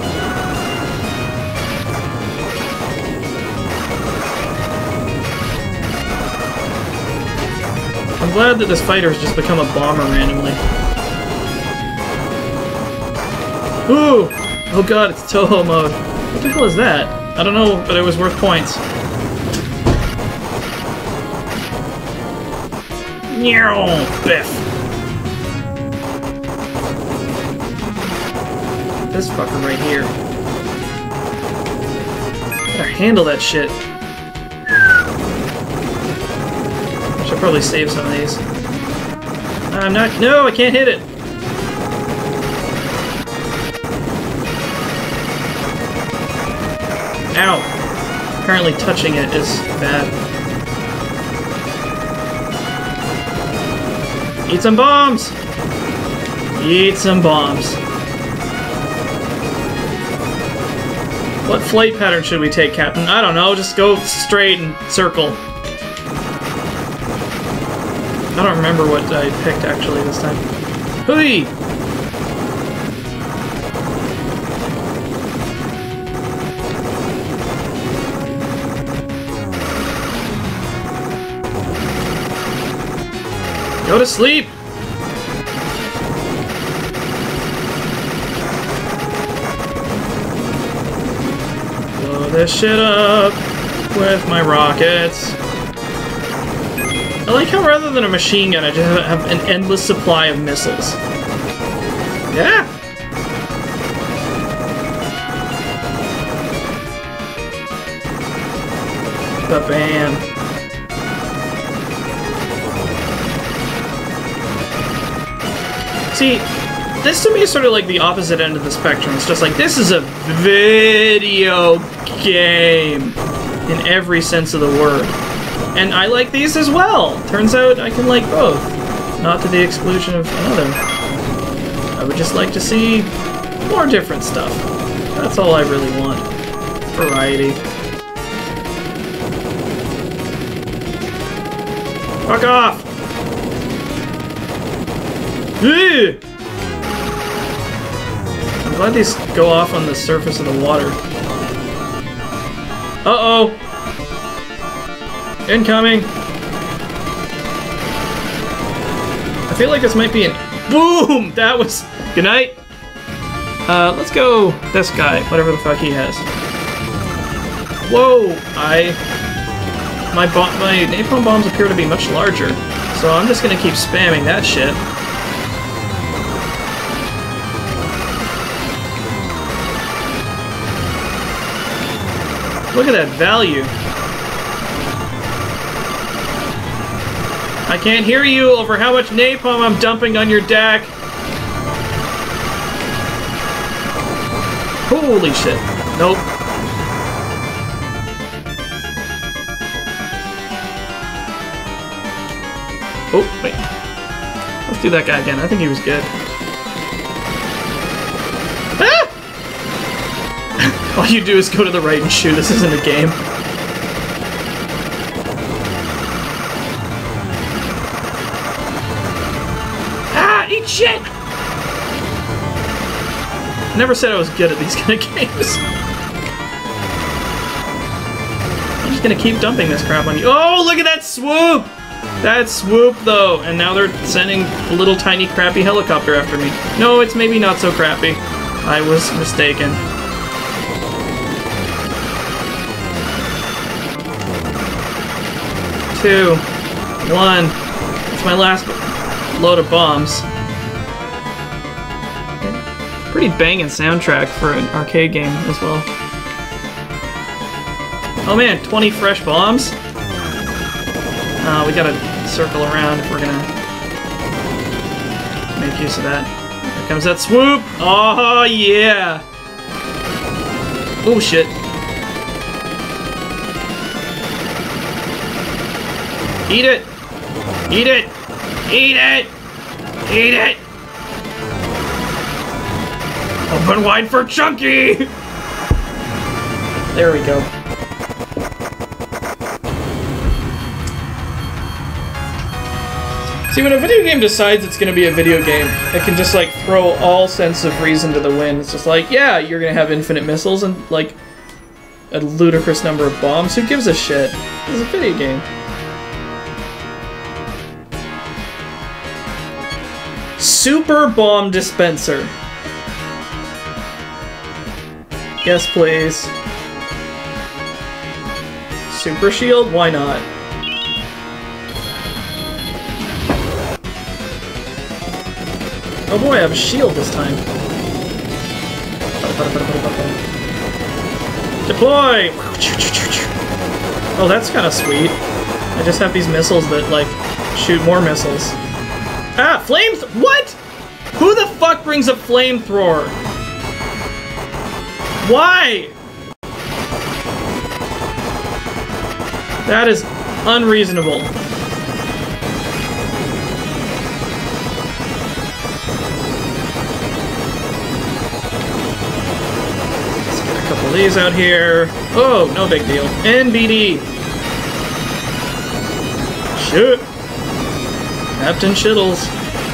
I'm glad that this fighter has just become a bomber randomly. Ooh! Oh god, it's Toho mode. What the hell is that? I don't know, but it was worth points. Biff. This fucker right here. Better handle that shit. I should probably save some of these. I'm not. No, I can't hit it. Ow. Apparently touching it is bad. Eat some bombs! Eat some bombs. What flight pattern should we take, Captain? I don't know, just go straight and circle. I don't remember what I picked actually this time. Hooey! Go to sleep! Blow this shit up with my rockets. I like how rather than a machine gun, I just have an endless supply of missiles. Yeah! Ba-bam. See, this to me is sort of like the opposite end of the spectrum. It's just like, this is a video game in every sense of the word. And I like these as well. Turns out I can like both. Not to the exclusion of another. I would just like to see more different stuff. That's all I really want. Variety. Fuck off! I'm glad these go off on the surface of the water. Uh-oh! Incoming! I feel like this might be an... Boom! That was... Good night! Let's go this guy, whatever the fuck he has. Whoa! My napalm bombs appear to be much larger, so I'm just gonna keep spamming that shit. Look at that value. I can't hear you over how much napalm I'm dumping on your deck. Holy shit. Nope. Oh, wait. Let's do that guy again. I think he was good. Ah! All you do is go to the right and shoot. This isn't a game. Ah! Eat shit! I never said I was good at these kind of games. I'm just gonna keep dumping this crap on you. Oh, look at that swoop! That swoop, though. And now they're sending a little tiny crappy helicopter after me. No, it's maybe not so crappy. I was mistaken. Two, one. It's my last load of bombs. Pretty banging soundtrack for an arcade game as well. Oh man, 20 fresh bombs? We gotta circle around if we're gonna make use of that. Here comes that swoop! Oh yeah! Oh shit. Eat it! Eat it! Eat it! Eat it! Open wide for Chunky! There we go. See, when a video game decides it's gonna be a video game, it can just like throw all sense of reason to the wind. It's just like, yeah, you're gonna have infinite missiles and like a ludicrous number of bombs. Who gives a shit? It's a video game. Super Bomb Dispenser. Yes, please. Super shield? Why not? Oh boy, I have a shield this time. Deploy! Oh, that's kind of sweet. I just have these missiles that, like, shoot more missiles. Ah, what? Who the fuck brings a flamethrower? Why? That is unreasonable. Let's get a couple of these out here. Oh, no big deal. NBD. Shoot. Captain Shittles.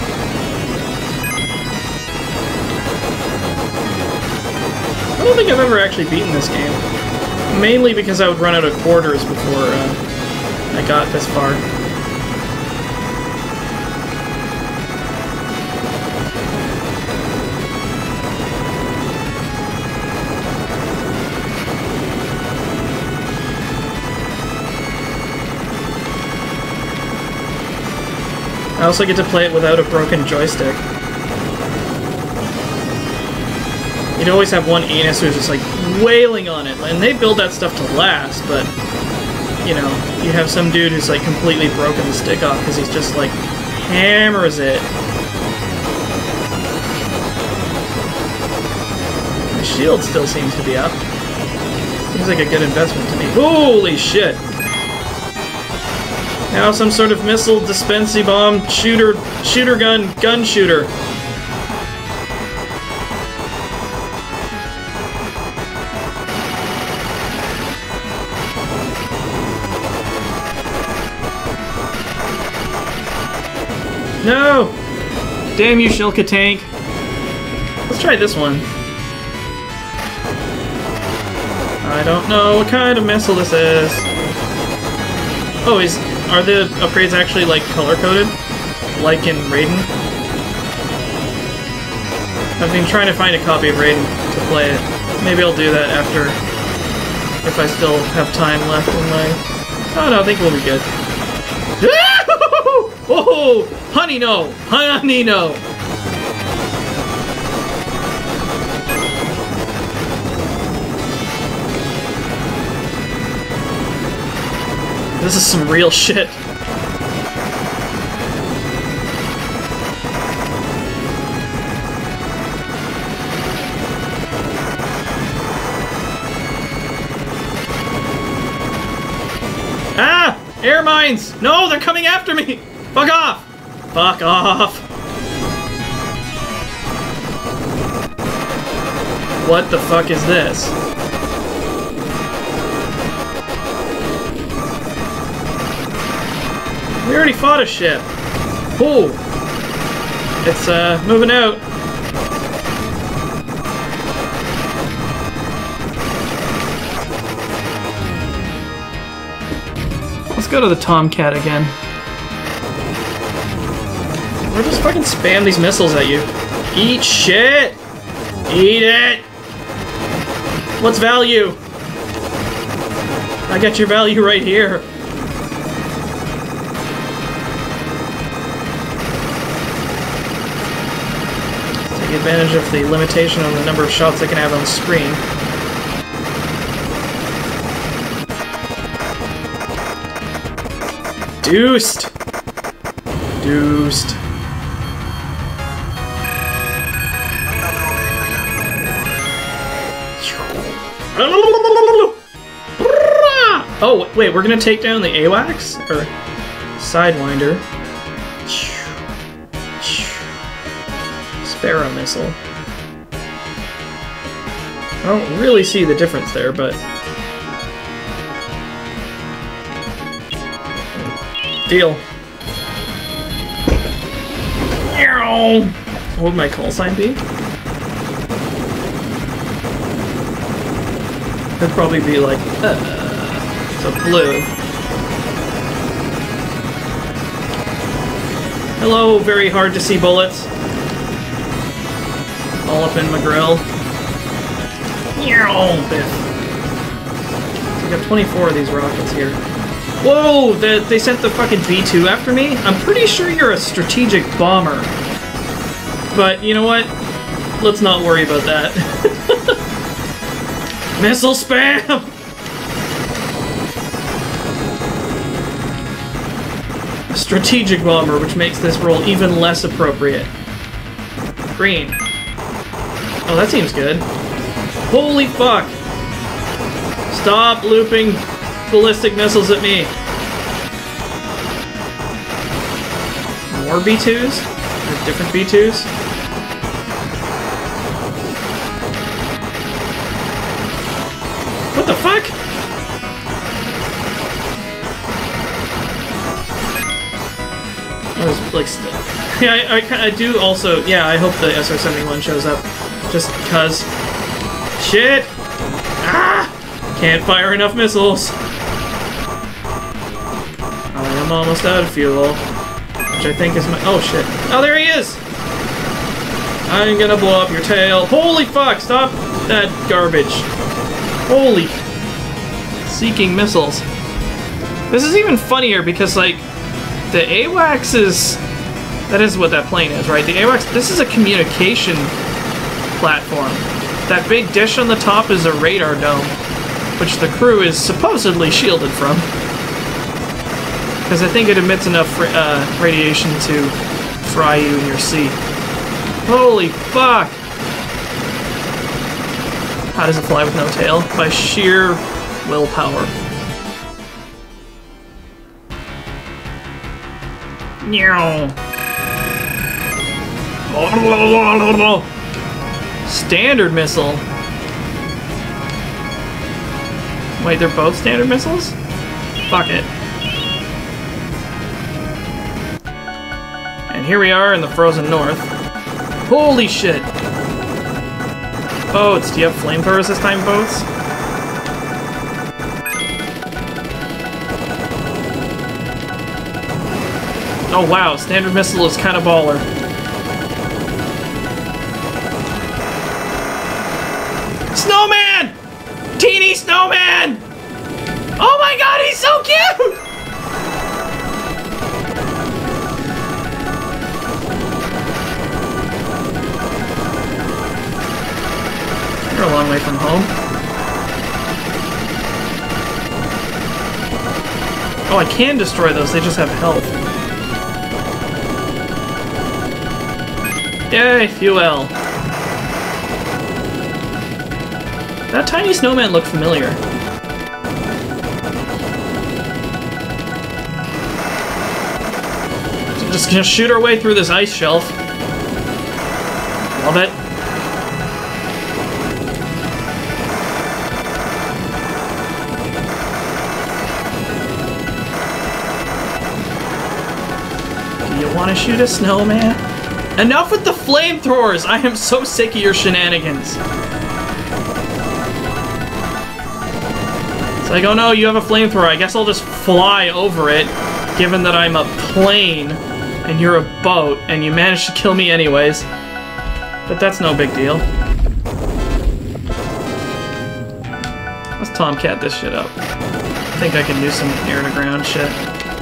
I don't think I've ever actually beaten this game. Mainly because I would run out of quarters before I got this far. I also get to play it without a broken joystick. You'd always have one anus who's just like wailing on it, and they build that stuff to last, but you know, you have some dude who's like completely broken the stick off because he's just like hammers it. The shield still seems to be up. Seems like a good investment to me. Holy shit! Now some sort of missile dispensing bomb shooter gun shooter. No! Damn you, Shilka Tank. Let's try this one. I don't know what kind of missile this is. Oh, are the upgrades actually, like, color-coded? Like in Raiden? I've been trying to find a copy of Raiden to play it. Maybe I'll do that after, if I still have time left in my... Oh no, I think we'll be good. Oh! Honey, no! Honey, no! This is some real shit. Ah! Air mines! No, they're coming after me! Fuck off! Fuck off! What the fuck is this? We already fought a ship. Ooh. It's, moving out. Let's go to the Tomcat again. Or just fucking spam these missiles at you. Eat shit! Eat it! What's value? I got your value right here. Take advantage of the limitation on the number of shots I can have on screen. Deuced! Deuced. Oh, wait, we're gonna take down the AWACS? Or Sidewinder. Sparrow missile. I don't really see the difference there, but... Deal. What would my call sign be? It'd probably be like, so blue. Hello, very hard to see bullets. All up in my grill. Biff. So we got 24 of these rockets here. Whoa! They sent the fucking B-2 after me? I'm pretty sure you're a strategic bomber. But, you know what? Let's not worry about that. Missile spam! Strategic bomber, which makes this roll even less appropriate. Green. Oh, that seems good. Holy fuck! Stop looping ballistic missiles at me. More B2s? Or different B2s? What the fuck? I was like, yeah, I do also. Yeah, I hope the SR-71 shows up, just because. Shit! Ah! Can't fire enough missiles. I am almost out of fuel, which I think is my. Oh shit! Oh, there he is! I'm gonna blow up your tail. Holy fuck! Stop that garbage! Holy! Seeking missiles. This is even funnier because, like, the AWACS is... That is what that plane is, right? The AWACS... This is a communication platform. That big dish on the top is a radar dome, which the crew is supposedly shielded from. Because I think it emits enough radiation to fry you in your seat. Holy fuck! How does it fly with no tail? By sheer willpower. Standard missile. Wait, they're both standard missiles? Fuck it. And here we are in the frozen north. Holy shit! Boats. Do you have flamethrowers this time, boats? Oh wow, standard missile is kind of baller. Snowman! Teeny snowman! Oh my god, he's so cute! You're a long way from home. Oh, I can destroy those, they just have health. Yay, fuel. That tiny snowman looked familiar. So just gonna shoot our way through this ice shelf. Love it. Do you want to shoot a snowman? Enough with the flamethrowers! I am so sick of your shenanigans. It's like, oh no, you have a flamethrower. I guess I'll just fly over it, given that I'm a plane and you're a boat, and you managed to kill me anyways. But that's no big deal. Let's Tomcat this shit up. I think I can do some air-to-ground shit.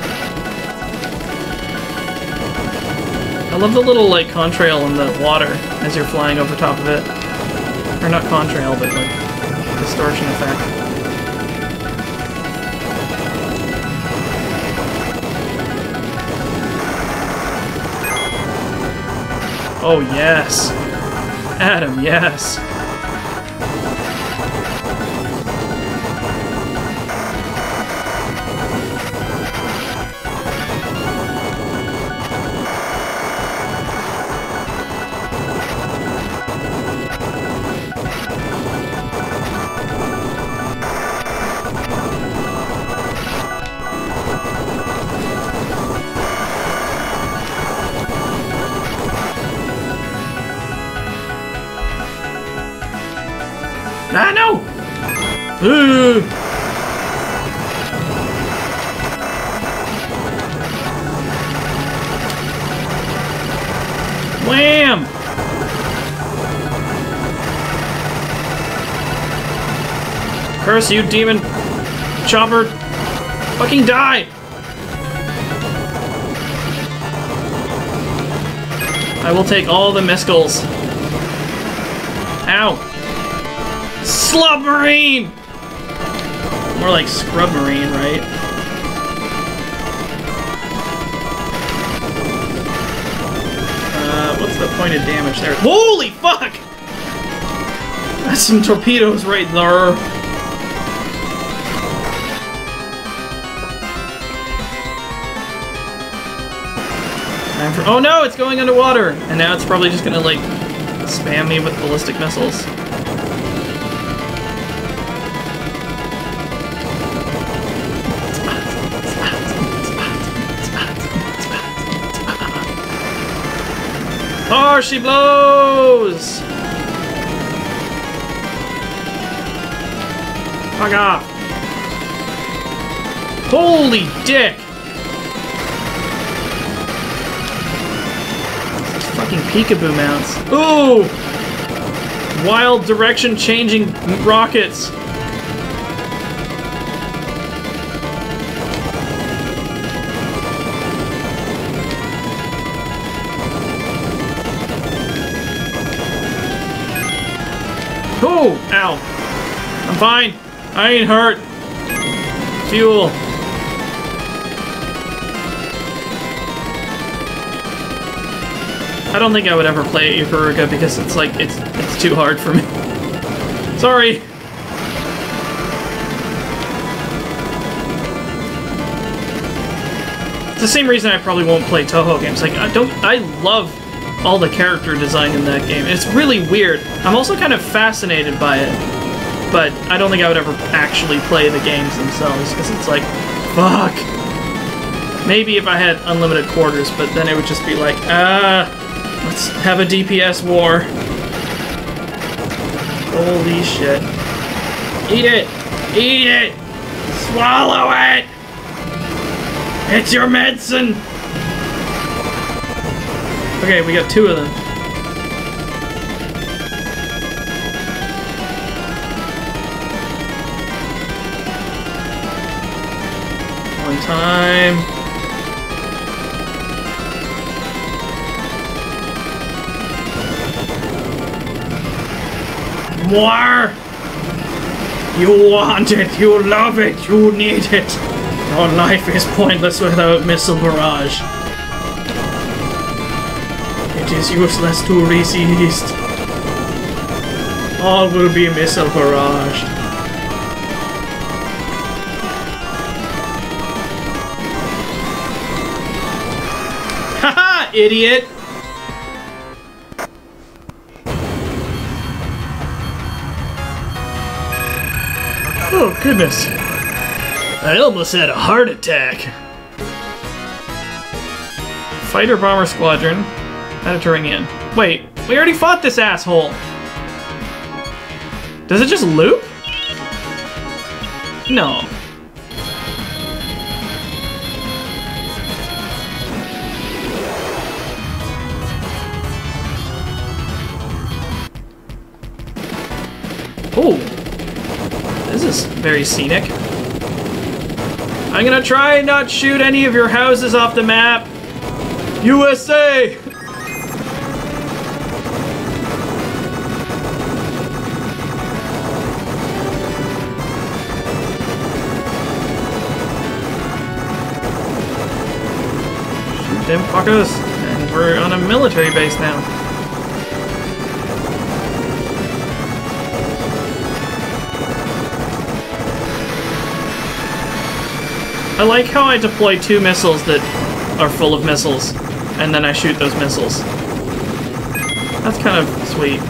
I love the little, like, contrail in the water as you're flying over top of it. Or not contrail, but, like, distortion effect. Oh, yes! Adam, yes! Ah, no! Ooh. Wham! curse you, demon chopper. Fucking die! I will take all the missiles. Ow! Slubmarine! More like scrub marine, right? What's the point of damage there? Holy fuck! That's some torpedoes right there. Oh no, it's going underwater! And now it's probably just gonna, like, spam me with ballistic missiles. Oh, she blows! Fuck off! Holy dick! Fucking peekaboo mounts. Ooh! Wild direction changing rockets. Oh! Ow! I'm fine. I ain't hurt. Fuel. I don't think I would ever play Ikaruga because it's like it's too hard for me. Sorry. It's the same reason I probably won't play Touhou games. Like I love all the character design in that game. It's really weird. I'm also kind of fascinated by it, but I don't think I would ever actually play the games themselves because it's like, fuck. Maybe if I had unlimited quarters, but then it would just be like, let's have a DPS war. Holy shit. Eat it! Eat it! Swallow it! It's your medicine! Okay, we got 2 of them. One time. More! You want it, you love it, you need it. Your life is pointless without missile barrage. It is useless to resist. All will be missile barraged. Haha, idiot! Oh, goodness. I almost had a heart attack. Fighter Bomber Squadron. Entering in. Wait, we already fought this asshole. Does it just loop? No. Oh. This is very scenic. I'm gonna try and not shoot any of your houses off the map. USA! Shoot them fuckers. And we're on a military base now. I like how I deploy 2 missiles that are full of missiles, and then I shoot those missiles. That's kind of sweet.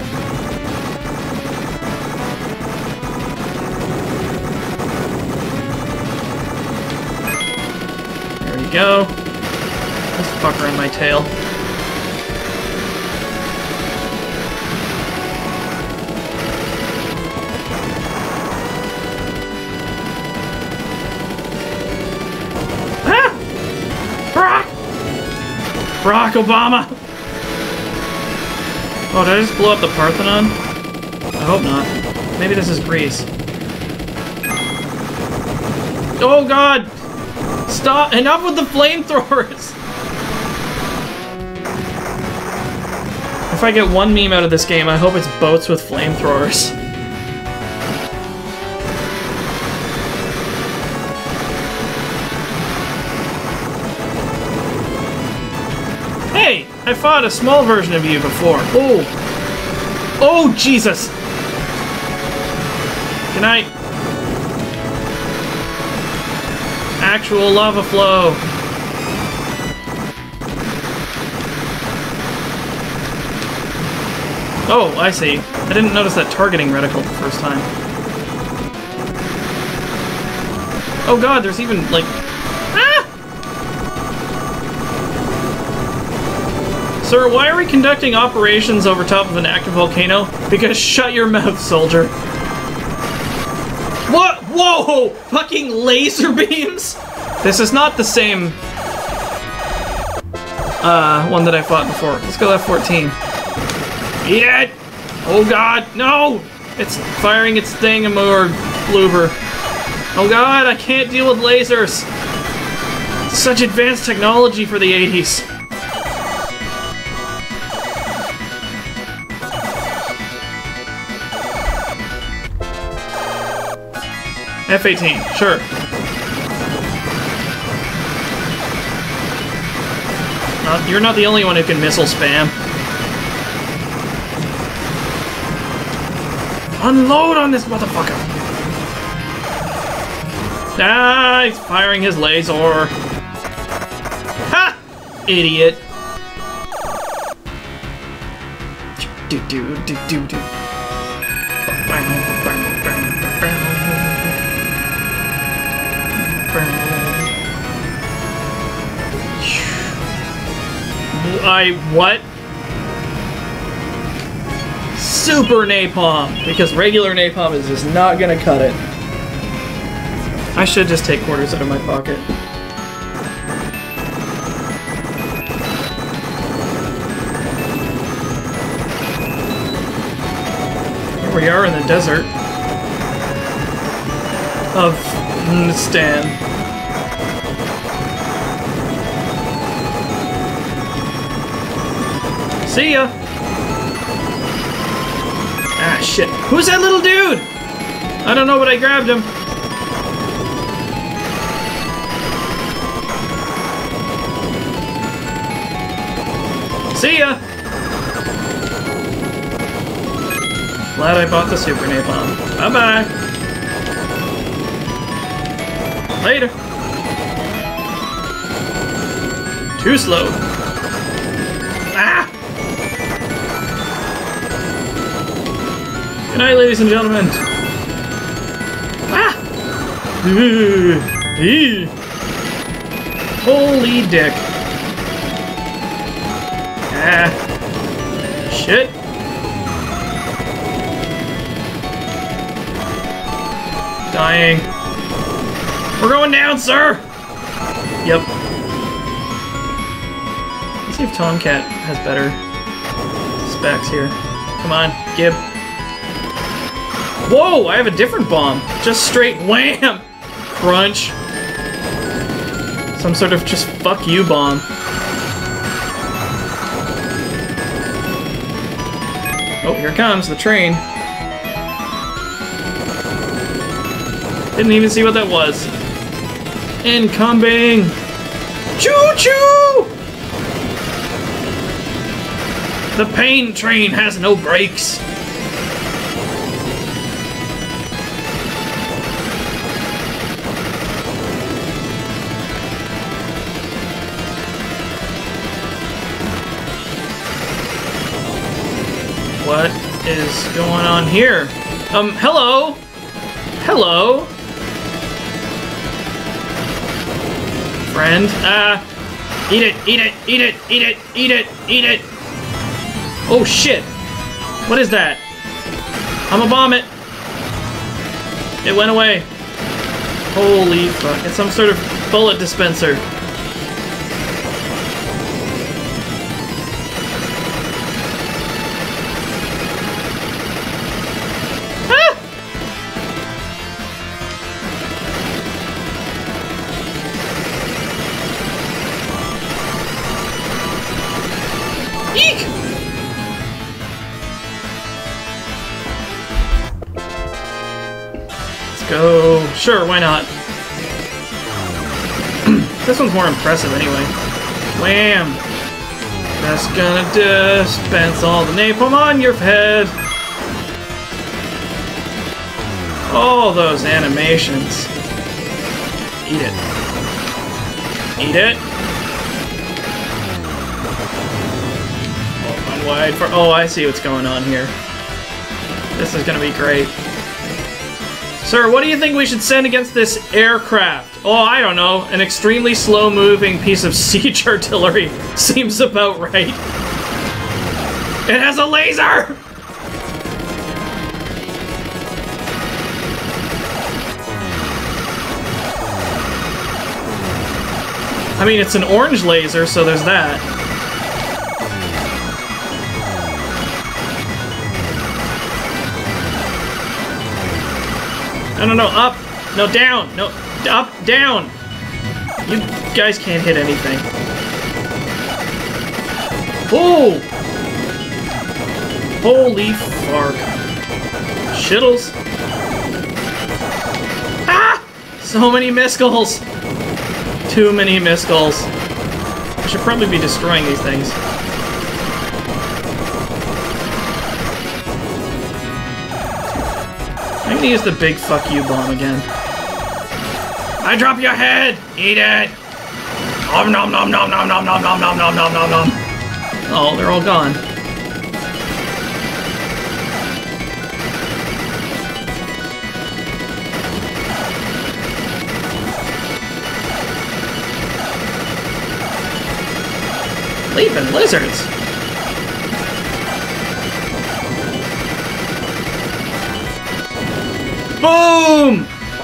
There we go. This fucker in my tail. Barack Obama! Oh, did I just blow up the Parthenon? I hope not. Maybe this is Greece. Oh god! Stop! Enough with the flamethrowers! If I get one meme out of this game, I hope it's boats with flamethrowers. Hey! I fought a small version of you before. Oh! Oh, Jesus! Good night. Actual lava flow. Oh, I see. I didn't notice that targeting reticle the first time. Oh god, there's even, like... Ah! Sir, why are we conducting operations over top of an active volcano? Because shut your mouth, soldier. What? Whoa! Fucking laser beams? This is not the same... one that I fought before. Let's go F-14. Eat it! Oh god, no! It's firing its thingamor bloober. Oh god, I can't deal with lasers! Such advanced technology for the 80s. F-18, sure. You're not the only one who can missile spam. Unload on this motherfucker! Ah, he's firing his laser. Ha! Idiot. Do do do do do. What? Super napalm, because regular napalm is just not gonna cut it. I should just take quarters out of my pocket. Here we are in the desert of Stan. See ya! Ah, shit. Who's that little dude? I don't know, but I grabbed him. See ya! Glad I bought the super napalm. Bye-bye. Later. Too slow. Ah! Good night, ladies and gentlemen. Ah! Holy dick. Ah. Shit. Dying. We're going down, sir! Yep. Let's see if Tomcat has better specs here. Come on, Gib. Whoa, I have a different bomb. Just straight wham! Crunch. Some sort of just fuck you bomb. Oh, here comes the train. Didn't even see what that was. Incoming! Choo-choo! The pain train has no brakes. What is going on here? Hello? Hello? Friend? Eat it, eat it, eat it, eat it, eat it, eat it! Oh shit! What is that? I'ma bomb it! It went away. Holy fuck, it's some sort of bullet dispenser. Eek! Let's go. Sure, why not? This one's more impressive anyway. Wham! That's gonna dispense all the napalm on your head. All those animations. Eat it. Eat it. Open wide for. Oh, I see what's going on here. This is gonna be great. Sir, what do you think we should send against this aircraft? Oh, I don't know. An extremely slow-moving piece of siege artillery seems about right. It has a laser! I mean, it's an orange laser, so there's that. No, up! No, down! No, up, down! You guys can't hit anything. Oh! Holy fuck. Shittles. Ah! So many missiles! Too many missiles. I should probably be destroying these things. I'm gonna use the big fuck you bomb again. I drop your head! Eat it! Nom nom nom nom nom nom nom nom nom nom nom nom nom. Oh, they're all gone. Leaping lizards! Boom!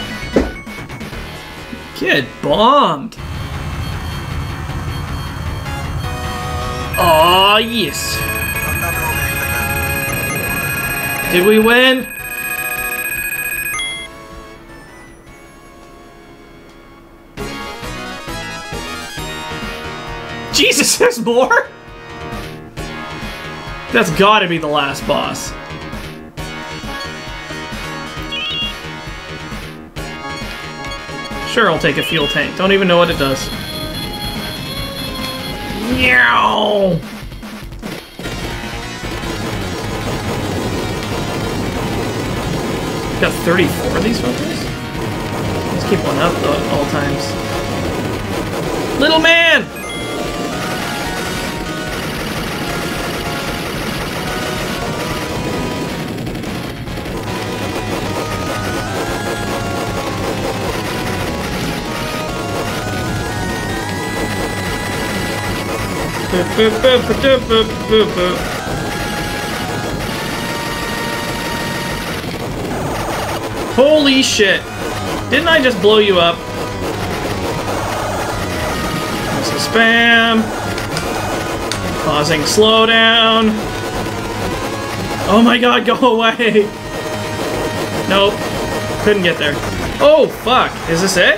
Get bombed! Aw, yes! Did we win? Jesus, there's more? That's gotta be the last boss. Sure, I'll take a fuel tank. Don't even know what it does. Meow! Got 34 of these fuckers? Let's keep one up though at all times. Little man! Holy shit! Didn't I just blow you up? There's a spam. Causing slowdown. Oh my god, go away! Nope. Couldn't get there. Oh, fuck. Is this it?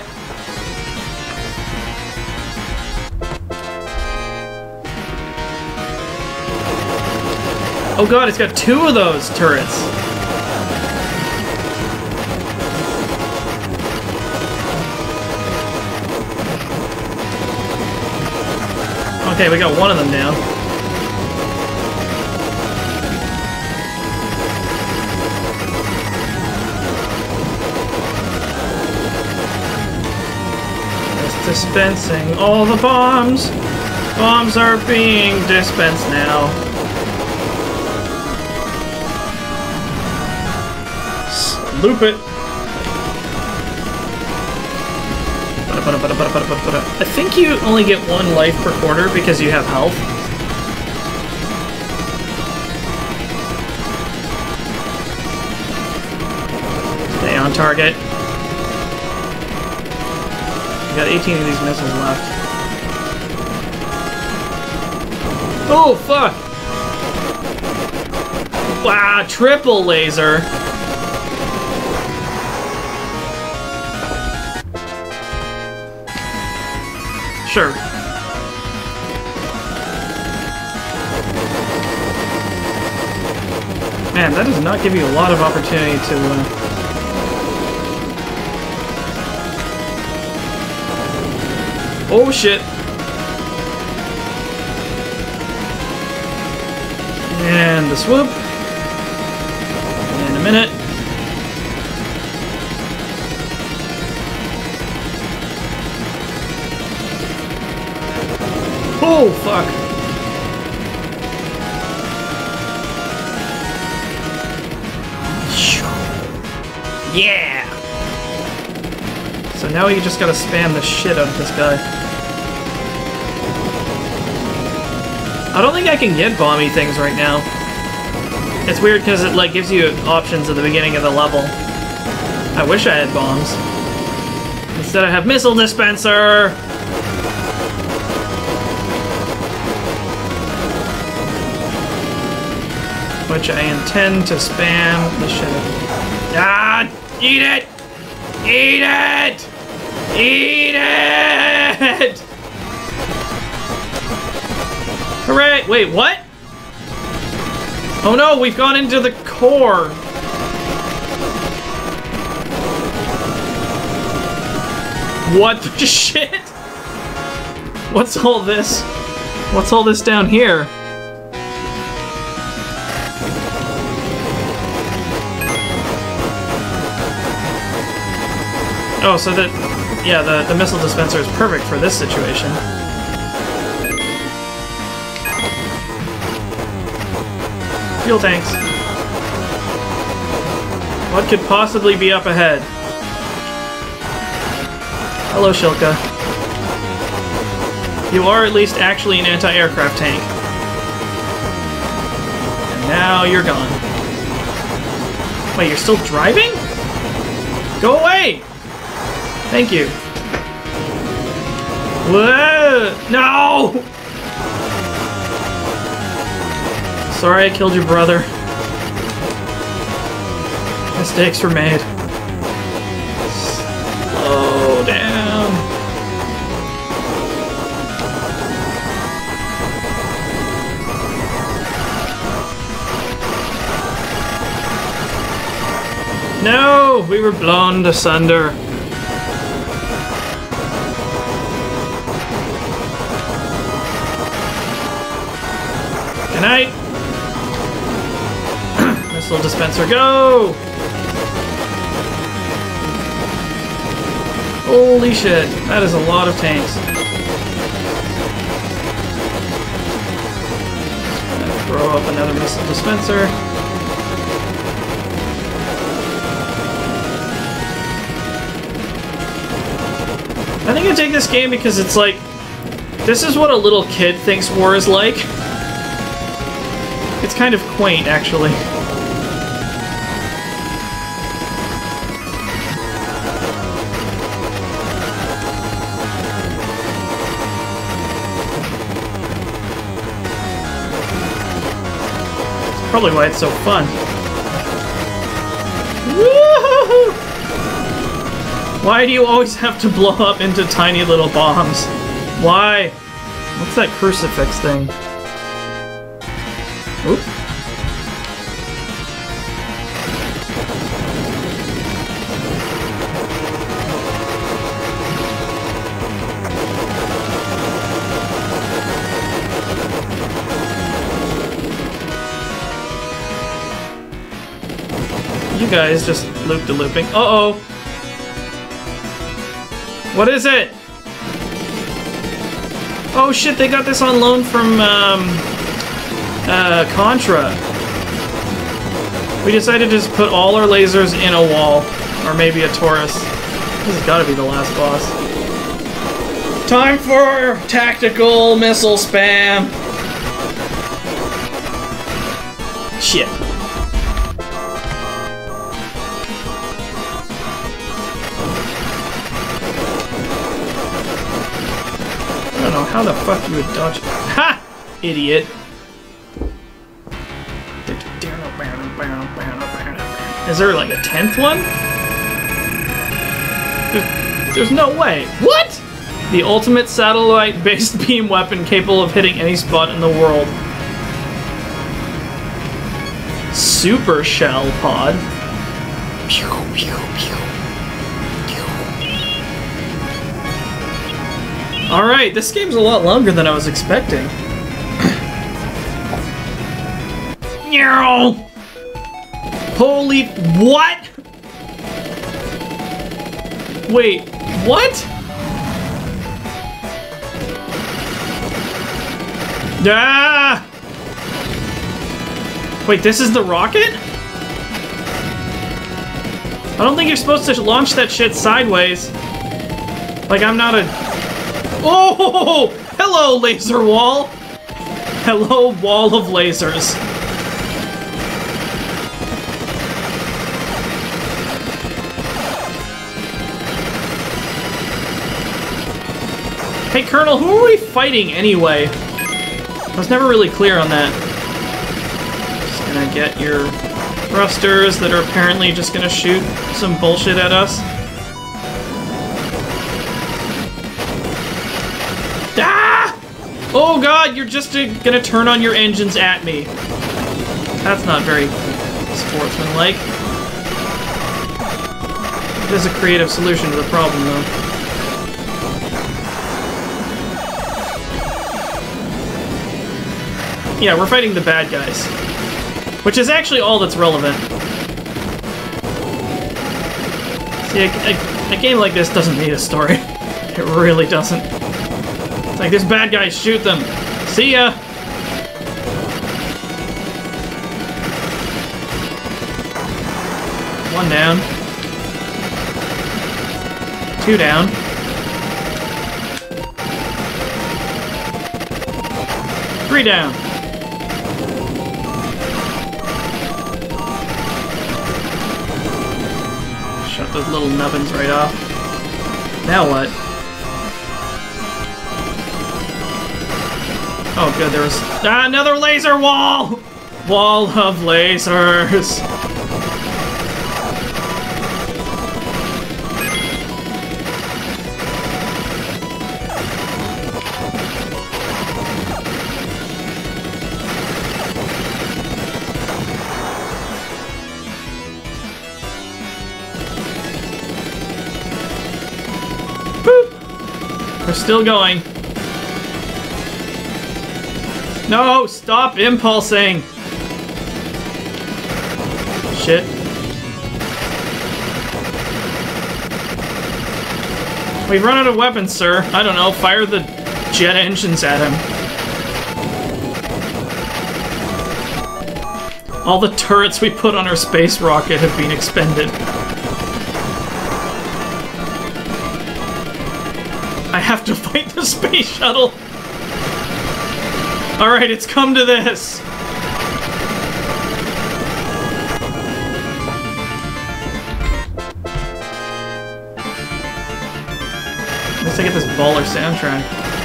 Oh god, it's got 2 of those turrets. Okay, we got 1 of them down. It's dispensing all the bombs. Bombs are being dispensed now. Loop it. I think you only get 1 life per quarter because you have health. Stay on target. You got 18 of these missiles left. Oh, fuck! Wow, triple laser. Sure. Man, that does not give you a lot of opportunity to... Oh shit! And the swoop. In a minute. Oh, fuck. Yeah! So now you just gotta spam the shit out of this guy. I don't think I can get bomby things right now. It's weird because it like gives you options at the beginning of the level. I wish I had bombs. Instead I have missile dispenser! Which I intend to spam the shit out of. Ah! Eat it! Eat it! Eat it! Hooray! Wait, what? Oh no, we've gone into the core! What the shit? What's all this? What's all this down here? Oh, so that... yeah, the missile dispenser is perfect for this situation. Fuel tanks. What could possibly be up ahead? Hello, Shilka. You are at least actually an anti-aircraft tank. And now you're gone. Wait, you're still driving? Go away! Thank you. Whoa! No! Sorry I killed your brother. Mistakes were made. Slow down. No! We were blown asunder. Good night. Missile dispenser, go! Holy shit, that is a lot of tanks. Gonna throw up another missile dispenser. I think I take this game because it's like, this is what a little kid thinks war is like. It's kind of quaint, actually. It's probably why it's so fun. Woo-hoo-hoo! Why do you always have to blow up into tiny little bombs? Why? What's that crucifix thing? Oop. You guys just loop-de-looping. Uh-oh! What is it? Oh shit, they got this on loan from, Contra. We decided to just put all our lasers in a wall. Or maybe a Taurus. This has gotta be the last boss. Time for tactical missile spam! Shit. I don't know how the fuck you would dodge. Ha! Idiot. Is there like a 10th one? There's no way. What? The ultimate satellite-based beam weapon capable of hitting any spot in the world. super shell pod. Alright, this game's a lot longer than I was expecting. Holy... What? Wait, what? Ah! Wait, this is the rocket? I don't think you're supposed to launch that shit sideways. Like, I'm not a... Oh! Hello, laser wall! Hello, wall of lasers. Hey, Colonel, who are we fighting anyway? I was never really clear on that. Just gonna get your thrusters that are apparently just gonna shoot some bullshit at us. Ah! Oh god, you're just gonna turn on your engines at me. That's not very sportsmanlike. It is a creative solution to the problem, though. Yeah, we're fighting the bad guys. Which is actually all that's relevant. See, a game like this doesn't need a story. It really doesn't. It's like, this bad guy, shoot them. See ya! One down. Two down. Three down. Shut those little nubbins right off. Now what? Oh good, there was another laser wall! Wall of lasers! We're still going. No, stop impulsing. Shit. We've run out of weapons, sir. I don't know, fire the jet engines at him. All the turrets we put on our space rocket have been expended. I have to fight the space shuttle! Alright, it's come to this! At least I get this baller soundtrack.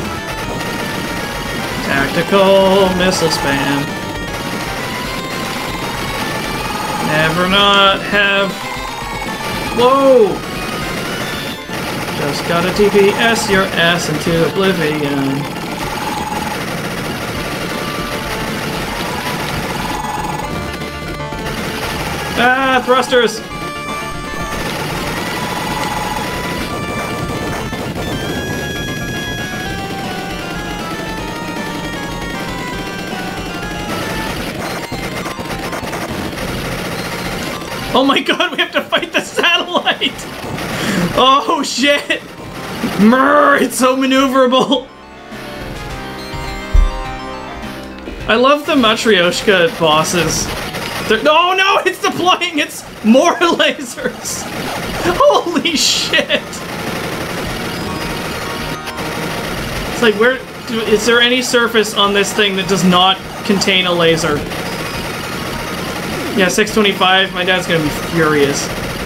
Tactical missile spam. Never not have... Whoa! Just gotta TPS your ass into oblivion. Ah, thrusters! Oh my god, we have to fight the satellite! Oh shit! Murr, it's so maneuverable! I love the Matryoshka bosses. Oh no, it's deploying! It's more lasers! Holy shit! It's like, where... Is there any surface on this thing that does not contain a laser? Yeah, 625, my dad's gonna be furious.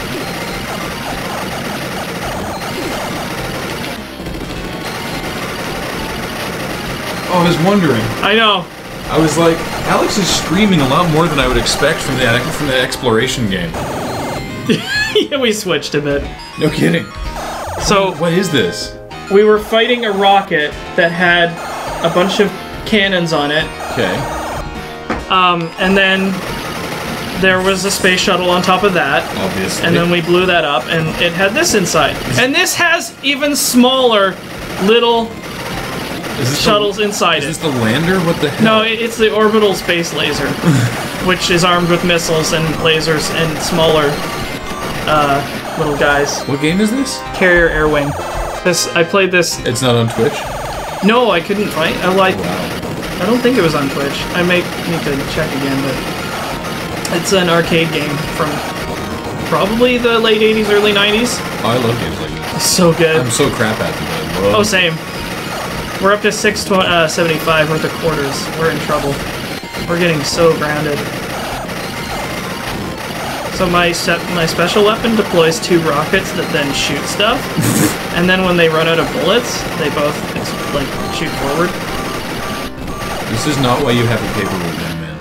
Oh, I was wondering. I know. I was like, Alex is screaming a lot more than I would expect from the exploration game. Yeah, we switched a bit. No kidding. So, what is this? We were fighting a rocket that had a bunch of cannons on it. Okay. And then there was a space shuttle on top of that. Obviously. And then we blew that up, and it had this inside. And this has even smaller little shuttles inside Is it. this the lander? What the hell? No, it's the orbital space laser, which is armed with missiles and lasers and smaller little guys. What game is this? Carrier Air Wing. I played this. It's not on Twitch? No, I couldn't find. I don't think it was on Twitch. I may need to check again, but it's an arcade game from probably the late 80s, early 90s. Oh, I love games like this. It's so good. I'm so crap at them. Oh, same. We're up to 675 worth of quarters. We're in trouble. We're getting so grounded. So my special weapon deploys 2 rockets that then shoot stuff, and then when they run out of bullets, they both like shoot forward. This is not why you have a paperweight gun, man.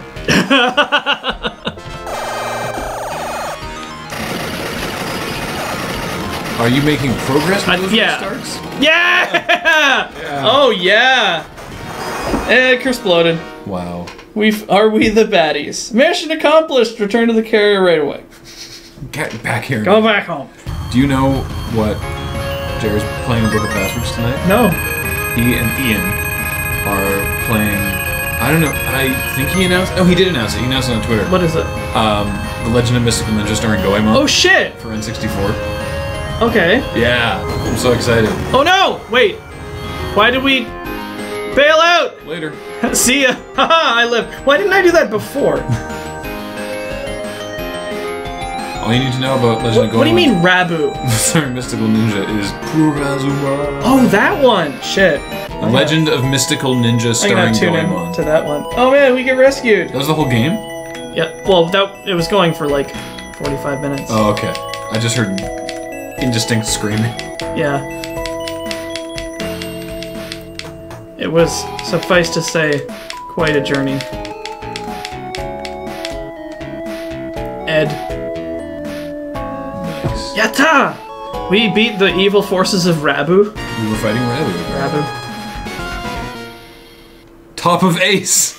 Are you making progress with those yeah. restarts? Yeah! Oh yeah! Exploded. Wow. Are we the baddies? Mission accomplished. Return to the carrier right away. Get back here. Go back home. Do you know what Jared's playing a Book of Passwords tonight? No. He and Ian are playing. I don't know. I think he announced. Oh, he did announce it. He announced it on Twitter. What is it? The Legend of Mystical Ninja starring Goemon. Oh shit! For N64. Okay. Yeah, I'm so excited. Oh no! Wait. Why did we bail out? Later. See ya. Haha, I live. Why didn't I do that before? All you need to know about Legend of Goemon. What do you mean, Rabu? Starring Mystical Ninja is Purazuma. Oh, that one. Shit. The Legend of Mystical Ninja I'm gonna starring tune in Goemon. to that one. Oh man, we get rescued. That was the whole game? Yeah. Well, it was going for like 45 minutes. Oh, okay. I just heard indistinct screaming. Yeah. It was, suffice to say, quite a journey. Ed. Nice. Yatta! We beat the evil forces of Rabu. We were fighting Rabu. Rabu. Top of Ace!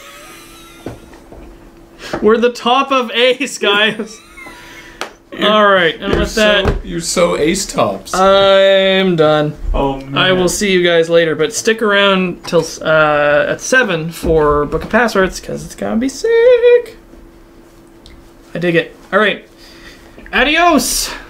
We're the top of Ace, guys! Alright, and with that, You're so Ace tops. I'm done. Oh man. I will see you guys later, but stick around till at 7 for Book of Passwords, because it's gonna be sick. I dig it. Alright. Adios!